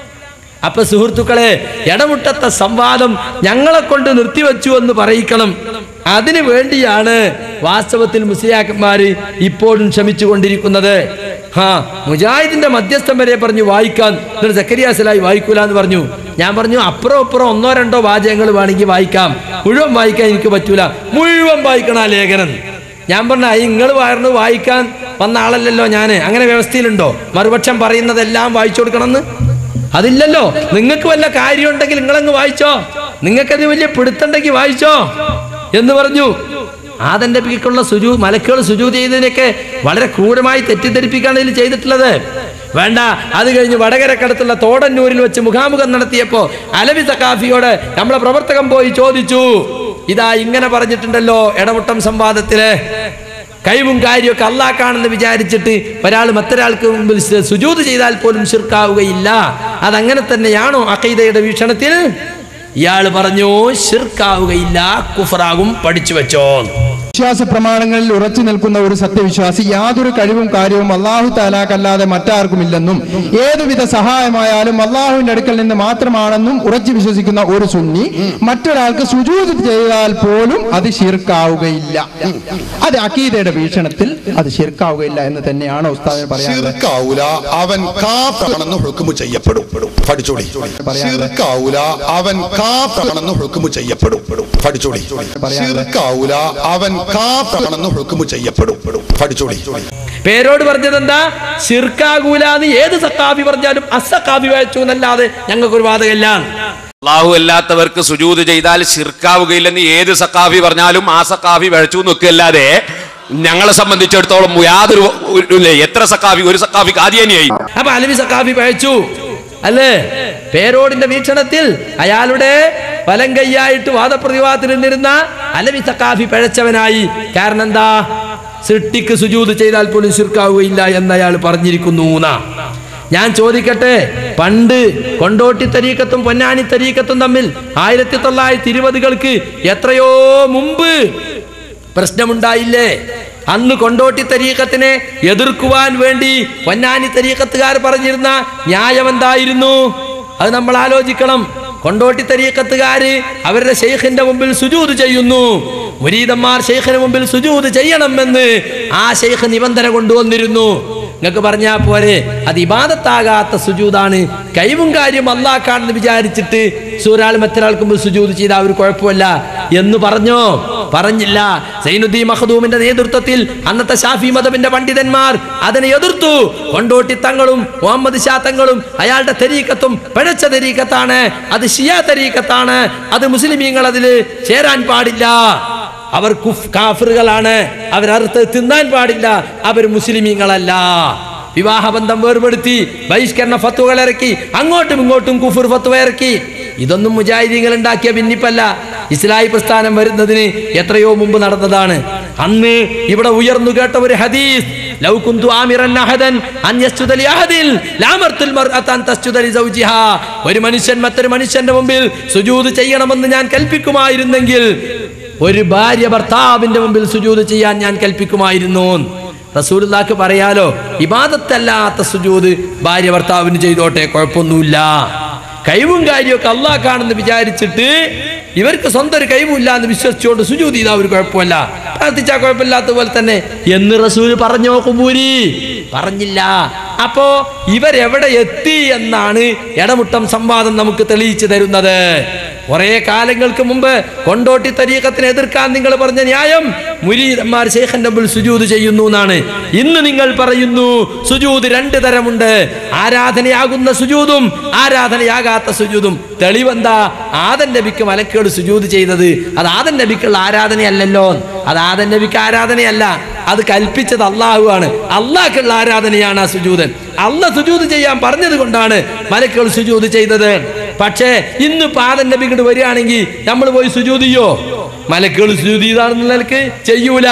അപ്പൊ സുഹൃത്തുക്കളെ, എടമുട്ടത്തെ സംവാദം ഞങ്ങളെ കൊണ്ട് നിർത്തിവെച്ചു എന്ന് പറയിക്കണം. അതിനു വേണ്ടിയാണ് വാസ്തവത്തിൽ മുസ്ലിയാക്കന്മാര് ഇപ്പോഴും ശ്രമിച്ചുകൊണ്ടിരിക്കുന്നത്. മുജാഹിദിന്റെ മധ്യസ്ഥം വരെ പറഞ്ഞു വായിക്കാൻ, എന്നിട്ട് സക്കരിയ സലാഹി വായിക്കൂല എന്ന് പറഞ്ഞു. ഞാൻ പറഞ്ഞു അപ്പുറം 1-2 വാചകങ്ങൾ വേണമെങ്കിൽ വായിക്കാം, മുഴുവൻ വായിക്കാൻ എനിക്ക് പറ്റൂല. മുഴുവൻ വായിക്കണം ആ ലേഖനം. ഞാൻ പറഞ്ഞ നിങ്ങൾ വായിക്കാൻ വന്ന ആളല്ലല്ലോ ഞാൻ. അങ്ങനെ വ്യവസ്ഥയിലുണ്ടോ മറുപക്ഷം പറയുന്നതെല്ലാം വായിച്ചു കൊടുക്കണമെന്ന്? അതില്ലല്ലോ. നിങ്ങൾക്ക് വല്ല കാര്യം ഉണ്ടെങ്കിൽ നിങ്ങളങ്ങ് വായിച്ചോ, നിങ്ങൾക്കത് വലിയ പിടുത്തുണ്ടെങ്കിൽ വായിച്ചോ എന്ന് പറഞ്ഞു. ആദന്റെ പിക്കുള്ള മലക്കുകൾ സുജൂദ് ചെയ്തതിനൊക്കെ വളരെ ക്രൂരമായി തെറ്റിദ്ധരിപ്പിക്കാണ് ഇതിൽ ചെയ്തിട്ടുള്ളത്. വേണ്ട. അത് കഴിഞ്ഞ് വടകരക്കടുത്തുള്ള തോടന്നൂരിൽ വെച്ച് മുഖാമുഖം നടത്തിയപ്പോ അലവി സഖാഫിയോട് നമ്മളെ പ്രവർത്തകൻ പോയി ചോദിച്ചു, ഇതാ ഇങ്ങനെ പറഞ്ഞിട്ടുണ്ടല്ലോ എടമുട്ടം സംവാദത്തില്, കഴിവും കാര്യമൊക്കെ അള്ളാഹ്ക്കാണെന്ന് വിചാരിച്ചിട്ട് ഒരാൾ മറ്റൊരാൾക്ക് മുമ്പിൽ സുജൂദ് ചെയ്താൽ പോലും ശിർക്കാവുകയില്ല, അതങ്ങനെ തന്നെയാണോ അഖീദയുടെ വീക്ഷണത്തിൽ? ഇയാൾ പറഞ്ഞു ശിർക്കാവുകയില്ല, കുഫറാകും, പഠിച്ചു വെച്ചോ. വിശ്വാസ പ്രമാണങ്ങളിൽ ഉറച്ചു നിൽക്കുന്ന ഒരു സത്യവിശ്വാസി യാതൊരു കഴിവും കാര്യവും അല്ലാഹു തആലാക്കല്ലാതെ മറ്റാർക്കുമില്ലെന്നും ഏതുവിധ സഹായമായാലും അല്ലാഹുവിന്റെ അടുക്കൽ നിന്ന് മാത്രമാണെന്നും ഉറച്ചു വിശ്വസിക്കുന്ന ഒരു സുന്നി മറ്റൊരാൾക്ക് സുജൂദ് ചെയ്താൽ പോലും അത് ശിർക്കാവുകയില്ല. അത് അഖീദയുടെ വീക്ഷണത്തിൽ അത് ശിർക്കാവുകയില്ല എന്ന് തന്നെയാണ് ഉസ്താദ് പറയുന്നത്. അവൻ കാഫിറാണെന്ന് ഹുക്മു ചെയ്യപ്പെടും. പഠിച്ചോളി. ശിർക്കാവുല അവൻ കാഫിറാണെന്ന് ഹുക്മു ചെയ്യപ്പെടും. പഠിച്ചോളി. ശിർക്കാവുല അവൻ കാഫിറാണെന്ന് ഹുക്മു ചെയ്യപ്പെടും. പഠിച്ചോളി. പേരോട് പറഞ്ഞത് എന്താ? ശിർക്കാകൂലാന്ന് ഏത് സഖാഫി പറഞ്ഞാലും അസഖാഫി വായിച്ചു എന്നല്ലാതെ ഞങ്ങൾക്കൊരു വാദമില്ല. അല്ലാഹു അല്ലാത്തവർക്ക് സുജൂദ് ചെയ്താൽ ശിർക്കാവുകയില്ലെന്ന് ഏത് സഖാഫി പറഞ്ഞാലും ആ സഖാഫി വഴിച്ചു നിൽക്കല്ലാതെ ഞങ്ങളെ സംബന്ധിച്ചിടത്തോളം യാതൊരു എത്ര സഖാഫി, ഒരു സഖാഫി ഖാദിയാനിയായി. അപ്പൊ അലവി സഖാഫി പഴച്ചു അല്ലേ? പേരോടിന്റെ വീക്ഷണത്തിൽ അയാളുടെ വലം കൈയായിട്ട് വാദപ്രതിവാദത്തിൽ നിന്നിരുന്ന അലവി സഖാഫി പഴച്ചവനായി. കാരണം എന്താ? സൃഷ്ടിക്ക് സുജൂദ് ചെയ്താൽ പോലും ശിർക്കാവുകയില്ല എന്ന് അയാൾ പറഞ്ഞിരിക്കുന്നു. ഞാൻ ചോദിക്കട്ടെ, പണ്ട് കൊണ്ടോട്ടി തരീക്കത്തും പൊന്നാനി തരീക്കത്തും തമ്മിൽ 1920-കൾക്ക് എത്രയോ മുമ്പ് പ്രശ്നമുണ്ടായില്ലേ? അന്ന് കൊണ്ടോട്ടി തരീഖത്തിനെ എതിർക്കുവാൻ വേണ്ടി പൊന്നാനി തരീഖത്തുകാർ പറഞ്ഞിരുന്ന ന്യായം എന്തായിരുന്നു? അത് നമ്മൾ ആലോചിക്കണം. കൊണ്ടോട്ടി തരീഖത്തുകാര് അവരുടെ ശൈഖിന്റെ മുമ്പിൽ സുജൂദ് ചെയ്യുന്നു. മുരീദന്മാർ ശൈഖിന് മുമ്പിൽ സുജൂദ് ചെയ്യണമെന്ന് ആ ശൈഖ് നിബന്ധന കൊണ്ടുവന്നിരുന്നു. നിങ്ങൾക്ക് പറഞ്ഞാൽ പോരെ, അത് ഇബാദത്താകാത്ത സുജൂദാണ്. കഴിവും കാര്യം അല്ലാഹ്ക്കാണെന്ന് വിചാരിച്ചിട്ട് ഒരാൾ മറ്റൊരാൾക്ക് മുമ്പ് സുജൂദ് ചെയ്താൽ ഒരു കുഴപ്പമില്ല എന്ന് പറഞ്ഞോ? പറഞ്ഞില്ല. സൈനുദ്ദീൻ മഖ്ദൂമിന്റെ നേതൃത്വത്തിൽ അന്നത്തെ ഷാഫി മദബിന്റെ പണ്ഡിതന്മാർ അതിനെ എതിർത്തു. കൊണ്ടോട്ടി തങ്ങളും മുഹമ്മദ് ഷാ തങ്ങളും അയാളുടെ തരീഖത്തും പിഴച്ച തരീഖത്താണ്, അത് ഷിയാ തരീഖത്താണ്, അത് മുസ്ലിമീങ്ങൾ അതിൽ ചേരാൻ പാടില്ല, അവർ കാഫിറുകളാണ്, അവരറുത്ത് തിന്നാൻ പാടില്ല, അവർ മുസ്ലിമീങ്ങളല്ല. വിവാഹബന്ധം വേർപെടുത്തി ബഹിഷ്കരണ ഫത്വകൾ ഇറക്കി, അങ്ങോട്ടും ഇങ്ങോട്ടും കുഫർ ഫത്വ ഇറക്കി. ഇതൊന്നും മുജാഹിദീങ്ങൾ ഉണ്ടാക്കിയ ഭിന്നിപ്പല്ല, ഇസ്ലാഹി പ്രസ്ഥാനം വരുന്നതിന് എത്രയോ മുമ്പ് നടന്നതാണ്. അന്ന് ഇവിടെ ഉയർന്നു കേട്ട ഒരു ഹദീസ്, ലൗ കുന്തു ആമിറൻ അഹദൻ അൻ യസ്ജുദ ലി അഹദിൻ ലഅമർതുൽ മർഅത അൻ തസ്ജുദ ലി സൗജിഹാ. ഒരു മനുഷ്യൻ മറ്റൊരു മനുഷ്യന്റെ മുമ്പിൽ സുജൂദ് ചെയ്യണമെന്ന് ഞാൻ കൽപ്പിക്കുമായിരുന്നെങ്കിൽ ഒരു ഭാര്യ ഭർത്താവിന്റെ മുമ്പിൽ സുജൂദ് ചെയ്യാൻ ഞാൻ കൽപ്പിക്കുമായിരുന്നു. റസൂലുള്ളാഹിക്ക് പറയാലോ, ഇബാദത്തല്ലാത്ത സുജൂദ് ഭാര്യ ഭർത്താവിന് ചെയ്തോട്ടെ, കുഴപ്പമൊന്നുമില്ല. കഴിവും കാര്യമൊക്കെ അല്ലാഹ്ക്കാണെന്ന് വിചാരിച്ചിട്ട് ഇവർക്ക് സ്വന്തം ഒരു കഴിവില്ല എന്ന് വിശ്വസിച്ചുകൊണ്ട് സുജൂദ് ചെയ്താൽ ഒരു കുഴപ്പമില്ല, പ്രാർത്ഥിച്ചാൽ കുഴപ്പമില്ലാത്ത പോലെ തന്നെ എന്ന് റസൂൽ പറഞ്ഞോ? ഖുബൂരി പറഞ്ഞില്ല. അപ്പോ ഇവരെവിടെ എത്തി എന്നാണ് ഇടമുട്ടം സംവാദം നമുക്ക് തെളിയിച്ചു തരുന്നത്. കുറെ കാലങ്ങൾക്ക് മുമ്പ് കൊണ്ടോട്ടി തരീഖത്തിനെ എതിർക്കാൻ നിങ്ങൾ പറഞ്ഞ ന്യായം മുരീദന്മാർ ശൈഖിന്റെ മുമ്പിൽ സുജൂദ് ചെയ്യുന്നു എന്നാണ്. ഇന്ന് നിങ്ങൾ പറയുന്നു സുജൂദ് രണ്ട് തരമുണ്ട്, ആരാധനയാകുന്ന സുജൂദും ആരാധനയാകാത്ത സുജൂദും. തെളിവെന്താ? ആദം നബിക്ക് മലക്കുകൾ സുജൂദ് ചെയ്തത് അത് ആദം നബിക്കുള്ള ആരാധനയല്ലല്ലോ. അത് ആദം നബിക്ക് ആരാധനയല്ല, അത് കൽപ്പിച്ചത് അള്ളാഹു ആണ്. അള്ളാഹ്ക്കുള്ള ആരാധനയാണ് ആ സുജൂദ്. അള്ളാഹ് സുജൂദ് ചെയ്യാൻ പറഞ്ഞത് കൊണ്ടാണ് മലക്കുകൾ സുജൂദ് ചെയ്തത്. പക്ഷേ ഇന്ന് ആദം നബി ഇങ്ങോട്ട് വരികയാണെങ്കിൽ നമ്മൾ പോയി സുജൂദ് ചെയ്യോ? മലക്കുകൾ സുജൂദ് ചെയ്താണെന്നുള്ള നിലക്ക് ചെയ്യൂല.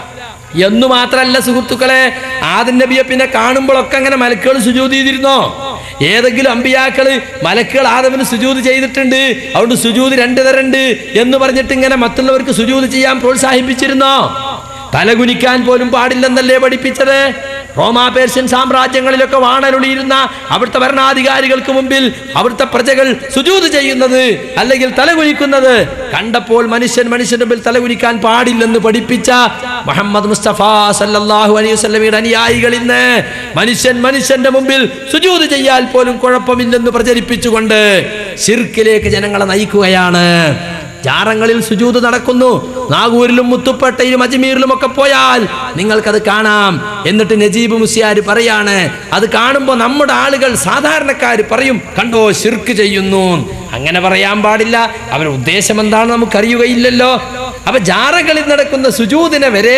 എന്നു മാത്രല്ല സുഹൃത്തുക്കളെ, ആദം നബിയെ പിന്നെ കാണുമ്പോഴൊക്കെ അങ്ങനെ മലക്കുകൾ സുജൂദ് ചെയ്തിരുന്നോ? ഏതെങ്കിലും അമ്പിയാക്കള് മലക്കുകൾ ആദമിന് സുജൂദ് ചെയ്തിട്ടുണ്ട്, അതുകൊണ്ട് സുജൂദ് രണ്ട് തരണ്ട് എന്ന് പറഞ്ഞിട്ട് ഇങ്ങനെ മറ്റുള്ളവർക്ക് സുജൂദ് ചെയ്യാൻ പ്രോത്സാഹിപ്പിച്ചിരുന്നോ? തലകുനിക്കാൻ പോലും പാടില്ലെന്നല്ലേ പഠിപ്പിച്ചത്? റോമാ പേർഷ്യൻ സാമ്രാജ്യങ്ങളിലൊക്കെ വാണരുളിയിരുന്ന അവിടുത്തെ ഭരണാധികാരികൾക്ക് മുമ്പിൽ അവിടുത്തെ പ്രജകൾ സുജൂദ് ചെയ്യുന്നത് അല്ലെങ്കിൽ തലകുനിക്കുന്നത് കണ്ടപ്പോൾ മനുഷ്യന്റെ മുമ്പിൽ തലകുനിക്കാൻ പാടില്ലെന്ന് പഠിപ്പിച്ച മുഹമ്മദ് മുസ്തഫ സല്ലല്ലാഹു അലൈഹി വസല്ലമയുടെ അനുയായികൾ ഇന്ന് മനുഷ്യന്റെ മുമ്പിൽ സുജൂദ് ചെയ്യാൻ പോലും കുഴപ്പമില്ലെന്ന് പ്രചരിപ്പിച്ചുകൊണ്ട് ശിർക്കിലേക്ക് ജനങ്ങളെ നയിക്കുകയാണ്. ജാറങ്ങളിൽ സുജൂദ് നടക്കുന്നു. നാഗൂരിലും മുത്തുപ്പേട്ടയിലും അജ്മീറിലും ഒക്കെ പോയാൽ നിങ്ങൾക്കത് കാണാം. എന്നിട്ട് നജീബ് മുസ്ലിയാർ പറയാണ്, അത് കാണുമ്പോൾ നമ്മുടെ ആളുകൾ സാധാരണക്കാർ പറയും, കണ്ടോ ശിർക്ക് ചെയ്യുന്നു. അങ്ങനെ പറയാൻ പാടില്ല. അവരുടെ ഉദ്ദേശം എന്താണെന്ന് നമുക്കറിയുകയില്ലല്ലോ. അപ്പൊ ജാറകളിൽ നടക്കുന്ന സുജൂദിനെ വരെ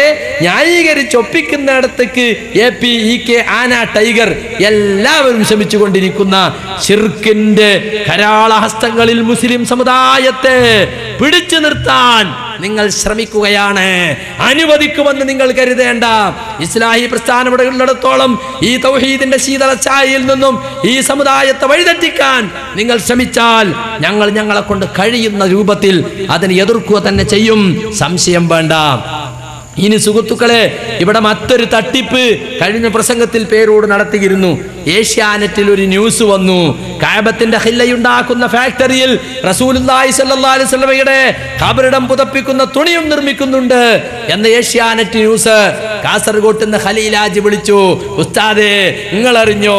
ന്യായീകരിച്ചൊപ്പിക്കുന്നിടത്തേക്ക് APEK ആന ടൈഗർ എല്ലാവരും ശ്രമിച്ചുകൊണ്ടിരിക്കുന്ന ശിർക്കിന്റെ കരാളഹസ്തങ്ങളിൽ മുസ്ലിം സമുദായത്തെ പിടിച്ചു നിർത്താൻ നിങ്ങൾ ശ്രമിക്കുകയാണ്. അനുവദിക്കുമെന്ന് നിങ്ങൾ കരുതേണ്ട. ഇസ്ലാഹി പ്രസ്ഥാനം ഇവിടെ ഉള്ളിടത്തോളം ഈ തൗഹീദിന്റെ ശീതള ഛായയിൽ നിന്നും ഈ സമുദായത്തെ വഴിതെറ്റിക്കാൻ നിങ്ങൾ ശ്രമിച്ചാൽ ഞങ്ങളെ കൊണ്ട് കഴിയുന്ന രൂപത്തിൽ അതിനെ എതിർക്കുക തന്നെ ചെയ്യും, സംശയം വേണ്ട. ഇനി സുഹൃത്തുക്കളെ, ഇവിടെ മറ്റൊരു തട്ടിപ്പ് കഴിഞ്ഞ പ്രസംഗത്തിൽ പേരോട് നടത്തിയിരുന്നു. ഏഷ്യാനെറ്റിൽ ഒരു ന്യൂസ് വന്നു. കഅബത്തിന്റെ ഖില്ലയുണ്ടാക്കുന്ന ഫാക്ടറിയിൽ റസൂലുള്ളാഹി സ്വല്ലല്ലാഹു അലൈഹി വസല്ലമയുടെ ഖബറിടം പുതപ്പിക്കുന്ന തുണിയും നിർമ്മിക്കുന്നുണ്ട് എന്ന ഏഷ്യാനെറ്റ് ന്യൂസ്. കാസർഗോട്ട് നിന്ന് ഖലീലാജി വിളിച്ചു, ഉസ്താദേ നിങ്ങൾ അറിഞ്ഞോ?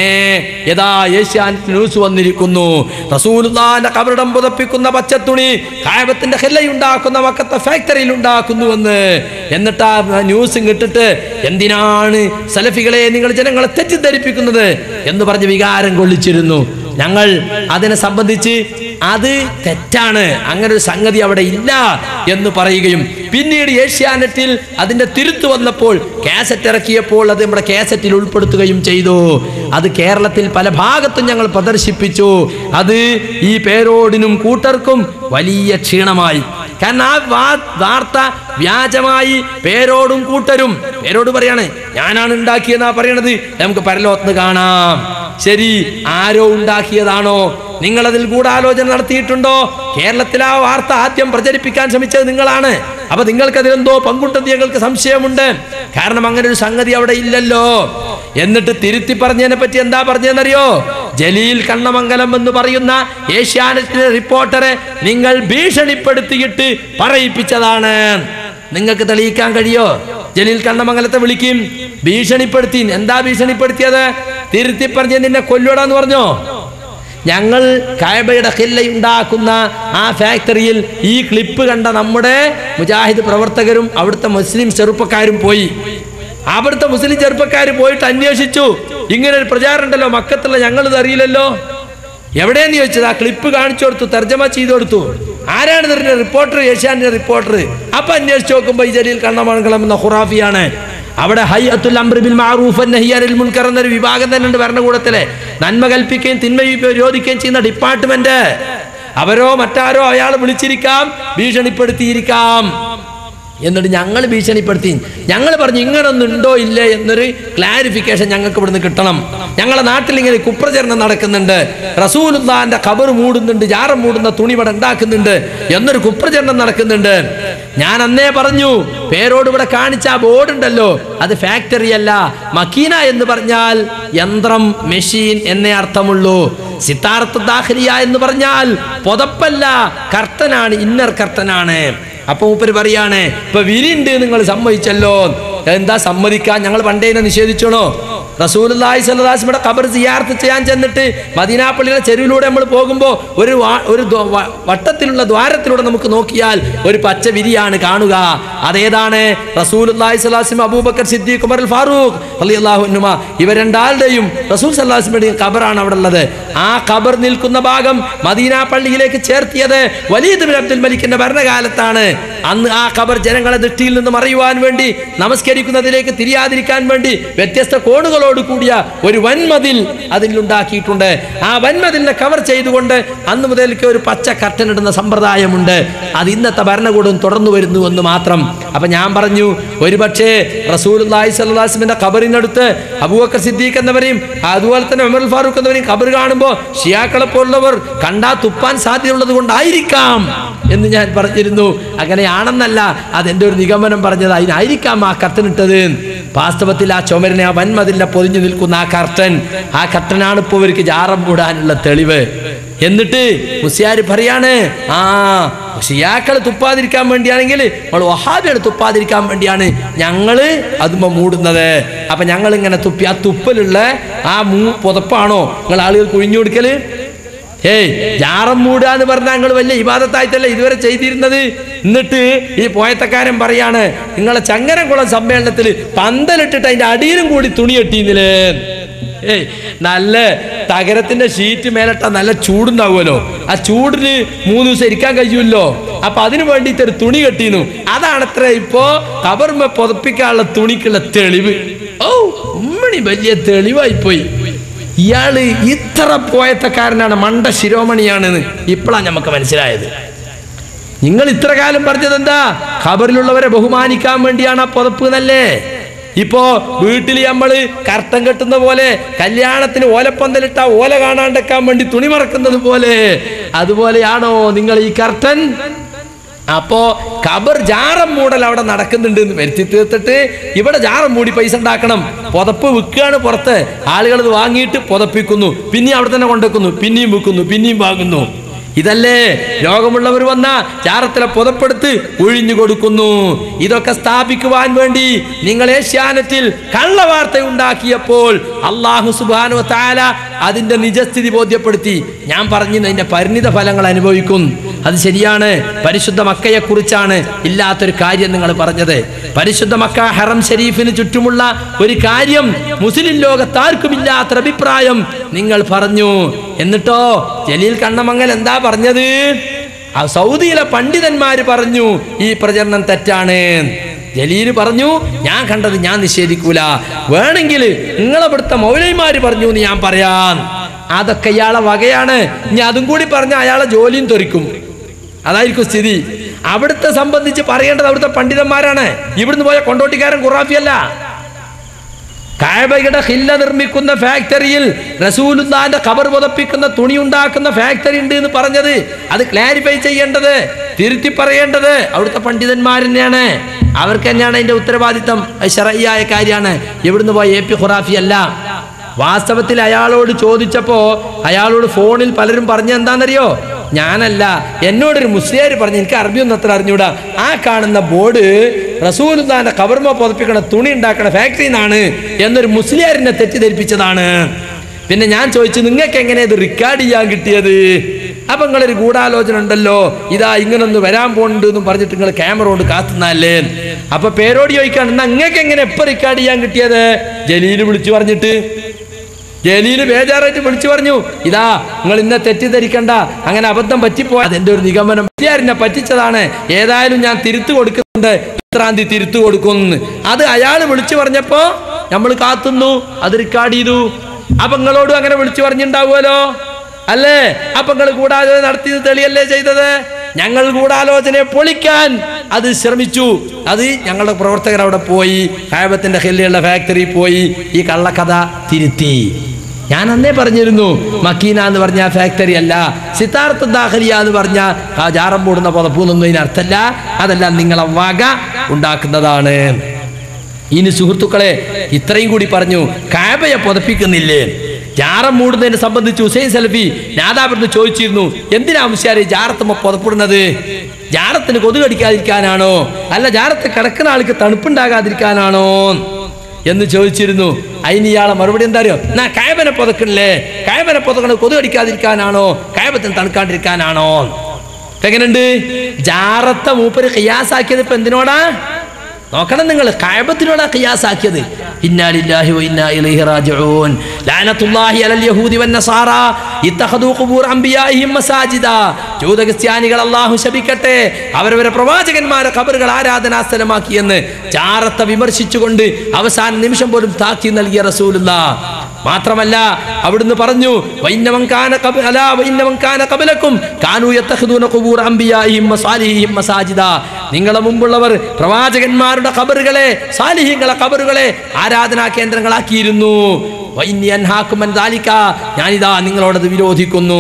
ഏതാ ഏഷ്യാനെറ്റ് ന്യൂസ് വന്നിരിക്കുന്നു, റസൂലുള്ളാഹിന്റെ ഖബറിടം പുതപ്പിക്കുന്ന പച്ചത്തുണി കഅബത്തിന്റെ ഖില്ലയുണ്ടാക്കുന്ന മക്കത്തെ ഫാക്ടറിയിൽ ഉണ്ടാക്കുന്നുവെന്ന്. എന്നിട്ട് ആ ന്യൂസ് കിട്ടിട്ട്, എന്തിനാണ് സലഫികളെ നിങ്ങൾ ജനങ്ങളെ തെറ്റിദ്ധരിപ്പിക്കുന്നത് എന്ന് പറഞ്ഞ് വികാരം കൊള്ളിച്ചിരുന്നു. ഞങ്ങൾ അതിനെ സംബന്ധിച്ച് അത് തെറ്റാണ്, അങ്ങനെ ഒരു സംഗതി അവിടെ ഇല്ല എന്ന് പറയുകയും പിന്നീട് ഏഷ്യാനെറ്റിൽ അതിന്റെ തിരുത്തു വന്നപ്പോൾ കാസറ്റ് ഇറക്കിയപ്പോൾ അത് നമ്മുടെ കാസറ്റിൽ ഉൾപ്പെടുത്തുകയും ചെയ്തു. അത് കേരളത്തിൽ പല ഭാഗത്തും ഞങ്ങൾ പ്രദർശിപ്പിച്ചു. അത് ഈ പേരോടിനും കൂട്ടർക്കും വലിയ ക്ഷീണമായി. കാരണം ആ വാർത്ത വ്യാജമായി പേരോടും കൂട്ടരും, പേരോട് പറയാണ് ഞാനാണ് ഉണ്ടാക്കിയെന്നാ പറയണത്, നമുക്ക് പരലോകത്ത് കാണാം. ശരി, ആരോ ഉണ്ടാക്കിയതാണോ? നിങ്ങളതിൽ ഗൂഢാലോചന നടത്തിയിട്ടുണ്ടോ? കേരളത്തിൽ ആ വാർത്ത ആദ്യം പ്രചരിപ്പിക്കാൻ ശ്രമിച്ചത് നിങ്ങളാണ്. അപ്പൊ നിങ്ങൾക്കതിലെന്തോ പങ്കുണ്ടെന്ന് ഞങ്ങൾക്ക് സംശയമുണ്ട്. കാരണം അങ്ങനെ ഒരു സംഗതി അവിടെ ഇല്ലല്ലോ. എന്നിട്ട് തിരുത്തി പറഞ്ഞതിനെ പറ്റി എന്താ പറഞ്ഞതെന്നറിയോ? ജലീൽ കണ്ണമംഗലം എന്ന് പറയുന്ന ഏഷ്യാനെറ്റിലെ റിപ്പോർട്ടറെ നിങ്ങൾ ഭീഷണിപ്പെടുത്തിയിട്ട് പറയിപ്പിച്ചതാണ്. നിങ്ങൾക്ക് തെളിയിക്കാൻ കഴിയോ? ജലീൽ കണ്ണമംഗലത്തെ വിളിക്കും, ഭീഷണിപ്പെടുത്തി. എന്താ ഭീഷണിപ്പെടുത്തിയത്? തിരുത്തി പറഞ്ഞ് നിന്നെ കൊല്ലൂടാന്ന് പറഞ്ഞോ. ഞങ്ങൾ കഅബയുടെ ഖില്ലയുണ്ടാക്കുന്ന ആ ഫാക്ടറിയിൽ ഈ ക്ലിപ്പ് കണ്ട നമ്മുടെ മുജാഹിദ് പ്രവർത്തകരും അവിടുത്തെ മുസ്ലിം ചെറുപ്പക്കാരും പോയി. അവിടുത്തെ മുസ്ലിം ചെറുപ്പക്കാർ പോയിട്ട് അന്വേഷിച്ചു, ഇങ്ങനെ ഒരു പ്രചാരം ഉണ്ടല്ലോ മക്കത്തുള്ള, ഞങ്ങളിത് അറിയില്ലല്ലോ. എവിടെയെന്ന് ചോദിച്ചത്, ആ ക്ലിപ്പ് കാണിച്ചു കൊടുത്തു, തർജ്ജമ ചെയ്തു കൊടുത്തു. ആരാണ് ഇതിന്റെ റിപ്പോർട്ടർ? ഏഷ്യാനെറ്റ് റിപ്പോർട്ടർ. അപ്പൊ അന്വേഷിച്ച് നോക്കുമ്പോ ഈ ജലീൽ കണ്ണമംഗലം എന്ന ഖുറാഫിയാണ്. അവിടെ ഹയ്യത്തുൽ അംറി ബിൽ മഅറൂഫ് വന്നഹ്യി അനിൽ മുൻകർ എന്നൊരു വിഭാഗം തന്നെ ഉണ്ട് ഭരണകൂടത്തിലെ. നന്മ കൽപ്പിക്കുകയും തിന്മ വിരോധിക്കുകയും ചെയ്യുന്ന ഡിപ്പാർട്ട്മെന്റ്. അവരോ മറ്റാരോ അയാൾ വിളിച്ചിരിക്കാം, ഭീഷണിപ്പെടുത്തിയിരിക്കാം. എന്നിട്ട് ഞങ്ങൾ ഭീഷണിപ്പെടുത്തി. ഞങ്ങൾ പറഞ്ഞു ഇങ്ങനൊന്നും ഉണ്ടോ ഇല്ലേ എന്നൊരു ക്ലാരിഫിക്കേഷൻ ഞങ്ങൾക്ക് ഇവിടുന്ന് കിട്ടണം. ഞങ്ങളുടെ നാട്ടിൽ ഇങ്ങനെ കുപ്രചരണം നടക്കുന്നുണ്ട്, റസൂലുള്ളാഹിന്റെ ഖബർ മൂടുന്നുണ്ട്, ജാറം മൂടുന്ന തുണി ഇവിടെ ഉണ്ടാക്കുന്നുണ്ട് എന്നൊരു കുപ്രചരണം നടക്കുന്നുണ്ട്. ഞാൻ അന്നേ പറഞ്ഞു, പേരോട് ഇവിടെ കാണിച്ച ആ ബോർഡ് ഉണ്ടല്ലോ, അത് ഫാക്ടറി അല്ല. മക്കീന എന്ന് പറഞ്ഞാൽ യന്ത്രം, മെഷീൻ എന്നേ അർത്ഥമുള്ളൂ. സിത്താറത്ത് ദാഖിലിയ എന്ന് പറഞ്ഞാൽ പുതപ്പല്ല, കർട്ടനാണ്, ഇന്നർ കർട്ടനാണ്. അപ്പൊ മൂപ്പര് പറയാണ്, ഇപ്പൊ വിരിണ്ട് നിങ്ങൾ സമ്മതിച്ചല്ലോ. എന്താ സമ്മതിക്കാൻ? ഞങ്ങൾ പണ്ടേനെ നിഷേധിച്ചോണോ? റസൂലുള്ളാഹി സ്വല്ലല്ലാഹു അലൈഹി വസല്ലം ഖബർ സിയാറത്ത് ചെയ്യാൻ ചെന്നിട്ട് മദീന പള്ളിയുടെ ചെരുവിലൂടെ നമ്മൾ പോകുമ്പോൾ ഒരു വട്ടത്തിലുള്ള ദ്വാരത്തിലൂടെ നമുക്ക് നോക്കിയാൽ ഒരു പച്ച വിരിയാണ് കാണുക. അതേതാണ്? റസൂലുള്ളാഹി സ്വല്ലല്ലാഹു അലൈഹി വസല്ലം, അബൂബക്കർ സിദ്ദീഖ്, ഉമർ ഫാറൂഖ് റളിയല്ലാഹു അൻഹുമാ, ഇവർ രണ്ടാളുടെയും റസൂൽ സല്ലല്ലാഹു അലൈഹി വസല്ലം ഖബറാണ് അവിടെ ഉള്ളത്. ആ ഖബർ നിൽക്കുന്ന ഭാഗം മദീന പള്ളിയിലേക്ക് ചേർത്തിയത് വലീദ് ബിൻ അബ്ദുൽ മലിക്കിന്റെ ഭരണകാലത്താണ്. അന്ന് ആ ഖബർ ജനങ്ങളെ ദൃഷ്ടിയിൽ നിന്ന് മറയുവാൻ വേണ്ടി, നമസ്കരിക്കുന്നതിലേക്ക് തിരിയാതിരിക്കാൻ വേണ്ടി വ്യത്യസ്ത കോണുകളോട് കൂടിയ ഒരു വൻമതിൽ അതിലുണ്ടാക്കിയിട്ടുണ്ട്. ആ വൻമതിലിനെ കവർ ചെയ്തുകൊണ്ട് അന്ന് മുതൽക്ക് ഒരു പച്ച കർട്ടൻ ഇടുന്ന സമ്പ്രദായമുണ്ട്. അത് ഇന്നത്തെ ഭരണകൂടം തുടർന്നു വരുന്നു എന്ന് മാത്രം. അപ്പൊ ഞാൻ പറഞ്ഞു, ഒരുപക്ഷെ റസൂലുള്ളാഹി സ്വല്ലല്ലാഹു അലൈഹി വസല്ലം ഖബറിനടുത്ത് അബൂബക്കർ സിദ്ദീഖ് എന്നവരെയും അതുപോലെ തന്നെ ഉമർ ഫാറൂഖ് എന്നവരെയും ഖബർ കാണുമ്പോൾ ഷിയാക്കളെ പോലുള്ളവർ കണ്ടാ തുപ്പാൻ സാധ്യതയുള്ളത് കൊണ്ടായിരിക്കാം എന്ന് ഞാൻ പറഞ്ഞിരുന്നു. അങ്ങനെയാണെന്നല്ല, അതെന്റെ ഒരു നിഗമനം പറഞ്ഞത്. അതിനായിരിക്കാം ആ കർട്ടൻ ഇട്ടത്. വാസ്തവത്തിൽ ആ ചുമരിനെ, ആ വൻമതിലിനെ പൊതിഞ്ഞു നിൽക്കുന്ന ആ കർട്ടനാണ് ഇപ്പോൾ ഇവർക്ക് ജാറം മൂടാനുള്ള തെളിവ്. എന്നിട്ട് മുസ്ലിയാര് പറയാണ്, ആ ഷിയാക്കൾ തുപ്പാതിരിക്കാൻ വേണ്ടിയാണെങ്കിൽ നമ്മൾ വഹാബികൾ തുപ്പാതിരിക്കാൻ വേണ്ടിയാണ് ഞങ്ങള് അതുമ്പോ മൂടുന്നത്. അപ്പൊ ഞങ്ങൾ ഇങ്ങനെ തുപ്പി, ആ തുപ്പലുള്ള ആ പുതപ്പാണോ നിങ്ങൾ ആളുകൾ കുഴിഞ്ഞു കൊടുക്കല്? ജാറം മൂടുക എന്ന് പറഞ്ഞാൽ ഞങ്ങൾ വലിയ ഇബാദത്തായിട്ടല്ലേ ഇതുവരെ ചെയ്തിരുന്നത്. എന്നിട്ട് ഈ പോയത്തക്കാരൻ പറയാണ്, നിങ്ങളെ ചങ്ങരംകുളം സമ്മേളനത്തിൽ പന്തലിട്ടിട്ട് അതിന്റെ അടിയിലും കൂടി തുണി കെട്ടിന്നില്ലേ. നല്ല തകരത്തിന്റെ ഷീറ്റ് മേലിട്ട നല്ല ചൂടുണ്ടാവുമല്ലോ, ആ ചൂടിന് 3 ദിവസം ഇരിക്കാൻ കഴിയുമല്ലോ. അപ്പൊ അതിനു വേണ്ടിയിട്ട് ഒരു തുണി കെട്ടിന്നു. അതാണത്ര ഇപ്പോ ഖബറിന്മേൽ പുതപ്പിക്കാനുള്ള തുണിക്കുള്ള തെളിവ്. ഓ ഉമ്മണി വലിയ തെളിവായി പോയി. ഇയാള് ഇത്ര പോയത്തക്കാരനാണ്, മണ്ട ശിരോമണിയാണെന്ന് ഇപ്പോഴാണ് നമുക്ക് മനസ്സിലായത്. നിങ്ങൾ ഇത്ര കാലം പറഞ്ഞത് എന്താ? ഖബറിലുള്ളവരെ ബഹുമാനിക്കാൻ വേണ്ടിയാണ് ആ പുതപ്പ് എന്നല്ലേ. ഇപ്പോ വീട്ടിൽ നമ്മള് കർട്ടൻ കെട്ടുന്ന പോലെ, കല്യാണത്തിന് ഓലപ്പന്തലിട്ട ഓല കാണാണ്ടെക്കാൻ വേണ്ടി തുണി മറക്കുന്നത് പോലെ, അതുപോലെയാണോ നിങ്ങൾ ഈ കർട്ടൻ? അപ്പോ ഖബർ ജാറം മൂടൽ അവിടെ നടക്കുന്നുണ്ട് എന്ന് വരുത്തി തീർത്തിട്ട് ഇവിടെ ജാറം മൂടി പൈസ ഉണ്ടാക്കണം. പുതപ്പ് വിൽക്കുകയാണ് പുറത്ത്, ആളുകൾ ഇത് വാങ്ങിയിട്ട് പുതപ്പിക്കുന്നു, പിന്നെയും അവിടെ തന്നെ കൊണ്ടുവെക്കുന്നു, പിന്നെയും വിൽക്കുന്നു, പിന്നെയും വാങ്ങുന്നു. ഇതല്ലേ രോഗമുള്ളവർ വന്ന ജാറത്തിലെ പുതപ്പെടുത്ത് ഒഴിഞ്ഞു കൊടുക്കുന്നു. ഇതൊക്കെ സ്ഥാപിക്കുവാൻ വേണ്ടി നിങ്ങൾ ഏഷ്യാനെറ്റിൽ കള്ളവാർത്ത ഉണ്ടാക്കിയപ്പോൾ അല്ലാഹു സുബ്ഹാനഹു വ തആല അതിന്റെ നിജസ്ഥിതി ബോധ്യപ്പെടുത്തി. ഞാൻ പറഞ്ഞത് അതിന്റെ പരിണിത ഫലങ്ങൾ അനുഭവിക്കും. അത് ശരിയാണ്. പരിശുദ്ധ മക്കയെ കുറിച്ചാണ് ഇല്ലാത്തൊരു കാര്യം നിങ്ങൾ പറഞ്ഞത്. പരിശുദ്ധ മക്ക ഹറം ഷരീഫിന് ചുറ്റുമുള്ള ഒരു കാര്യം മുസ്ലിം ലോകത്താർക്കും ഇല്ലാത്തൊരു അഭിപ്രായം നിങ്ങൾ പറഞ്ഞു. എന്നിട്ടോ ജലീൽ കണ്ണമംഗൽ എന്താ പറഞ്ഞത്? ആ സൗദിയിലെ പണ്ഡിതന്മാര് പറഞ്ഞു ഈ പ്രചരണം തെറ്റാണ്. ജലീല് പറഞ്ഞു ഞാൻ കണ്ടത് ഞാൻ നിഷേധിക്കൂല, വേണമെങ്കിൽ നിങ്ങളവിടുത്തെ മൗലൈമാര് പറഞ്ഞു എന്ന് ഞാൻ പറയാം. അതൊക്കെ ഇയാളെ വകയാണ്. ഇനി അതും കൂടി പറഞ്ഞ അയാളെ ജോലിയും തെറിക്കും. അതായിരിക്കും സ്ഥിതി. അവിടുത്തെ സംബന്ധിച്ച് പറയേണ്ടത് അവിടുത്തെ പണ്ഡിതന്മാരാണ്. ഇവിടുന്ന് പോയ കൊണ്ടോട്ടിക്കാരൻ ഖുറാഫിയല്ല. കഅബയുടെ ഖില്ല നിർമ്മിക്കുന്ന ഫാക്ടറിയിൽ റസൂലുള്ളാഹിന്റെ ഖബർ പുതപ്പിക്കുന്ന തുണി ഉണ്ടാക്കുന്ന ഫാക്ടറി ഉണ്ട് എന്ന് പറഞ്ഞത് അത് ക്ലാരിഫൈ ചെയ്യേണ്ടത്, തിരുത്തി പറയേണ്ടത് അവിടുത്തെ പണ്ഡിതന്മാർ തന്നെയാണ്. അവർക്ക് തന്നെയാണ് അതിന്റെ ഉത്തരവാദിത്തം. ശർഈയായ കാര്യമാണ്. ഇവിടുന്ന് പോയ എ പി ഖുറാഫി അല്ല. വാസ്തവത്തിൽ അയാളോട് ചോദിച്ചപ്പോ അയാളോട് ഫോണിൽ പലരും പറഞ്ഞ എന്താണെന്നറിയോ? ഞാനല്ല, എന്നോടൊരു മുസ്ലിയാർ പറഞ്ഞു, എനിക്ക് അറബിയൊന്നും അത്ര അറിഞ്ഞൂടാ, ആ കാണുന്ന ബോർഡ് റസൂലുള്ളാഹിന്റെ ഖബർമ പുതപ്പിക്കണ തുണി ഉണ്ടാക്കണ ഫാക്ടറി നിന്നാണ് എന്നൊരു മുസ്ലിയാരിനെ തെറ്റിദ്ധരിപ്പിച്ചതാണ്. പിന്നെ ഞാൻ ചോദിച്ചു, നിങ്ങൾക്ക് എങ്ങനെ ഇത് റെക്കോർഡ് ചെയ്യാൻ കിട്ടിയത്? അപ്പൊ നിങ്ങളൊരു ഗൂഢാലോചന ഉണ്ടല്ലോ, ഇതാ ഇങ്ങനൊന്ന് വരാൻ പോകുന്നുണ്ട് എന്നും പറഞ്ഞിട്ട് നിങ്ങൾ ക്യാമറ കൊണ്ട് കാത്തുന്നല്ലേ. അപ്പൊ പേരോട് ചോദിക്കാണ്, എന്നാ നിങ്ങൾക്ക് എങ്ങനെ എപ്പോ റെക്കോർഡ് ചെയ്യാൻ കിട്ടിയത്? ജലീല് വിളിച്ചു പറഞ്ഞിട്ട്, ജലീല് ബേജാറായിട്ട് വിളിച്ചു പറഞ്ഞു, ഇതാ നിങ്ങൾ ഇന്നെ തെറ്റിദ്ധരിക്കണ്ട, അങ്ങനെ അബദ്ധം പറ്റിപ്പോയി, അതെന്റെ ഒരു നിഗമനം, മുസ്ലിയാരിനെ പറ്റിച്ചതാണ്, ഏതായാലും ഞാൻ തിരുത്തു കൊടുക്കുന്നുണ്ട്, ഇത്രാം തീയതി തിരുത്തു കൊടുക്കുന്നു. അത് അയാൾ വിളിച്ചു പറഞ്ഞപ്പോ നമ്മൾ കാത്തുന്നു, അത് റെക്കോർഡ് ചെയ്തു. അപ്പൊ നിങ്ങളോടും അങ്ങനെ വിളിച്ചു പറഞ്ഞിട്ടുണ്ടാവുമല്ലോ അല്ലേ? അപ്പൊ നിങ്ങൾ ഗൂഢാലോചന നടത്തിയത് തെളിയല്ലേ ചെയ്തത്? ഞങ്ങൾ ഗൂഢാലോചനയെ പൊളിക്കാൻ അത് ശ്രമിച്ചു. അത് ഞങ്ങളുടെ പ്രവർത്തകർ അവിടെ പോയി, കഅബത്തിന്റെ ഹില്ലുള്ള ഫാക്ടറി പോയി ഈ കള്ളക്കഥ തിരുത്തി. ഞാൻ അന്നേ പറഞ്ഞിരുന്നു, മക്കീന എന്ന് പറഞ്ഞ ഫാക്ടറി അല്ല, സിത്താർത്ത് ദാഖലിയ എന്ന് പറഞ്ഞ ആ ജാറം മൂടുന്ന പുതപ്പൂന്നൊന്നും ഇതിനർത്ഥമല്ല, അതെല്ലാം നിങ്ങളെ വക ഉണ്ടാക്കുന്നതാണ്. ഇനി സുഹൃത്തുക്കളെ, ഇത്രയും കൂടി പറഞ്ഞു, കഅബയെ പുതപ്പിക്കുന്നില്ലേ? ജാറം മൂടുന്നതിനെ സംബന്ധിച്ച് ഹുസൈൻ സലഫി നാദാപുരത്ത് ചോദിച്ചിരുന്നു, എന്തിനാ മുസ്ലിയാരെ ജാറത്തുമ്മ പുതപ്പിടുന്നത്? ജാറത്തിന് കൊതുകടിക്കാതിരിക്കാനാണോ, അല്ല ജാറത്ത് കിടക്കുന്ന ആൾക്ക് തണുപ്പുണ്ടാകാതിരിക്കാനാണോ എന്ന് ചോദിച്ചിരുന്നു. അതിന് ഇയാളെ മറുപടി എന്താ അറിയോ? എന്നാ കഅബനെ പുതക്കണില്ലേ, കഅബനെ പുതക്കണത് കൊതുകടിക്കാതിരിക്കാനാണോ, കഅബത്തിന് തണുക്കാണ്ടിരിക്കാനാണോ? എങ്ങനെയുണ്ട്? ജാറത്തെ മൂപ്പര് ഖിയാസാക്കിയത് ഇപ്പൊ എന്തിനോടാ നോക്കണം നിങ്ങൾ? കഅബത്തിനോടാ ഖിയാസാക്കിയത്. ഇന്നാ ലില്ലാഹി വ ഇന്നാ ഇലൈഹി റാജിഊൻ. ലഅനത്തുല്ലാഹി അലൽ യഹൂദി വന്നസാറ ഇത്തഖദൂ ഖുബൂർ അംബിയാഇഹിം മസാജിദ. ജൂത ക്രിസ്ത്യാനികൾ അല്ലാഹു ശപിക്കട്ടെ, അവരവരെ പ്രവാചകന്മാരെ ഖബറുകൾ ആരാധനാസ്ഥലമാക്കി എന്ന് ജാറത്തെ വിമർശിച്ചുകൊണ്ട് അവസാന നിമിഷം പോലും താക്കീത് നൽകിയ റസൂലുള്ളാഹ്. മാത്രമല്ല അവിടുന്ന് പറഞ്ഞു, വഇന്നമൻ കാന ഖബലക്കും കാനൂ യത്തഖദൂന ഖുബൂർ അംബിയാഇഹിം വസാലിഹിം മസാജിദ. നിങ്ങളെ മുമ്പുള്ളവർ പ്രവാചകന്മാരുടെ ഖബറുകളെ, സാലിഹീങ്ങളെ ഖബറുകളെ ആരാധനാ കേന്ദ്രങ്ങളാക്കിയിരുന്നു. ഞാനിതാ നിങ്ങളോടത് വിരോധിക്കുന്നു.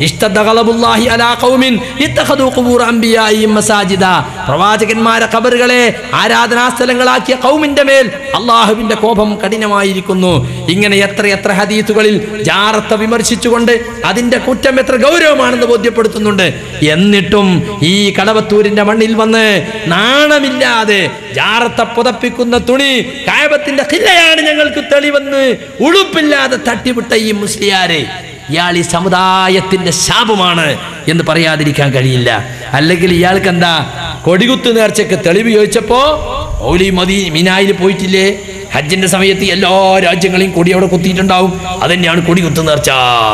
പ്രവാചകന്മാരെ ഖബറുകളെ ആരാധനാ സ്ഥലങ്ങളാക്കിയ ഖൗമിന്റെ മേൽ അള്ളാഹുവിന്റെ കോപം കഠിനമായിരിക്കുന്നു. ഇങ്ങനെ എത്ര ഹദീസുകളിൽ ജാറത്തെ വിമർശിച്ചുകൊണ്ട് അതിന്റെ കുറ്റം എത്ര ഗൗരവമാണെന്ന് ബോധ്യപ്പെടുത്തുന്നുണ്ട്. എന്നിട്ടും ഈ കടവത്തൂരിന്റെ മണ്ണിൽ വന്ന് നാണമില്ലാതെ ജാറത്തെ പുതപ്പിക്കുന്ന തുണി കഅബത്തിന്റെ ഖില്ലയാണ് ഞങ്ങൾക്ക് തെളിവെന്ന് ഉളുപ്പില്ലാതെ തട്ടിവിട്ട ഈ മുസ്ലിയാരെ, ഇയാൾ ഈ സമുദായത്തിന്റെ ശാപമാണ് എന്ന് പറയാതിരിക്കാൻ കഴിയില്ല. അല്ലെങ്കിൽ ഇയാൾക്ക് എന്താ, കൊടികുത്ത് നേർച്ചയ്ക്ക് തെളിവ് ചോദിച്ചപ്പോ മൗലി മിനായിൽ പോയിട്ടില്ലേ? ഹജ്ജിന്റെ സമയത്ത് എല്ലാ രാജ്യങ്ങളെയും കൊടി അവിടെ കുത്തിയിട്ടുണ്ടാവും, അതന്നെയാണ് കൊടികുത്ത് നേർച്ച.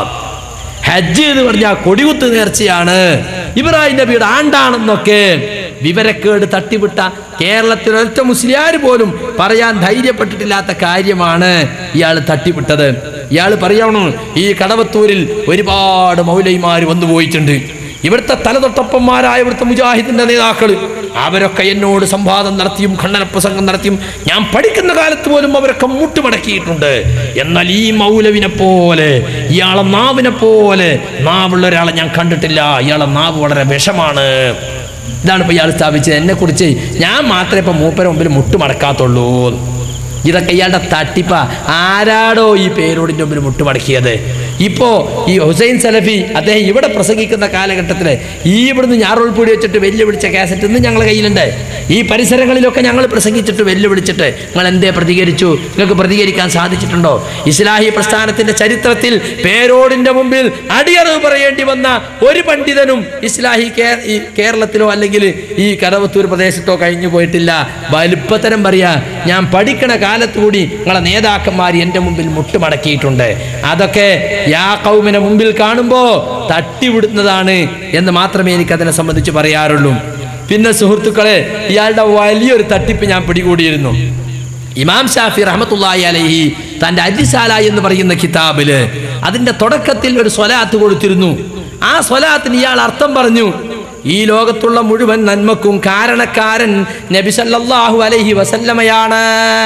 ഹജ്ജ് എന്ന് പറഞ്ഞാൽ കൊടികുത്ത് നേർച്ചയാണ്, ഇബ്രാഹിം നബിയുടെ ആണ്ടാണെന്നൊക്കെ വിവരക്കേട് തട്ടിവിട്ട കേരളത്തിൽ ഒറ്റ മുസ്ലിയാർ പോലും പറയാൻ ധൈര്യപ്പെട്ടിട്ടില്ലാത്ത കാര്യമാണ് ഇയാൾ തട്ടിവിട്ടത്. ഇയാൾ പറയണം, ഈ കടവത്തൂരിൽ ഒരുപാട് മൗലൈമാർ വന്നു പോയിട്ടുണ്ട്, ഇവിടുത്തെ തലതൊട്ടപ്പന്മാരായ ഇവിടുത്തെ മുജാഹിദിന്റെ നേതാക്കൾ, അവരൊക്കെ എന്നോട് സംവാദം നടത്തിയും ഖണ്ഡന പ്രസംഗം നടത്തിയും ഞാൻ പഠിക്കുന്ന കാലത്ത് പോലും അവരൊക്കെ മുട്ടുമടക്കിയിട്ടുണ്ട്. എന്നാൽ ഈ മൗലവിനെ പോലെ, ഇയാളെ നാവിനെ പോലെ നാവുള്ള ഒരാളെ ഞാൻ കണ്ടിട്ടില്ല, ഇയാളെ നാവ് വളരെ വിഷമാണ്. ഇതാണ് ഇപ്പൊ ഇയാൾ സ്ഥാപിച്ചത്. എന്നെ കുറിച്ച് ഞാൻ മാത്രമേ ഇപ്പൊ മൂപ്പര മുമ്പിൽ മുട്ടുമടക്കാത്തുള്ളൂ. ഇതൊക്കെ ഇയാളുടെ തട്ടിപ്പ. ആരാടോ ഈ പേരോടിന്റെ മുമ്പിൽ മുട്ടുമടക്കിയത്? ഇപ്പോ ഈ ഹുസൈൻ സലഫി അദ്ദേഹം ഇവിടെ പ്രസംഗിക്കുന്ന കാലഘട്ടത്തില് ഈ ഇവിടുന്ന് ഞാറുൾപ്പൂടി വെച്ചിട്ട് വെല്ലുവിളിച്ച കാസറ്റ് ഇന്ന് ഞങ്ങളുടെ കയ്യിലുണ്ട്. ഈ പരിസരങ്ങളിലൊക്കെ ഞങ്ങൾ പ്രസംഗിച്ചിട്ട് വെല്ലുവിളിച്ചിട്ട് നിങ്ങൾ എന്തേ പ്രതികരിച്ചു? നിങ്ങൾക്ക് പ്രതികരിക്കാൻ സാധിച്ചിട്ടുണ്ടോ? ഇസ്ലാഹി പ്രസ്ഥാനത്തിന്റെ ചരിത്രത്തിൽ പേരോടിന്റെ മുമ്പിൽ അടിയറവ് പറയേണ്ടി വന്ന ഒരു പണ്ഡിതനും ഇസ്ലാഹി കേരളത്തിലോ അല്ലെങ്കിൽ ഈ കടവത്തൂർ പ്രദേശത്തോ കഴിഞ്ഞു പോയിട്ടില്ല. വലുപ്പത്തരം പറയാ, ഞാൻ പഠിക്കണ കാലത്തുകൂടി നിങ്ങളെ നേതാക്കന്മാർ എൻ്റെ മുമ്പിൽ മുട്ടുമടക്കിയിട്ടുണ്ട്. അതൊക്കെ യാ ഖൗമിനെ മുമ്പിൽ കാണുമ്പോ തട്ടിവിടുന്നതാണ് എന്ന് മാത്രമേ എനിക്ക് അതിനെ സംബന്ധിച്ച് പറയാറുള്ളൂ. പിന്നെ സുഹൃത്തുക്കളെ, ഇയാളുടെ വലിയൊരു തട്ടിപ്പ് ഞാൻ പിടികൂടിയിരുന്നു. ഇമാം ഷാഫി റഹ്മത്തുള്ളാഹി അലൈഹി തന്റെ അരിസാല എന്ന് പറയുന്ന കിതാബില് അതിന്റെ തുടക്കത്തിൽ ഒരു സ്വലാത്ത് കൊടുത്തിരുന്നു. ആ സ്വലാത്തിന് ഇയാൾ അർത്ഥം പറഞ്ഞു, ഈ ലോകത്തുള്ള മുഴുവൻ നന്മക്കും കാരണക്കാരൻ നബി സല്ലല്ലാഹു അലൈഹി വസല്ലമയാണ്.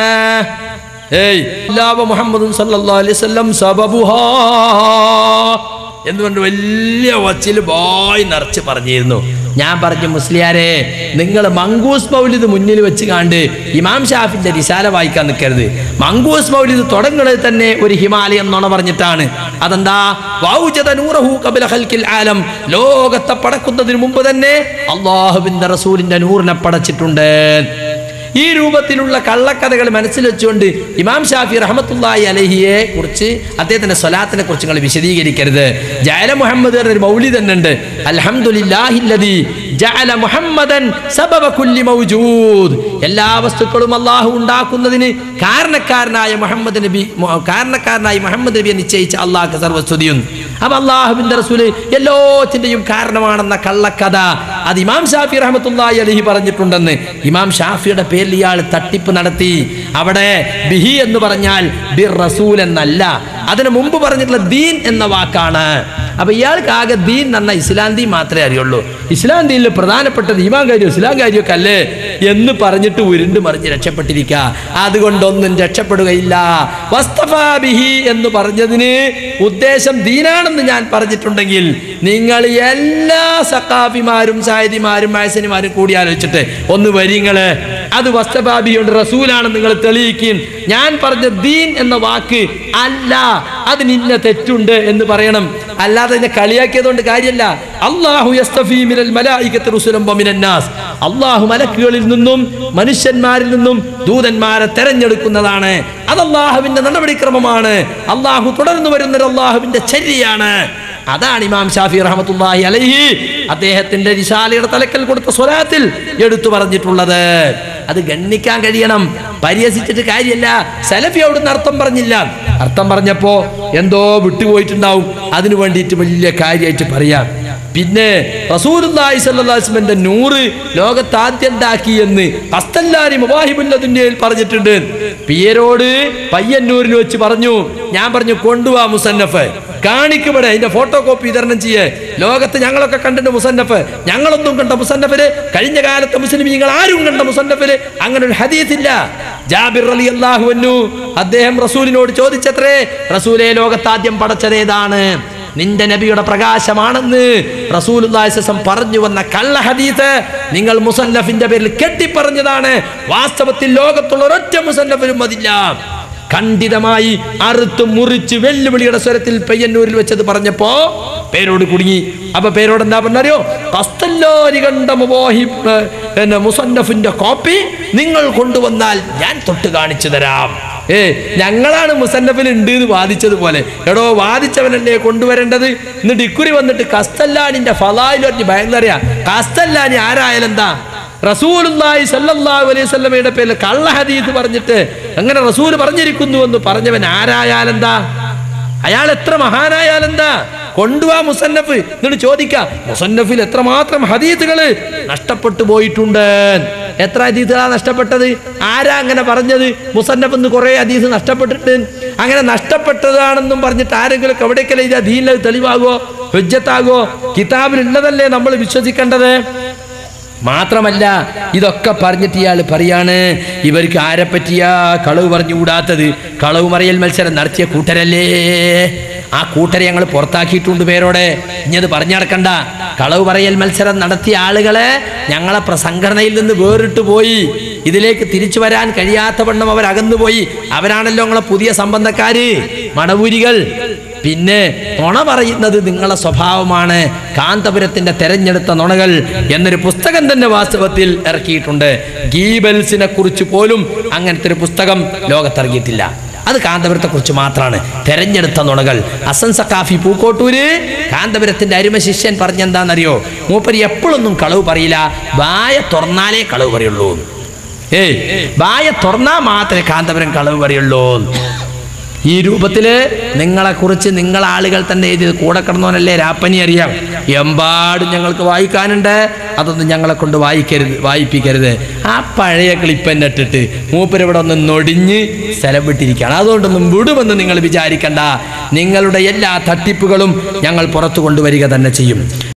മുഹമ്മദും സല്ലല്ലാഹു അലൈഹി വസല്ലം സബബുഹാ എന്നുകൊണ്ട് വലിയ വച്ചിൽ ബായ് നിറച്ച് പറഞ്ഞിരുന്നു. ഞാൻ പറഞ്ഞു, മുസ്ലിയാരെ, നിങ്ങൾ മങ്കൂസ് മൗലിദ് മുന്നിൽ വെച്ച് കാണ്ട് ഇമാം ഷാഫിന്റെ റിസാല വായിക്കാൻ നിൽക്കരുത്. മങ്കൂസ് മൗലിദ് തുടങ്ങുന്നത് തന്നെ ഒരു ഹിമാലയം നുണ പറഞ്ഞിട്ടാണ്. അതെന്താ? ആലം, ലോകത്തെ പടക്കുന്നതിന് മുമ്പ് തന്നെ അള്ളാഹുവിന്റെ റസൂലിന്റെ നൂറിനെ പടച്ചിട്ടുണ്ട്. ഈ രൂപത്തിലുള്ള കള്ളക്കഥകൾ മനസ്സിൽ വെച്ചുകൊണ്ട് ഇമാം ഷാഫി റഹ്മത്തുള്ളാഹി അലൈഹിയെ കുറിച്ച് അദ്ദേഹത്തിന്റെ സ്വലാത്തിനെ കുറിച്ച് നിങ്ങൾ വിശദീകരിക്കരുത്. ജഅല മുഹമ്മദ് ഒരു മൗലിദ് തന്നെ ഉണ്ട്. അൽഹംദുലില്ലാഹില്ലദീ ജഅല മുഹമ്മദൻ സബബ കുല്ലി മൗജൂദ്. എല്ലാ വസ്തുക്കളും അല്ലാഹു ഉണ്ടാക്കുന്നതിന് കാരണക്കാരനായ മുഹമ്മദ് നബിയെ നിശ്ചയിച്ച അല്ലാഹുവിന്റെ സർവസ്തുതിയും. അപ്പോൾ അല്ലാഹുവിന്റെ റസൂല് എല്ലാത്തിന്റെയും കാരണമാണെന്ന കള്ളക്കഥ അത് ഇമാം ഷാഫി റഹ്മത്തുള്ളാഹി അലൈഹി പറഞ്ഞിട്ടുണ്ടെന്ന്. ഇമാം ഷാഫിയുടെ പേരിൽ ഇയാൾ തട്ടിപ്പ് നടത്തി. അവിടെ ബിഹി എന്ന് പറഞ്ഞാൽ ബിർ റസൂൽ എന്നല്ല, അതിനു മുമ്പ് പറഞ്ഞിട്ടുള്ള ദീൻ എന്ന വാക്കാണ്. അപ്പൊ ഇയാൾക്ക് ആകെ ദീൻ എന്ന ഇസ്ലാം ദീൻ മാത്രമേ അറിയുള്ളൂ. ഇസ്ലാം ദീനിൽ പ്രധാനപ്പെട്ടത് ഈമാൻ കാര്യം ഇസ്ലാം കാര്യമൊക്കെ അല്ലേ എന്ന് പറഞ്ഞിട്ട് ഉരുണ്ട് മറിഞ്ഞ് രക്ഷപ്പെട്ടിരിക്കുക. അതുകൊണ്ടൊന്നും രക്ഷപ്പെടുകയില്ല. വസ്തഫാ ബിഹി എന്ന് പറഞ്ഞതിന് ഉദ്ദേശം ദീനാണെന്ന് ഞാൻ പറഞ്ഞിട്ടുണ്ടെങ്കിൽ നിങ്ങൾ എല്ലാ സഖാഫിമാരും സായിദിമാരും മഹസനിമാരും കൂടി ആലോചിച്ചിട്ട് ഒന്ന് വരിങ്ങള് അത് വസ്തഫാ ബിഹി കൊണ്ട് റസൂലാണെന്ന് നിങ്ങൾ തെളിയിക്കും. ഞാൻ പറഞ്ഞ ദീൻ എന്ന വാക്ക് അല്ല, അതിന് ഇന്ന തെറ്റുണ്ട് എന്ന് പറയണം. അല്ലാതെ ഇതിനെ കളിയാക്കിയതുകൊണ്ട് കാര്യമല്ല. അല്ലാഹു യസ്തഫീ മിനൽ മലായികത്തി റസൂലൻ വമിനൻ നാസ്. അല്ലാഹു മലക്കുകളിൽ നിന്നും മനുഷ്യന്മാരിൽ നിന്നും ദൂതന്മാരെ തെരഞ്ഞെടുക്കുന്നതാണ്. അത് അല്ലാഹുവിന്റെ നടപടിക്രമമാണ്. അല്ലാഹു തുടർന്നു വരുന്നത് അല്ലാഹുവിന്റെ ചര്യയാണ്. അതാണ് ഇമാം ഷാഫി റഹ്മത്തുള്ളാഹി അലൈഹി അദ്ദേഹത്തിന്റെ റിസാലയുടെ തലക്കൽ കൊടുത്ത സ്വലാത്തിൽ എടുത്തു പറഞ്ഞിട്ടുള്ളത്. അത് ഗണ്ണിക്കാൻ കഴിയണം, പരിഹസിച്ചിട്ട് കാര്യമല്ല. സലഫി അവിടുന്ന് അർത്ഥം പറഞ്ഞില്ല. അർത്ഥം പറഞ്ഞപ്പോ എന്തോ വിട്ടുപോയിട്ടുണ്ടാവും, അതിനു വേണ്ടിയിട്ട് വലിയ കാര്യമായിട്ട് പറയാം. പിന്നെ റസൂലുള്ളാഹി സ്വല്ലല്ലാഹു അലൈഹി വസല്ലമയുടെ നൂറ് ലോകത്ത് ആദ്യം ഉണ്ടാക്കി എന്ന് ഖസ്തല്ലാനി മവാഹിബുൽ ലദുന്നിയിൽ പറഞ്ഞിട്ടുണ്ട്. പിയരോട് പയ്യന്നൂരിൽ വെച്ച് പറഞ്ഞു, ഞാൻ പറഞ്ഞു കൊണ്ടുവാ മുസന്നഫ് കാണിക്കപ്പെടെ അതിന്റെ ഫോട്ടോ കോപ്പി വിതരണം ചെയ്യേ. ലോകത്ത് ഞങ്ങളൊക്കെ കണ്ടിട്ട് മുസന്നഫ്, ഞങ്ങളൊന്നും കണ്ട മുസന്നഫില് കഴിഞ്ഞ കാലത്തെ മുസ്ലിമീങ്ങൾ ആരും കണ്ട മുസന്നഫില് അങ്ങനെ ഒരു ഹദീസ് ഇല്ല. ജാബിർ റളിയല്ലാഹു അൻഹു അദ്ദേഹം റസൂലിനോട് ചോദിച്ചത്രേ, റസൂലേ ലോകത്ത് ആദ്യം പടച്ചത് ഏതാണ്? നിന്റെ നബിയുടെ പ്രകാശമാണെന്ന് റസൂലുള്ളാഹി സ്വല്ലല്ലാഹു അലൈഹി വസല്ലം പറഞ്ഞു വന്ന കള്ള ഹദീസ് നിങ്ങൾ മുസന്നഫിന്റെ പേരിൽ കെട്ടിപ്പറഞ്ഞതാണ്. വാസ്തവത്തിൽ ലോകത്തുള്ള ഒരൊറ്റ മുസന്നഫിലും അതില്ല. ഖണ്ഡിതമായി അറുത്ത് മുറിച്ച് വെല്ലുവിളിയുടെ സ്വരത്തിൽ പയ്യന്നൂരിൽ വെച്ചത് പറഞ്ഞപ്പോ പേരോട് കുടുങ്ങി. അപ്പൊ പേരോട് എന്താ പറഞ്ഞറിയോ? ഖസ്തല്ലാനി കണ്ട മുസന്നഫിന്റെ കോപ്പി നിങ്ങൾ കൊണ്ടുവന്നാൽ ഞാൻ തൊട്ട് കാണിച്ചു തരാം. ഞങ്ങളാണ് മുസന്നഫിൽ ഉണ്ട് എന്ന് വാദിച്ചതുപോലെ. എടോ വാദിച്ചവനല്ലേ കൊണ്ടുവരേണ്ടത്. എന്നിട്ട് ഇക്കുറി വന്നിട്ട് ഖസ്തല്ലാനിന്റെ ഫളായിൽ പറഞ്ഞ് ഭയങ്കര ഖസ്തല്ലാനി ആരായാലെന്താ? റസൂലുള്ളാഹി സ്വല്ലല്ലാഹു അലൈഹി വസല്ലമയുടെ പേരിൽ കള്ള ഹദീസ് പറഞ്ഞിട്ട് അങ്ങനെ റസൂൽ പറഞ്ഞിരിക്കുന്നു എന്ന് പറഞ്ഞവൻ ആരായാലെന്താ? അയാൾ എത്ര മഹാനായാലെന്താ? കൊണ്ടുവാ മുസന്നഫ്. എന്നിട്ട് ചോദിക്കാം മുസന്നഫിൽ എത്രമാത്രം ഹദീസുകള് നഷ്ടപ്പെട്ടു പോയിട്ടുണ്ട്. എത്ര ഹദീസുകളാ നഷ്ടപ്പെട്ടത്? ആരാ അങ്ങനെ പറഞ്ഞത്? മുസന്നഫ് എന്ന് കുറെ ഹദീസ് നഷ്ടപ്പെട്ടിട്ട് അങ്ങനെ നഷ്ടപ്പെട്ടതാണെന്നും പറഞ്ഞിട്ട് ആരെങ്കിലും എവിടേക്കല്ലേ ഇത് ദീനിൽ തെളിവാകോ ഹുജ്ജത്താകോ? കിതാബിലുള്ളതല്ലേ നമ്മൾ വിശ്വസിക്കേണ്ടത്. മാത്രമല്ല ഇതൊക്കെ പറഞ്ഞിട്ട് ഇയാൾ പറയാണ് ഇവർക്ക് ആരെ പറ്റിയാ കളവ് പറഞ്ഞുകൂടാത്തത്? കളവ് മറിയൽ മത്സരം നടത്തിയ കൂട്ടരല്ലേ. ആ കൂട്ടരെ ഞങ്ങൾ പുറത്താക്കിയിട്ടുണ്ട് പേരോടെ. ഇനി അത് പറഞ്ഞു നടക്കണ്ട. കളവ് പറയൽ മത്സരം നടത്തിയ ആളുകളെ ഞങ്ങളെ സംഘടനയിൽ നിന്ന് വേറിട്ട് പോയി. ഇതിലേക്ക് തിരിച്ചു വരാൻ കഴിയാത്ത വണ്ണം അവരകന്നുപോയി. അവരാണല്ലോ ഞങ്ങളെ പുതിയ സംബന്ധക്കാര്, മടവൂരികൾ. പിന്നെ നുണ പറയുന്നത് നിങ്ങളെ സ്വഭാവമാണ്. കാന്തപുരത്തിന്റെ തെരഞ്ഞെടുത്ത നുണകൾ എന്നൊരു പുസ്തകം തന്നെ വാസ്തവത്തിൽ ഇറക്കിയിട്ടുണ്ട്. ഗീബൽസിനെ കുറിച്ച് പോലും അങ്ങനത്തെ ഒരു പുസ്തകം ലോകത്തിറങ്ങിയിട്ടില്ല. അത് കാന്തപുരത്തെ കുറിച്ച് മാത്രമാണ്. തെരഞ്ഞെടുത്ത നുണകൾ. ഹസൻ സഖാഫി പൂക്കോട്ടൂര് കാന്തപുരത്തിന്റെ അരുമ ശിഷ്യൻ പറഞ്ഞെന്താണെന്നറിയോ? മൂപ്പര് എപ്പോഴൊന്നും കളവ് പറയില്ല, വായ തുറന്നാലേ കളവ് പറയുള്ളൂ. വായ തുറന്നാൽ മാത്രമേ കാന്തപുരം കളവ് പറയുള്ളൂ. ഈ രൂപത്തില് നിങ്ങളെ കുറിച്ച് നിങ്ങളാളുകൾ തന്നെ എഴുതിയത് കൂടെ കിടന്നവനല്ലേ രാപ്പനി അറിയാം. എമ്പാടും ഞങ്ങൾക്ക് വായിക്കാനുണ്ട്. അതൊന്നും ഞങ്ങളെ കൊണ്ട് വായിപ്പിക്കരുത്. ആ പഴയ ക്ലിപ്പന്നെ ഇട്ടിട്ട് മൂപ്പരിവിടെ ഒന്ന് നൊടിഞ്ഞ് സ്ഥലം വിട്ടിരിക്കുകയാണ്. അതുകൊണ്ടൊന്നും വിടുമെന്ന് നിങ്ങൾ വിചാരിക്കണ്ട. നിങ്ങളുടെ എല്ലാ തട്ടിപ്പുകളും ഞങ്ങൾ പുറത്തു കൊണ്ടുവരിക തന്നെ ചെയ്യും.